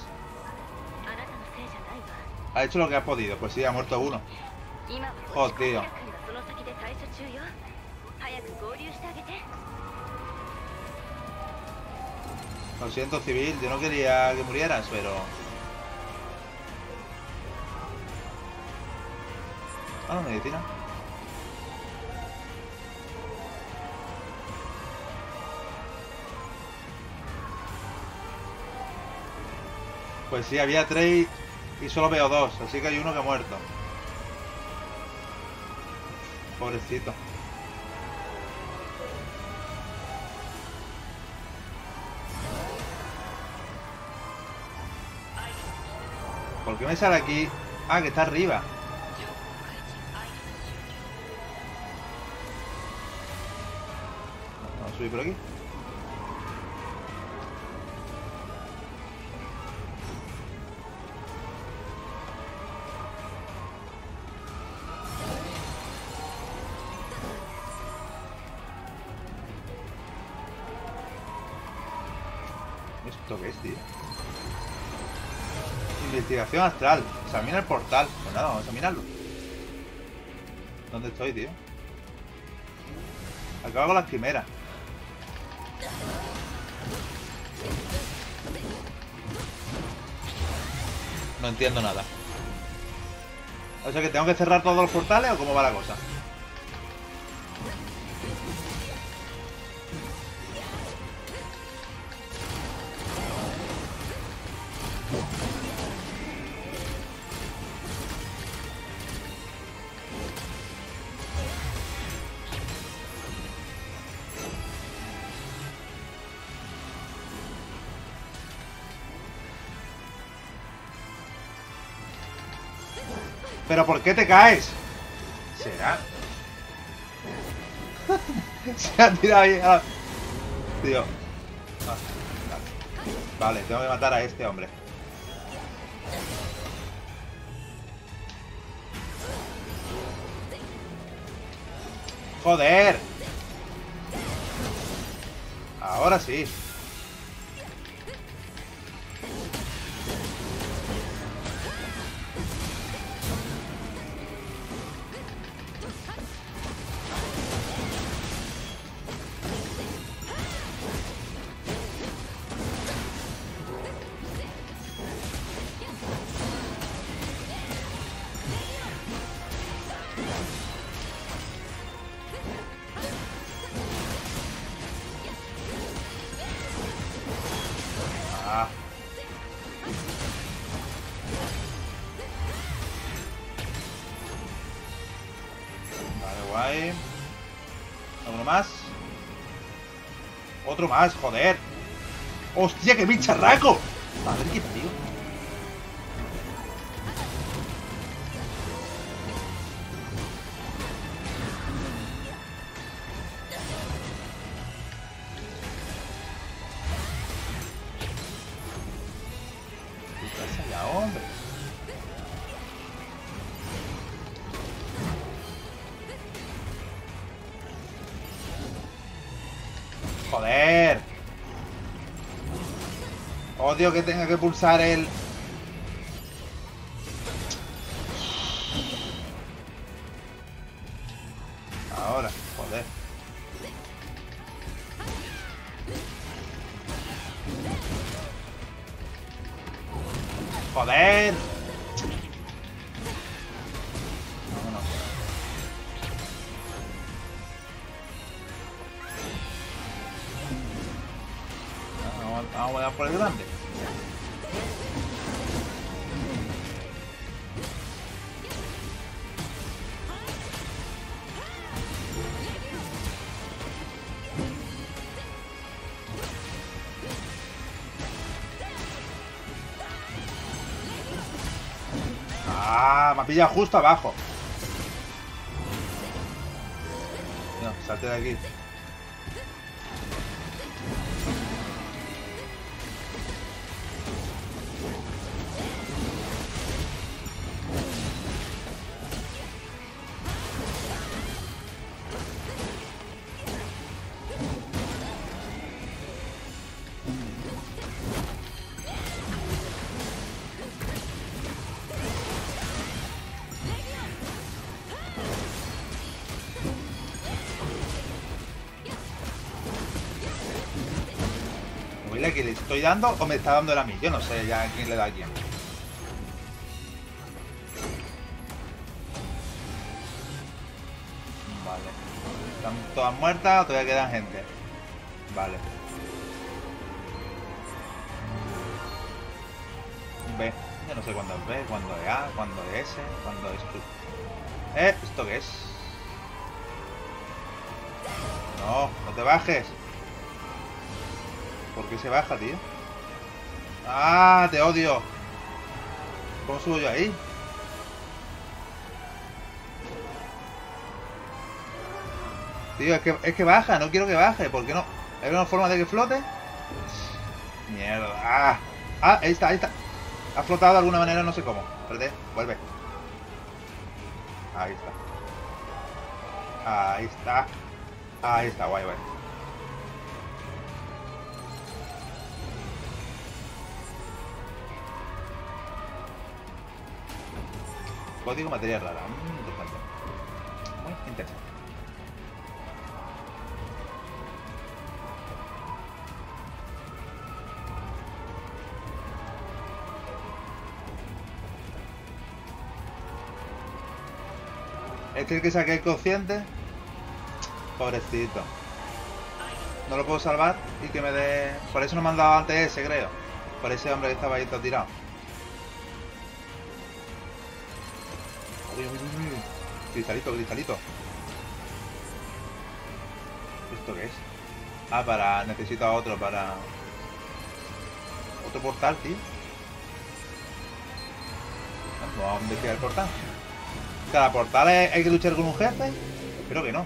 Ha hecho lo que ha podido, pues sí, ha muerto uno. Joder, tío. Lo siento, civil, yo no quería que murieras, pero... Ah, no, medicina. Pues sí, había tres y solo veo dos, así que hay uno que ha muerto. Pobrecito. ¿Por qué me sale aquí? Ah, que está arriba. Vamos a subir por aquí. ¿Esto qué es, tío? Investigación astral. Examina el portal. Pues nada, vamos a examinarlo. ¿Dónde estoy, tío? Acabo con las quimeras. No entiendo nada. O sea que tengo que cerrar todos los portales o cómo va la cosa. ¿Pero por qué te caes? ¿Será? Se ha tirado ahí. Ah. Tío. Ah, vale. Vale, tengo que matar a este hombre. ¡Joder! Ahora sí. Guay. ¿Uno más? Otro más, joder. ¡Hostia, qué bicharraco! Madre que parió. ¿Qué pasa ya, hombre? Joder. Odio que tenga que pulsar el... Ahora, joder. ¡Joder! Vámonos. Vamos, vamos a por el grande. Ah, me ha pillado justo abajo. No, salte de aquí. Que le estoy dando o me está dando él a mí. Yo no sé ya quién le da a quién. Vale. Están todas muertas o todavía quedan gente. Vale. B. Yo no sé cuándo es B, cuándo es A, cuándo es S, cuándo es Q. ¿Eh? ¿Esto qué es? No, no te bajes. ¿Por qué se baja, tío? ¡Ah! ¡Te odio! ¿Cómo subo yo ahí? Tío, es que, es que baja, no quiero que baje. ¿Por qué no? ¿Hay una forma de que flote? Mierda. ¡Ah! ¡Ah! Ahí está, ahí está. Ha flotado de alguna manera, no sé cómo. Espérate, vuelve. Ahí está. Ahí está. Ahí está, guay, guay. Código materia rara. Muy interesante. Muy interesante. Este es el que saqué el consciente. Pobrecito. No lo puedo salvar y que me dé... Por eso no me han dado antes ese, creo. Por ese hombre que estaba ahí todo tirado. Cristalito, cristalito. ¿Esto qué es? Ah, para... Necesito a otro para... Otro portal, tío. Vamos a investigar el portal. ¿Cada portal es, hay que luchar con un jefe? Espero que no.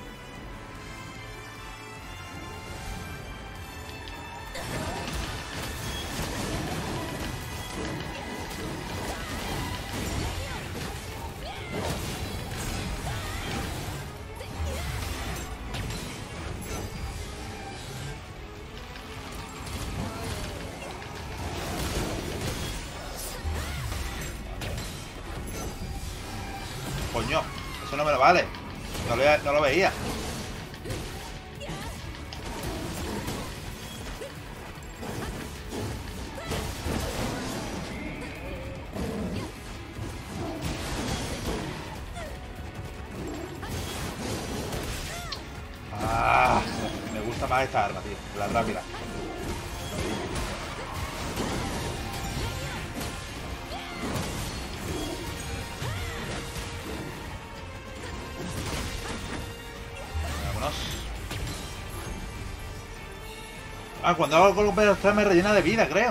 Coño, eso no me lo vale. No lo, no lo veía. Ah, me gusta más esta arma, tío. La rápida. Ah, cuando hago el golpe de los tres me rellena de vida, creo.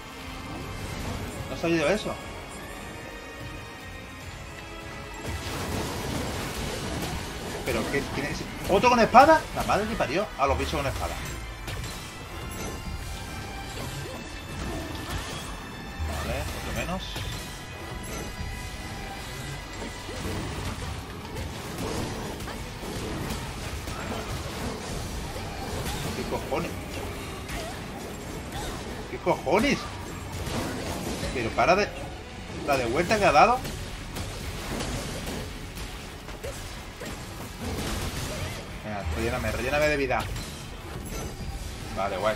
No sabía yo eso. Pero ¿qué tiene ese... ¿Otro con espada? La madre que parió a los bichos con espada. Vale, otro menos. ¿Qué cojones? ¿Qué cojones? Pero para de... La de vuelta que ha dado. Venga, relléname, relléname de vida. Vale, guay.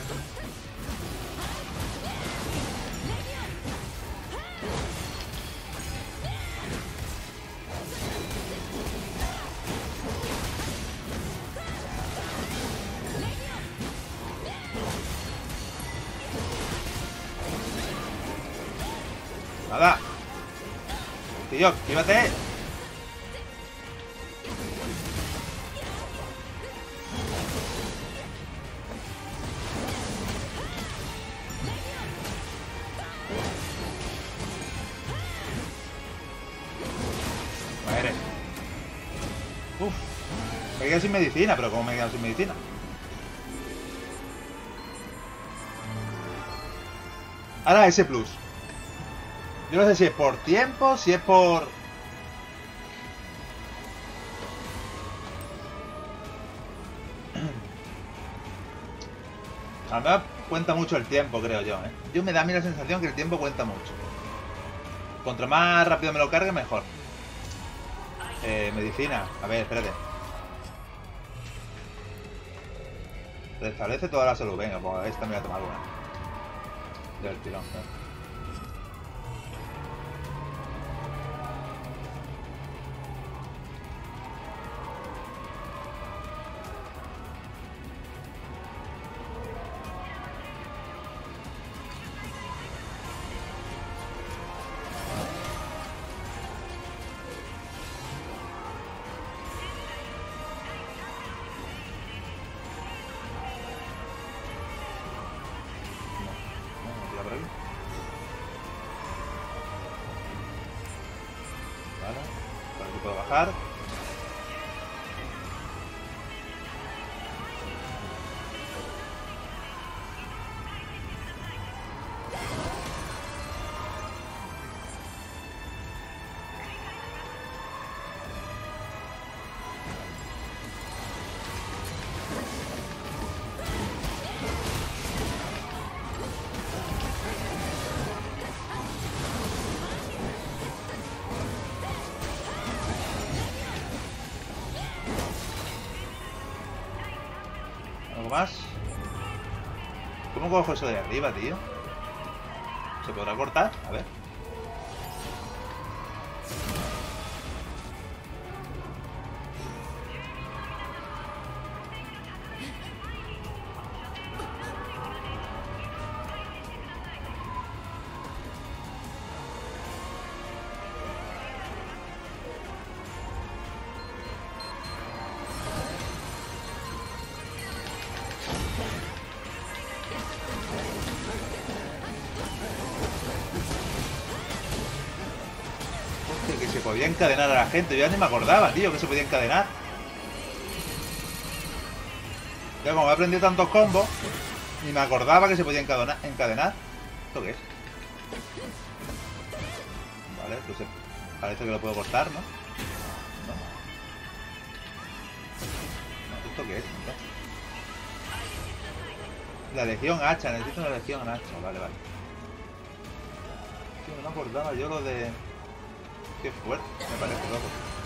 Nada. Tío, quítate. Madre. Uf. Me quedo sin medicina, pero ¿cómo me quedo sin medicina? Ahora ese plus. Yo no sé si es por tiempo, si es por... A mí cuenta mucho el tiempo, creo yo, ¿eh? Yo me da a mí la sensación que el tiempo cuenta mucho. Contra más rápido me lo cargue, mejor. Eh, medicina. A ver, espérate. Restablece toda la salud. Venga, pues esta me voy a tomar una. Del tirón, ¿eh? Bajar. Más. ¿Cómo cojo eso de arriba, tío? ¿Se podrá cortar? A ver. Que se podía encadenar a la gente. Yo ya ni me acordaba, tío, que se podía encadenar. Ya como he aprendido tantos combos, ni me acordaba que se podía encadenar. encadenar. ¿Esto qué es? Vale, pues parece que lo puedo cortar, ¿no? ¿No? No, ¿esto qué es? ¿No? La legión hacha, necesito una legión hacha. Vale, vale. Tío, no me acordaba yo lo de... Qué fuerte, me parece loco.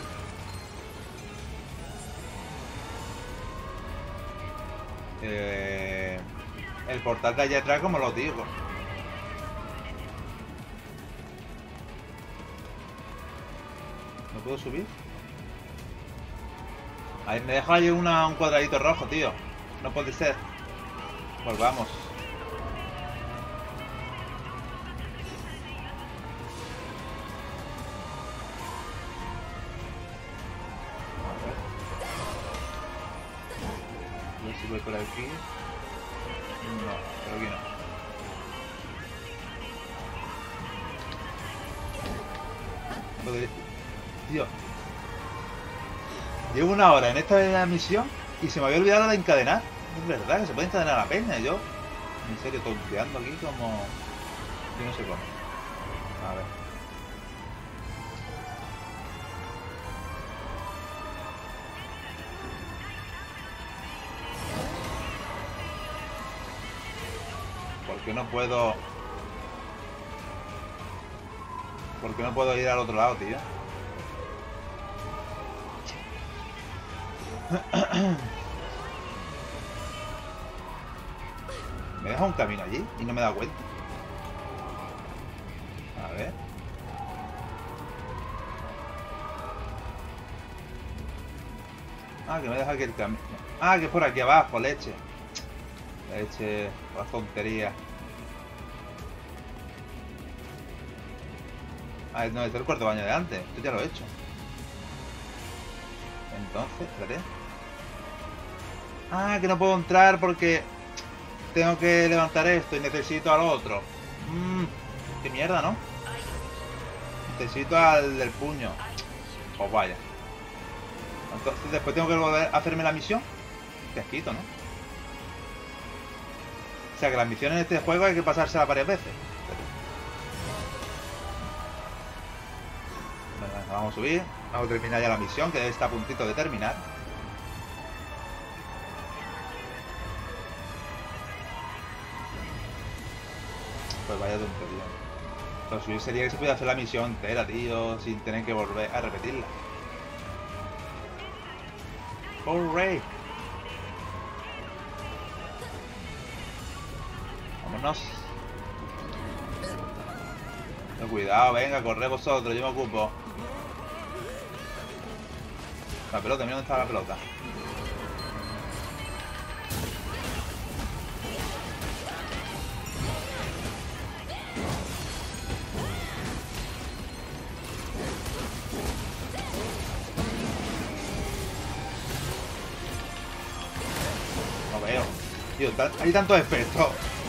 Eh, el portal de allá atrás, como lo digo. ¿No puedo subir? Ahí me deja ahí una, un cuadradito rojo, tío. No puede ser. Volvamos. Voy por aquí. No, por aquí no. Joder. Tío. Llevo una hora en esta misión y se me había olvidado de encadenar. Es verdad que se puede encadenar a la peña. Yo, en serio, tonteando aquí como... Yo no sé cómo. A ver. ¿Por qué no puedo...? ¿Por qué no puedo ir al otro lado, tío? ¿Me deja un camino allí y no me da cuenta? A ver. Ah, que me deja aquí el camino. Ah, que es por aquí abajo, leche. Leche, la tontería. Ah, no, este es el cuarto baño de antes. Esto ya lo he hecho. Entonces, espérate. Ah, que no puedo entrar porque tengo que levantar esto y necesito al otro. Mmm, qué mierda, ¿no? Necesito al del puño. Pues vaya. Entonces después tengo que volver a hacerme la misión. Qué asquito, ¿no? O sea que las misiones en este juego hay que pasárselas varias veces. Bueno, vamos a subir. Vamos a terminar ya la misión, que está a puntito de terminar. Pues vaya tontería. Lo suyo sería que se pudiera hacer la misión entera, tío, sin tener que volver a repetirla. ¡Hurray! Vámonos. No, cuidado, venga, corred vosotros, yo me ocupo. La pelota, mira dónde está la pelota. No veo. Tío, hay tantos efectos.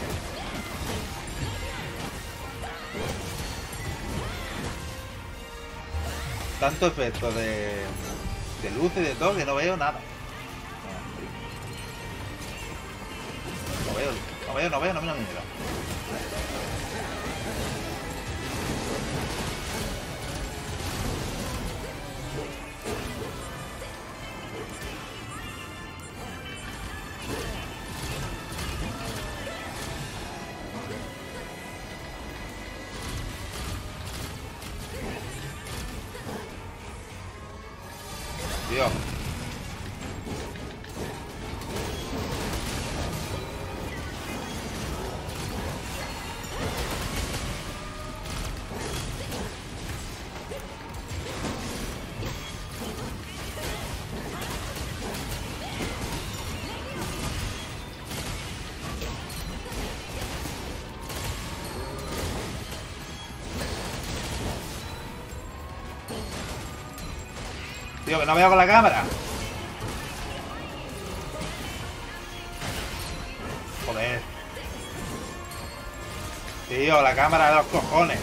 Tanto efecto de, de luz y de todo que no veo nada. No veo, no veo, no veo, no veo, no veo. Tío. Tío, que no veo con la cámara. Joder. Tío, la cámara de los cojones.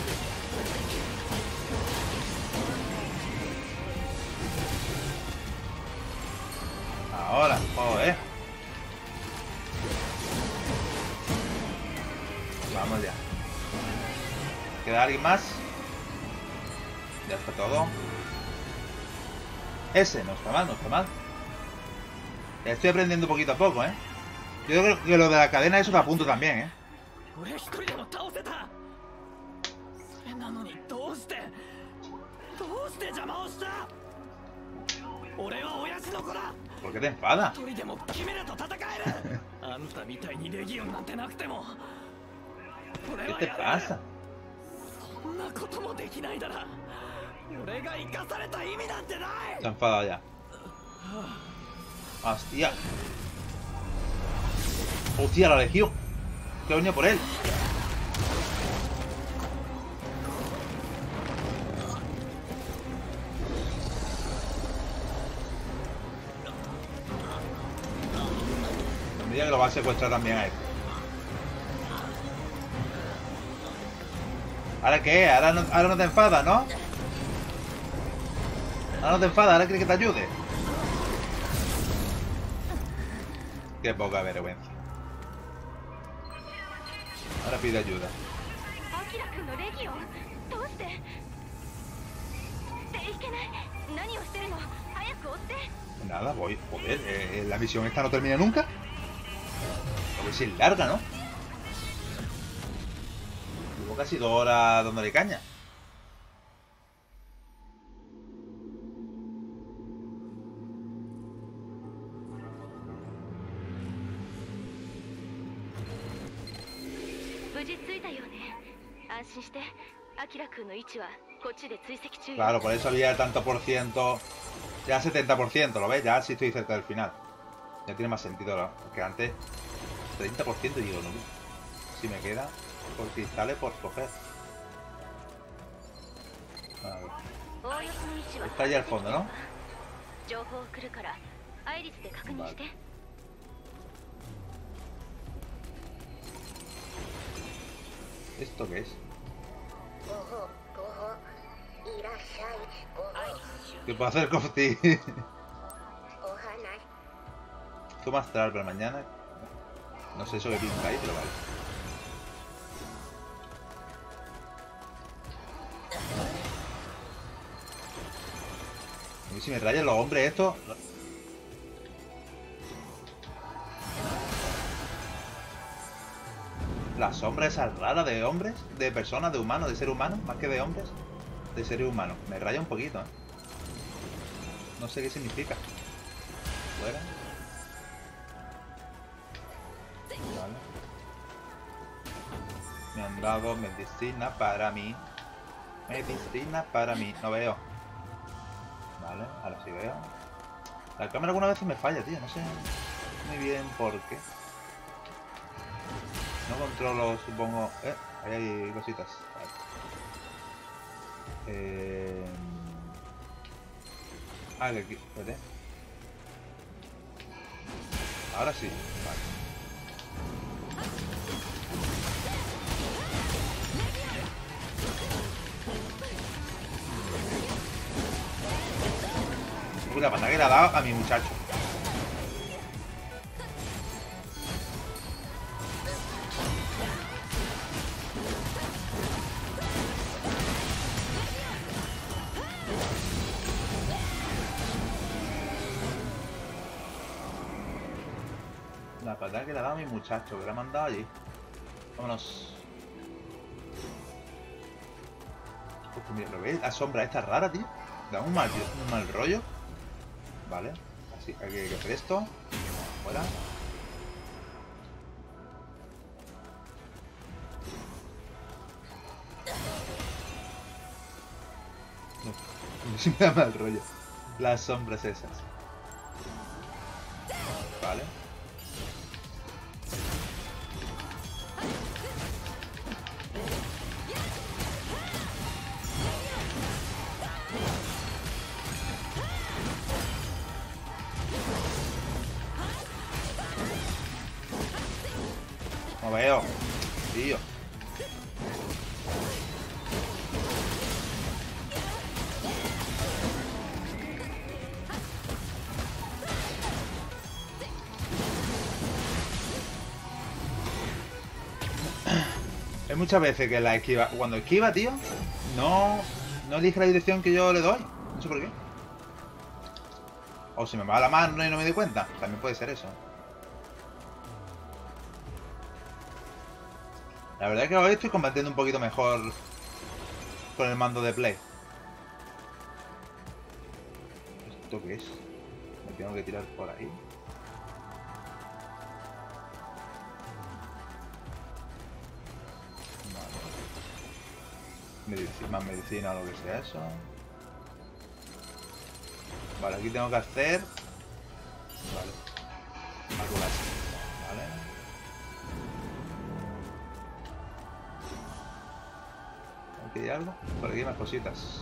Ahora, joder. Vamos ya. ¿Queda alguien más? Ya está todo. Ese, no está mal, no está mal. Estoy aprendiendo poquito a poco, ¿eh? Yo creo que lo de la cadena eso te apunto también, ¿eh? ¿Por qué te enfadas? ¿Qué te pasa? Se ha enfadado ya. Hostia. Hostia, la legión. Que ha venido por él. Me diga que lo va a secuestrar también a él. ¿Ahora qué? ¿Ahora no, ahora no te enfadas, no? Ahora no te enfadas, ahora quieres que te ayude. Qué poca vergüenza. Ahora pide ayuda. Nada, voy. Joder, eh, la misión esta no termina nunca. Porque si es larga, ¿no? casi dos horas dándole caña. Claro, por eso había tanto por ciento. Ya setenta por ciento, ¿lo ves? Ya sí estoy cerca del final. Ya tiene más sentido, ¿no? Porque antes treinta por ciento y digo, no. Si me queda por cristales por coger. A ver. Está allá al fondo, ¿no? Vale. ¿Esto qué es? ¿Qué puedo hacer, Cofti? Toma astral para mañana. No sé eso que pinta ahí, pero vale. A mí si me rayan los hombres estos. Las sombras esas raras de hombres, de personas, de humanos, de seres humanos, más que de hombres, de seres humanos. Me raya un poquito, ¿eh? No sé qué significa. Fuera. Vale. Me han dado medicina para mí. Medicina para mí. No veo. Vale, ahora sí veo. La cámara algunas veces me falla, tío. No sé muy bien por qué. No controlo, supongo... Eh, ahí hay cositas. Vale. Eh... Ah, que aquí... Espérate. Ahora sí. Vale. Uy, la patada que le ha dado a mi muchacho. La patada que le ha dado a mi muchacho, que le ha mandado allí. Vámonos. Uf, mira, ¿lo ves? La sombra esta rara, tío. Da un mal, un mal rollo. Vale. Así, hay que hacer esto. Fuera. No, sí me da mal rollo. Las sombras esas. Vale. No veo, tío. Hay muchas veces que la esquiva, cuando esquiva, tío, no, no elige la dirección que yo le doy. No sé por qué. O se me va la mano y no me doy cuenta. También puede ser eso. La verdad es que hoy estoy combatiendo un poquito mejor con el mando de Play. ¿Esto qué es? Me tengo que tirar por ahí. Vale. Medici- más medicina o lo que sea eso. Vale, aquí tengo que hacer... Vale. Algo así. Vale. Aquí hay algo. Por aquí hay más cositas.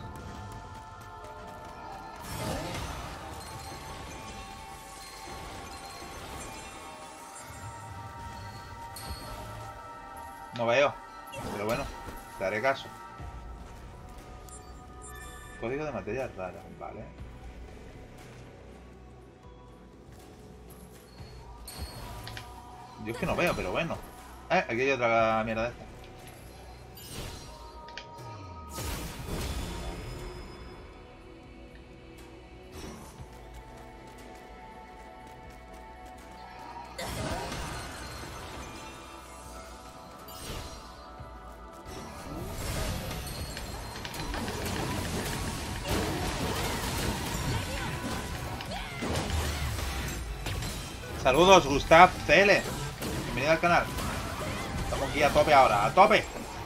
No veo. Pero bueno, te haré caso. Código de materias raras, vale. Yo es que no veo, pero bueno. Eh, aquí hay otra mierda de esta. Saludos, Gustav C L. Bienvenido al canal. Estamos aquí a tope ahora, a tope.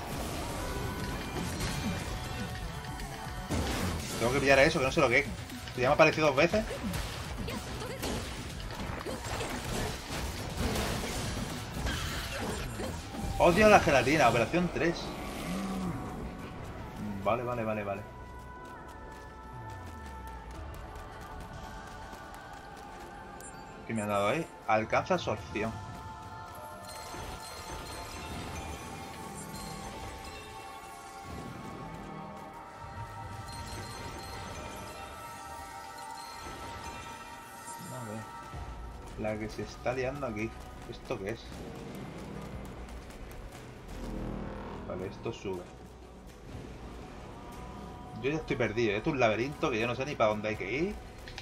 Tengo que pillar eso, que no sé lo que es. Se ya me ha aparecido dos veces. Odio la gelatina, operación tres. Vale, vale, vale, vale. ¿Qué me han dado ahí? Alcanza absorción. A ver. La que se está liando aquí. ¿Esto qué es? Vale, esto sube. Yo ya estoy perdido. Esto es un laberinto que yo no sé ni para dónde hay que ir.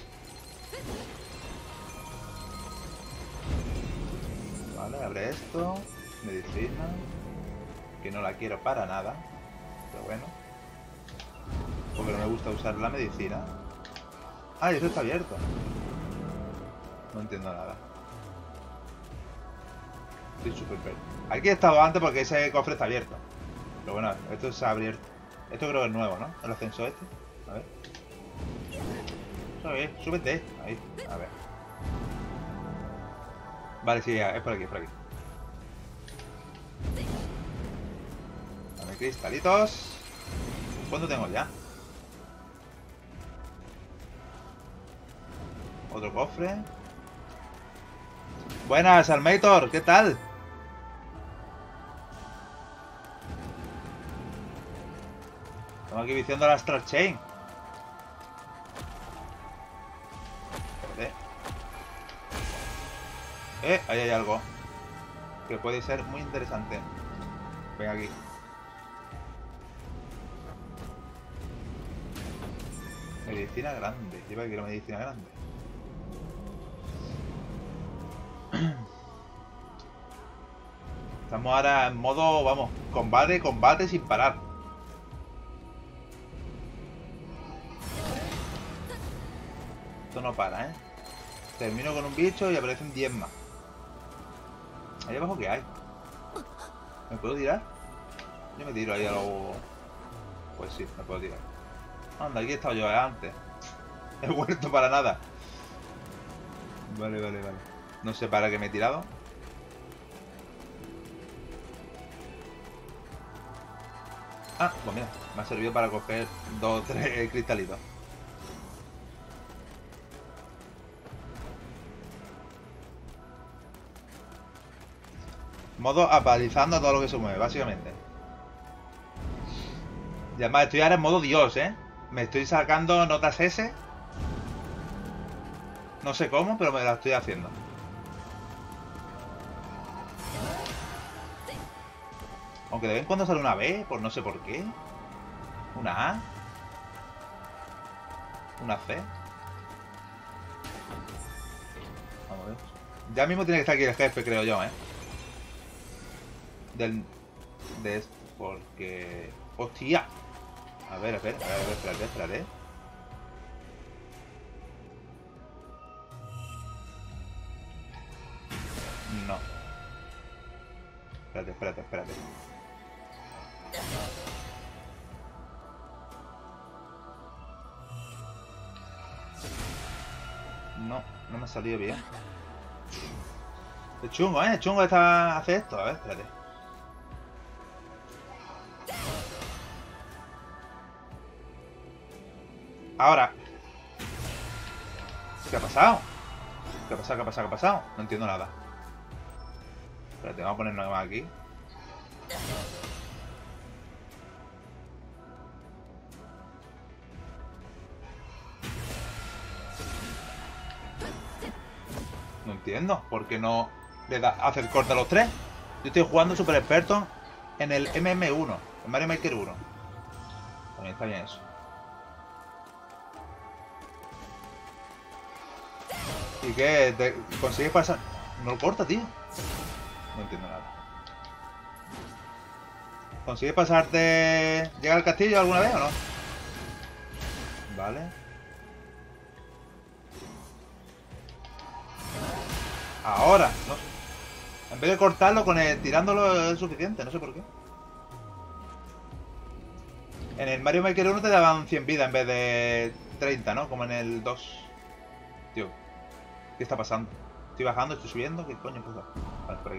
Vale, abre esto. Medicina. Que no la quiero para nada. Pero bueno. Porque no me gusta usar la medicina. Ah, y eso está abierto. No entiendo nada. Estoy súper perdido. Aquí he estado antes porque ese cofre está abierto. Pero bueno, esto se ha abierto. Esto creo que es nuevo, ¿no? El ascenso este. A ver. A ver, súbete. Ahí. A ver. Vale, sí, es por aquí, es por aquí. Dame cristalitos. ¿Cuánto tengo ya? Otro cofre. Buenas, Almator, ¿qué tal? Estamos aquí viciando la Astral Chain. Vale. Eh, ahí hay algo que puede ser muy interesante. Ven aquí. Medicina grande. Lleva aquí la medicina grande. Estamos ahora en modo, vamos, combate, combate sin parar. Esto no para, ¿eh? Termino con un bicho y aparecen diez más. Ahí abajo, ¿qué hay? ¿Me puedo tirar? Yo me tiro ahí a lo... Pues sí, me puedo tirar. Anda, aquí he estado yo antes. He vuelto para nada. Vale, vale, vale. No sé para qué me he tirado. Ah, pues mira, me ha servido para coger dos o tres cristalitos. Modo apalizando todo lo que se mueve, básicamente. Y además estoy ahora en modo Dios, ¿eh? Me estoy sacando notas S. No sé cómo, pero me las estoy haciendo. Aunque de vez en cuando sale una B, por no sé por qué. Una A. Una C. Vamos a ver. Ya mismo tiene que estar aquí el jefe, creo yo, ¿eh? Del... De esto, porque... ¡Hostia! A ver, a ver, a ver, a ver, espérate, espérate. No. Espérate, espérate, espérate. No, no me ha salido bien. Es chungo, ¿eh? Es chungo esta... hacer esto. A ver, espérate. Ahora. ¿Qué ha pasado? ¿Qué ha pasado? ¿Qué ha pasado? ¿Qué ha pasado? No entiendo nada. Espérate, vamos a ponernos más aquí. No entiendo. ¿Por qué no le da hacer corte a los tres? Yo estoy jugando super experto en el M M uno. En Mario Maker uno. También está bien eso. ¿Y qué? ¿Te consigues pasar? No lo corta, tío. No entiendo nada. ¿Consigues pasarte... llegar al castillo alguna vez o no? Vale. Ahora, no sé. En vez de cortarlo con el tirándolo es suficiente, no sé por qué. En el Mario Maker uno te daban cien vidas en vez de treinta, ¿no? Como en el dos. Tío, ¿qué está pasando? Estoy bajando, estoy subiendo, ¿qué coño pasa? Vale, por ahí.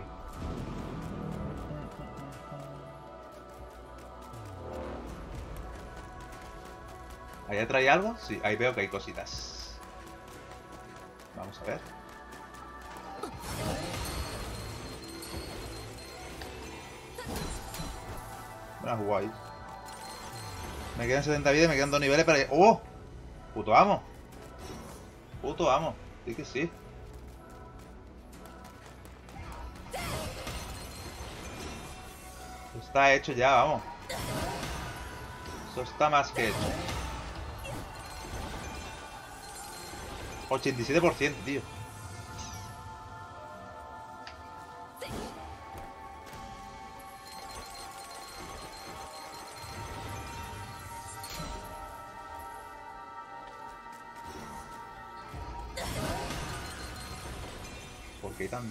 ¿Ahí atrás hay algo? Sí, ahí veo que hay cositas. Vamos a ver. Buena jugada ahí. Me quedan setenta vidas y me quedan dos niveles para... ¡Oh! Puto amo. Puto amo. Sí que sí. Está hecho ya, vamos. Eso está más que hecho. ochenta y siete por ciento, tío. ¿Por qué tan...?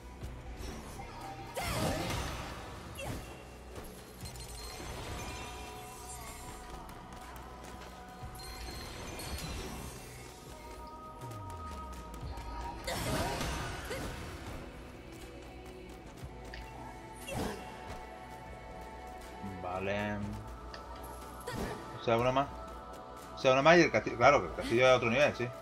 Vale. O sea, una más. O sea, una más y el castillo. Claro, que el castillo es otro nivel, sí.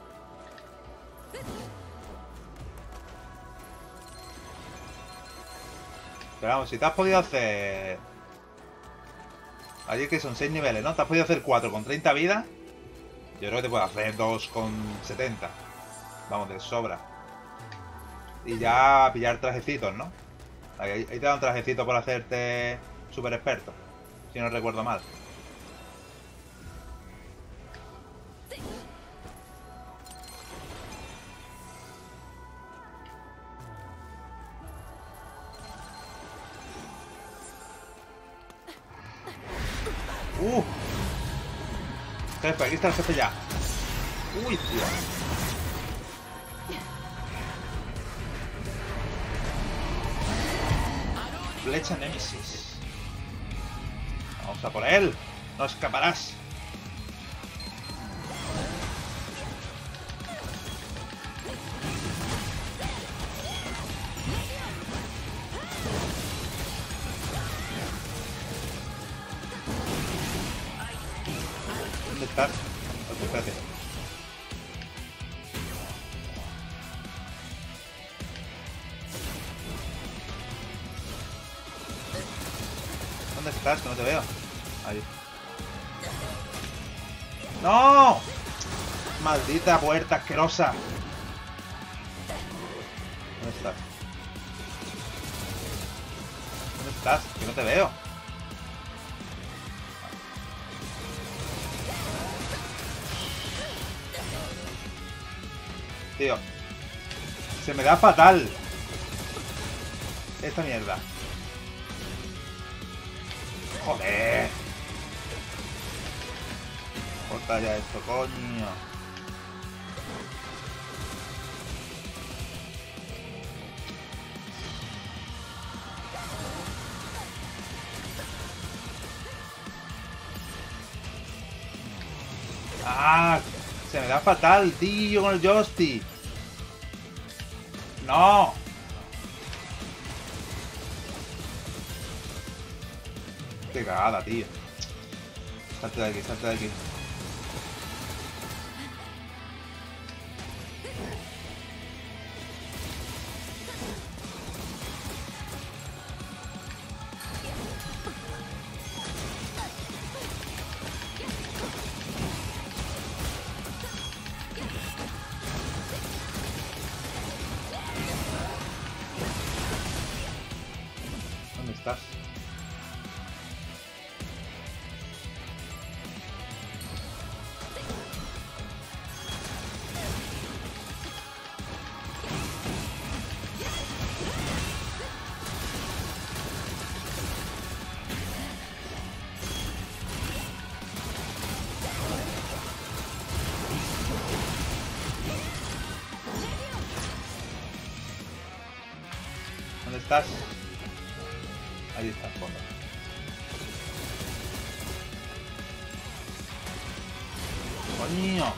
Pero vamos, si te has podido hacer... Allí que son seis niveles, ¿no? Te has podido hacer cuatro con treinta vidas. Yo creo que te puedes hacer dos con setenta. Vamos, de sobra. Y ya pillar trajecitos, ¿no? Ahí, ahí te dan trajecitos por hacerte super experto. Si no recuerdo mal. Uh. Jefe, aquí está el jefe ya. Uy, tío. Flecha Nemesis. Vamos a por él. No escaparás. ¿Dónde estás? Ok, espérate. ¿Dónde estás? Que no te veo. Ahí. ¡No! Maldita puerta asquerosa. ¿Dónde estás? ¿Dónde estás? Que no te veo. Tío. Se me da fatal esta mierda. Joder. Corta ya esto, coño. Ah, se me da fatal, tío, con el joystick. No. Qué cagada, tío. Salte de aquí, salte de aquí. ¿Dónde estás? estás? Ahí está el fondo. ¡Coño!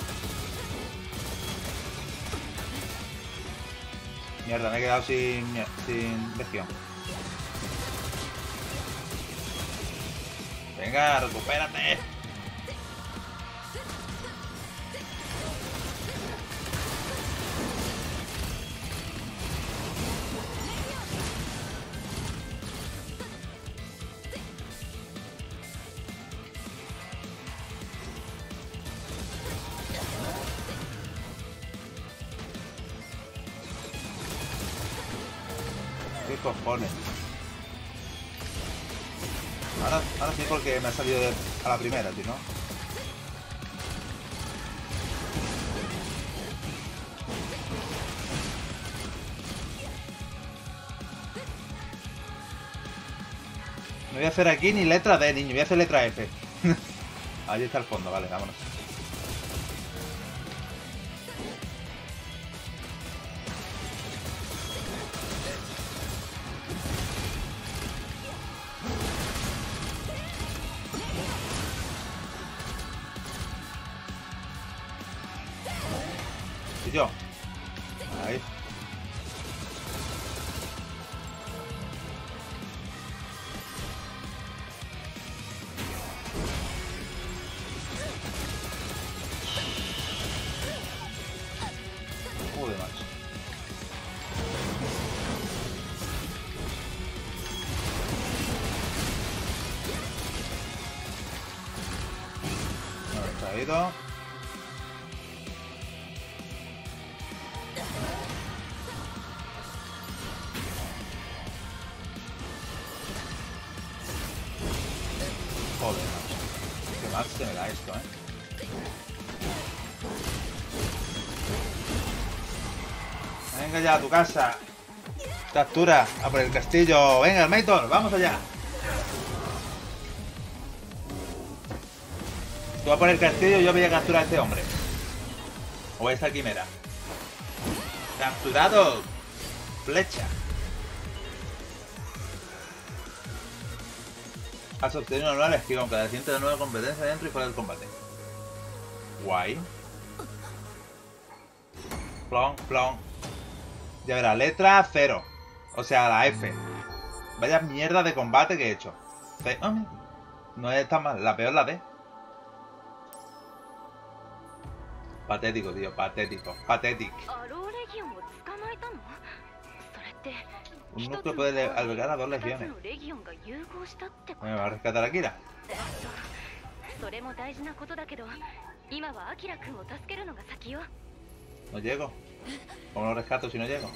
Mierda, me he quedado sin, sin legión. Venga, recupérate. ¿Qué cojones? Ahora, ahora sí porque me ha salido de, a la primera, tío, ¿no? No voy a hacer aquí ni letra D, niño, voy a hacer letra F. Ahí está el fondo, vale, vámonos. Y yo. Ahí. Joder, macho. No, está ido. Joder, macho. Qué mal se me da esto, eh. Venga ya a tu casa. Captura a por el castillo. Venga, el Maitor, vamos allá. Tú vas por el castillo y yo voy a capturar a este hombre. O a esta quimera. Capturado. Flecha. Has obtenido una nueva legión. Cada siguiente de nueva competencia dentro y fuera del combate. Guay. Plon, plon. Ya verá, letra cero. O sea, la F. Vaya mierda de combate que he hecho. C. Oh, no es tan mal. La peor la D. Patético, tío. Patético. Patético. Un núcleo puede albergar a dos legiones. ¿Me va a rescatar a Kira? No llego. ¿Cómo lo rescato si no llego?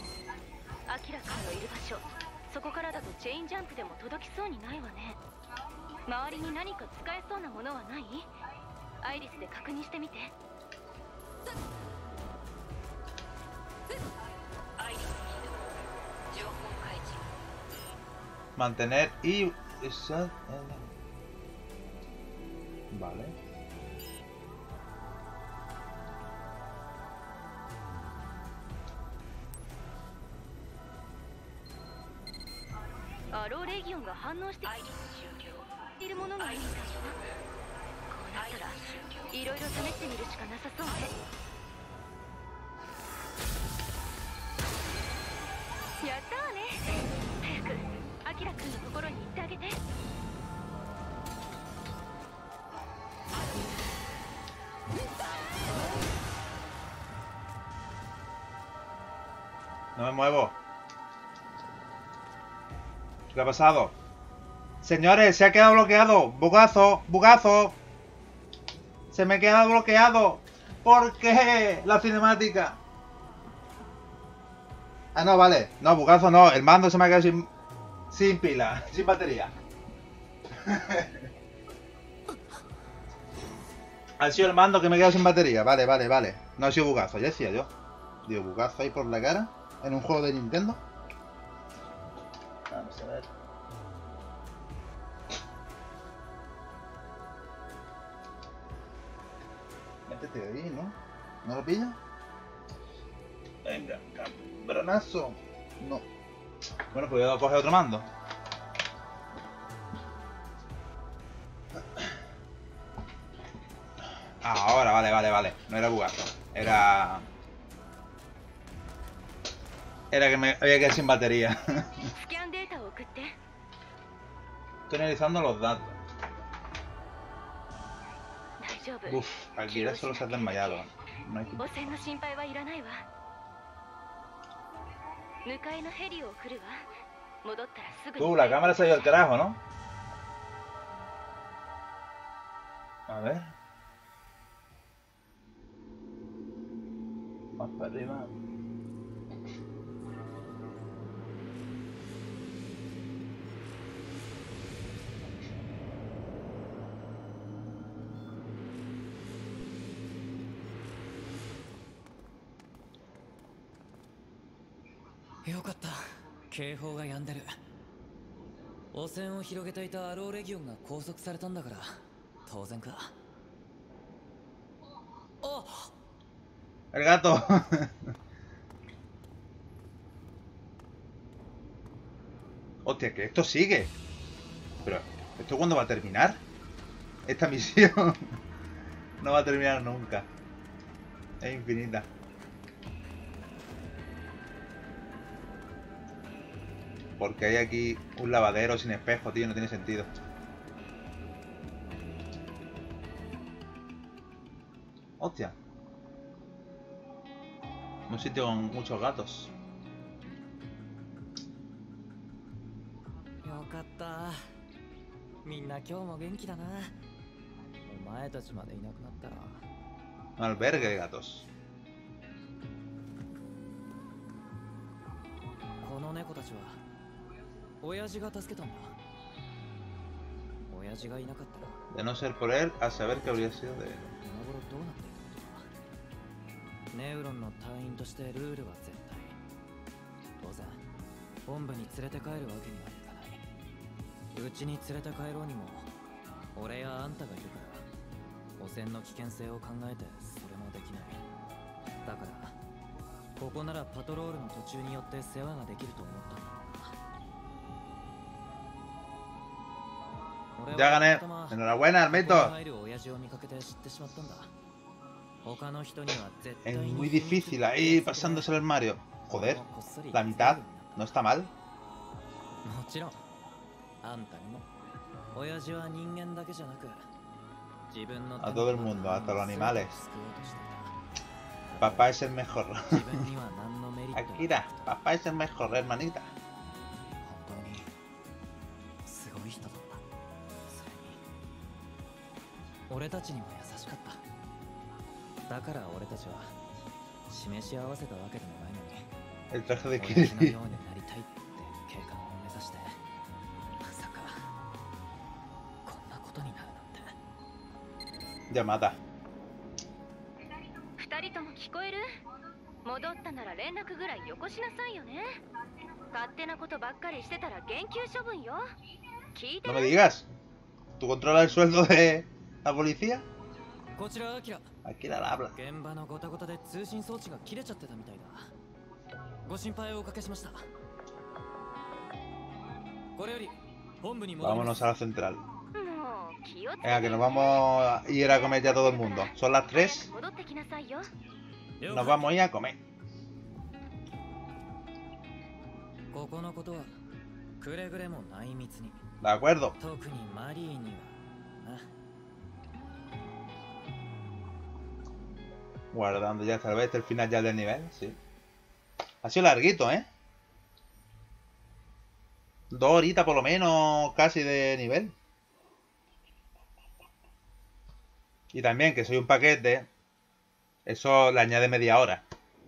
Mantener y... Vale. No me muevo. ¿Qué ha pasado? Señores, se ha quedado bloqueado. Bugazo, bugazo. Se me ha quedado bloqueado. ¿Por qué? La cinemática. Ah, no, vale. No, bugazo no. El mando se me ha quedado sin, sin pila, sin batería. Ha sido el mando que me ha quedado sin batería. Vale, vale, vale. No ha sido bugazo, ya decía yo. Digo, bugazo ahí por la cara. En un juego de Nintendo. Vamos a ver. Métete ahí, ¿no? ¿No lo pilla? Venga, cabronazo. No. Bueno, pues voy a coger otro mando. Ah, ahora, vale, vale, vale. No era bugazo. Era... Era que me había que ir sin batería. Estoy analizando los datos. Uff, Akira solo se ha desmayado. No hay... Uh, la cámara se ha ido al carajo, ¿no? A ver. Más para arriba. よかった。警報が止んでる。汚染を広げていたアローレギオンが拘束されたんだから当然か。あ、 El gato. Hostia, que esto sigue. Pero, ¿esto cuándo va a terminar? Esta misión no va a terminar nunca. Es infinita. Porque hay aquí un lavadero sin espejo, tío, no tiene sentido. Hostia. Un sitio con muchos gatos. よかった。みんな今日も元気だな。お前たちまでいなくなったら。 Un albergue de gatos. この猫たちは親父が助けたんだ。親父がいなかったら。 De no ser por él, a saber que habría sido de él. 今頃どうなっていることだ。ネウロンの隊員としてルールは絶対。当然本部に連れて帰るわけにはいかない。うちに連れて帰ろうにも俺やあんたがいるから汚染の危険性を考えてそれもできない。だからここならパトロールの途中によって世話ができると思ったんだ。 Ya gané. Enhorabuena, Armeto. Es muy difícil ahí pasándose el Mario. Joder, la mitad. No está mal. A todo el mundo, hasta los animales. Papá es el mejor. Akira, papá es el mejor, hermanita. 俺たちにも優しかった。だから俺たちは示し合わせたわけでもないのに。 El traje de 親父の Kirby. ようになりたいって警官を目指して、まさかこんなことになるなんて。 Llamada. 二人とも聞こえる？戻ったなら連絡ぐらいよこしなさいよね。勝手なことばっかりしてたら減給処分よ。聞いて No me digas. ¿Tú controlas el sueldo de la policía? こちらアキラ。 Akira la habla. 現場のゴタゴタで通信装置が切れちゃってたみたいだ。ご心配をおかけしました。これより本部に戻ります。 Vámonos a la central. Venga, que nos vamos a ir a comer ya todo el mundo. Son las tres. Nos vamos a ir a comer. ここのことはくれぐれも内密に。 De acuerdo. 特にマリーにはな。 Guardando ya tal vez el final ya del nivel, sí. Ha sido larguito, ¿eh? Dos horitas por lo menos casi de nivel. Y también que soy un paquete, eso le añade media hora.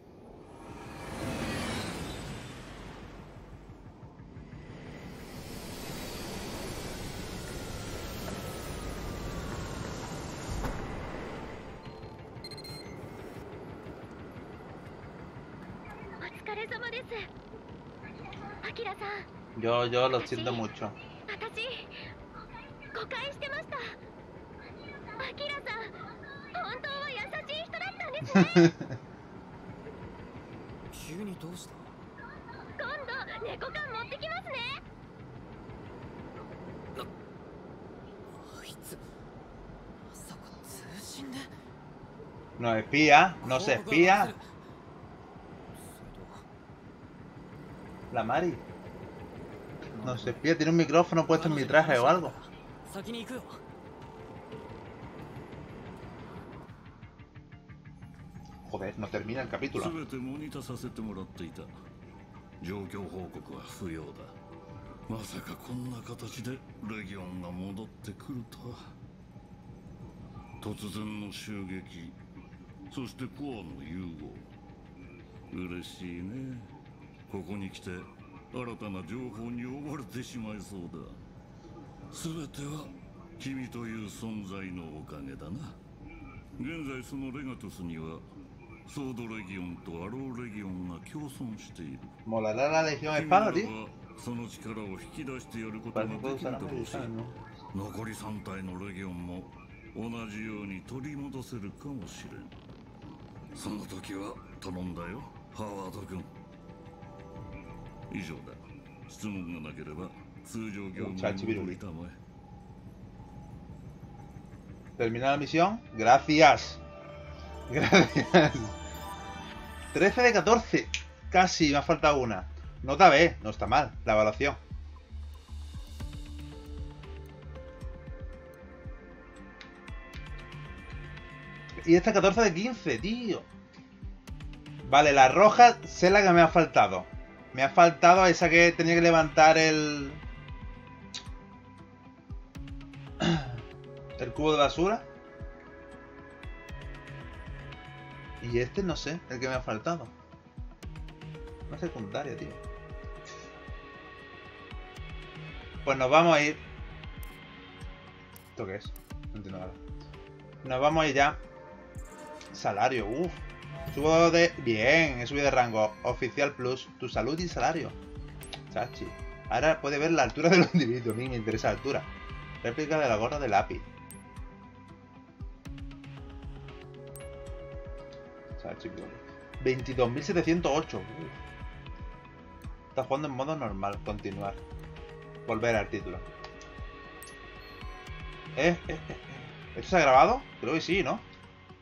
Yo, yo lo siento mucho. No espía, no se espía. La Mari. No se espía, tiene un micrófono puesto en mi traje o algo. Joder, no termina el capítulo. Molará la Legión Espada, tío. Parece que puedo usar la medicina, ¿no? 同じように取り戻せるかもしれん。その時は頼んだよ、ハワード君。以上だ。質問がなければ通常業務に戻りたまえ。 ¿Termina la misión? Gracias. Gracias. trece de catorce. Casi, me ha faltado una. Nota B, no está mal la evaluación. Y esta catorce de quince, tío. Vale, la roja sé la que me ha faltado. Me ha faltado esa que tenía que levantar el... el cubo de basura. Y este no sé, el que me ha faltado. Una secundaria, tío. Pues nos vamos a ir. ¿Esto qué es? No entiendo nada. Nos vamos a ir ya. Salario, uff. Subo de... Bien, he subido de rango. Oficial Plus. Tu salud y salario. Chachi. Ahora puede ver la altura de los individuos. A mí me interesa la altura. Réplica de la gorra de lápiz. Chachi, veintidós mil setecientos ocho. Uf. Está jugando en modo normal. Continuar. Volver al título. Eh, eh, eh. ¿Esto se ha grabado? Creo que sí, ¿no?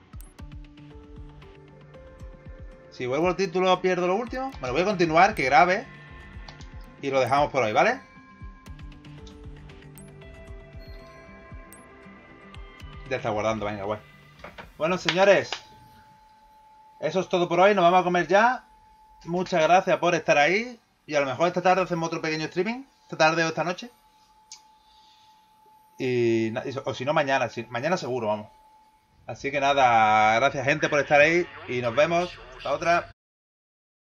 Si vuelvo al título, pierdo lo último. Bueno, voy a continuar, que grabe. Y lo dejamos por hoy, ¿vale? Ya está guardando, venga, bueno. Bueno, señores. Eso es todo por hoy. Nos vamos a comer ya. Muchas gracias por estar ahí. Y a lo mejor esta tarde hacemos otro pequeño streaming. Esta tarde o esta noche. Y, o si no, mañana. Si, mañana seguro, vamos. Así que nada, gracias gente por estar ahí. Y nos vemos. Hasta otra.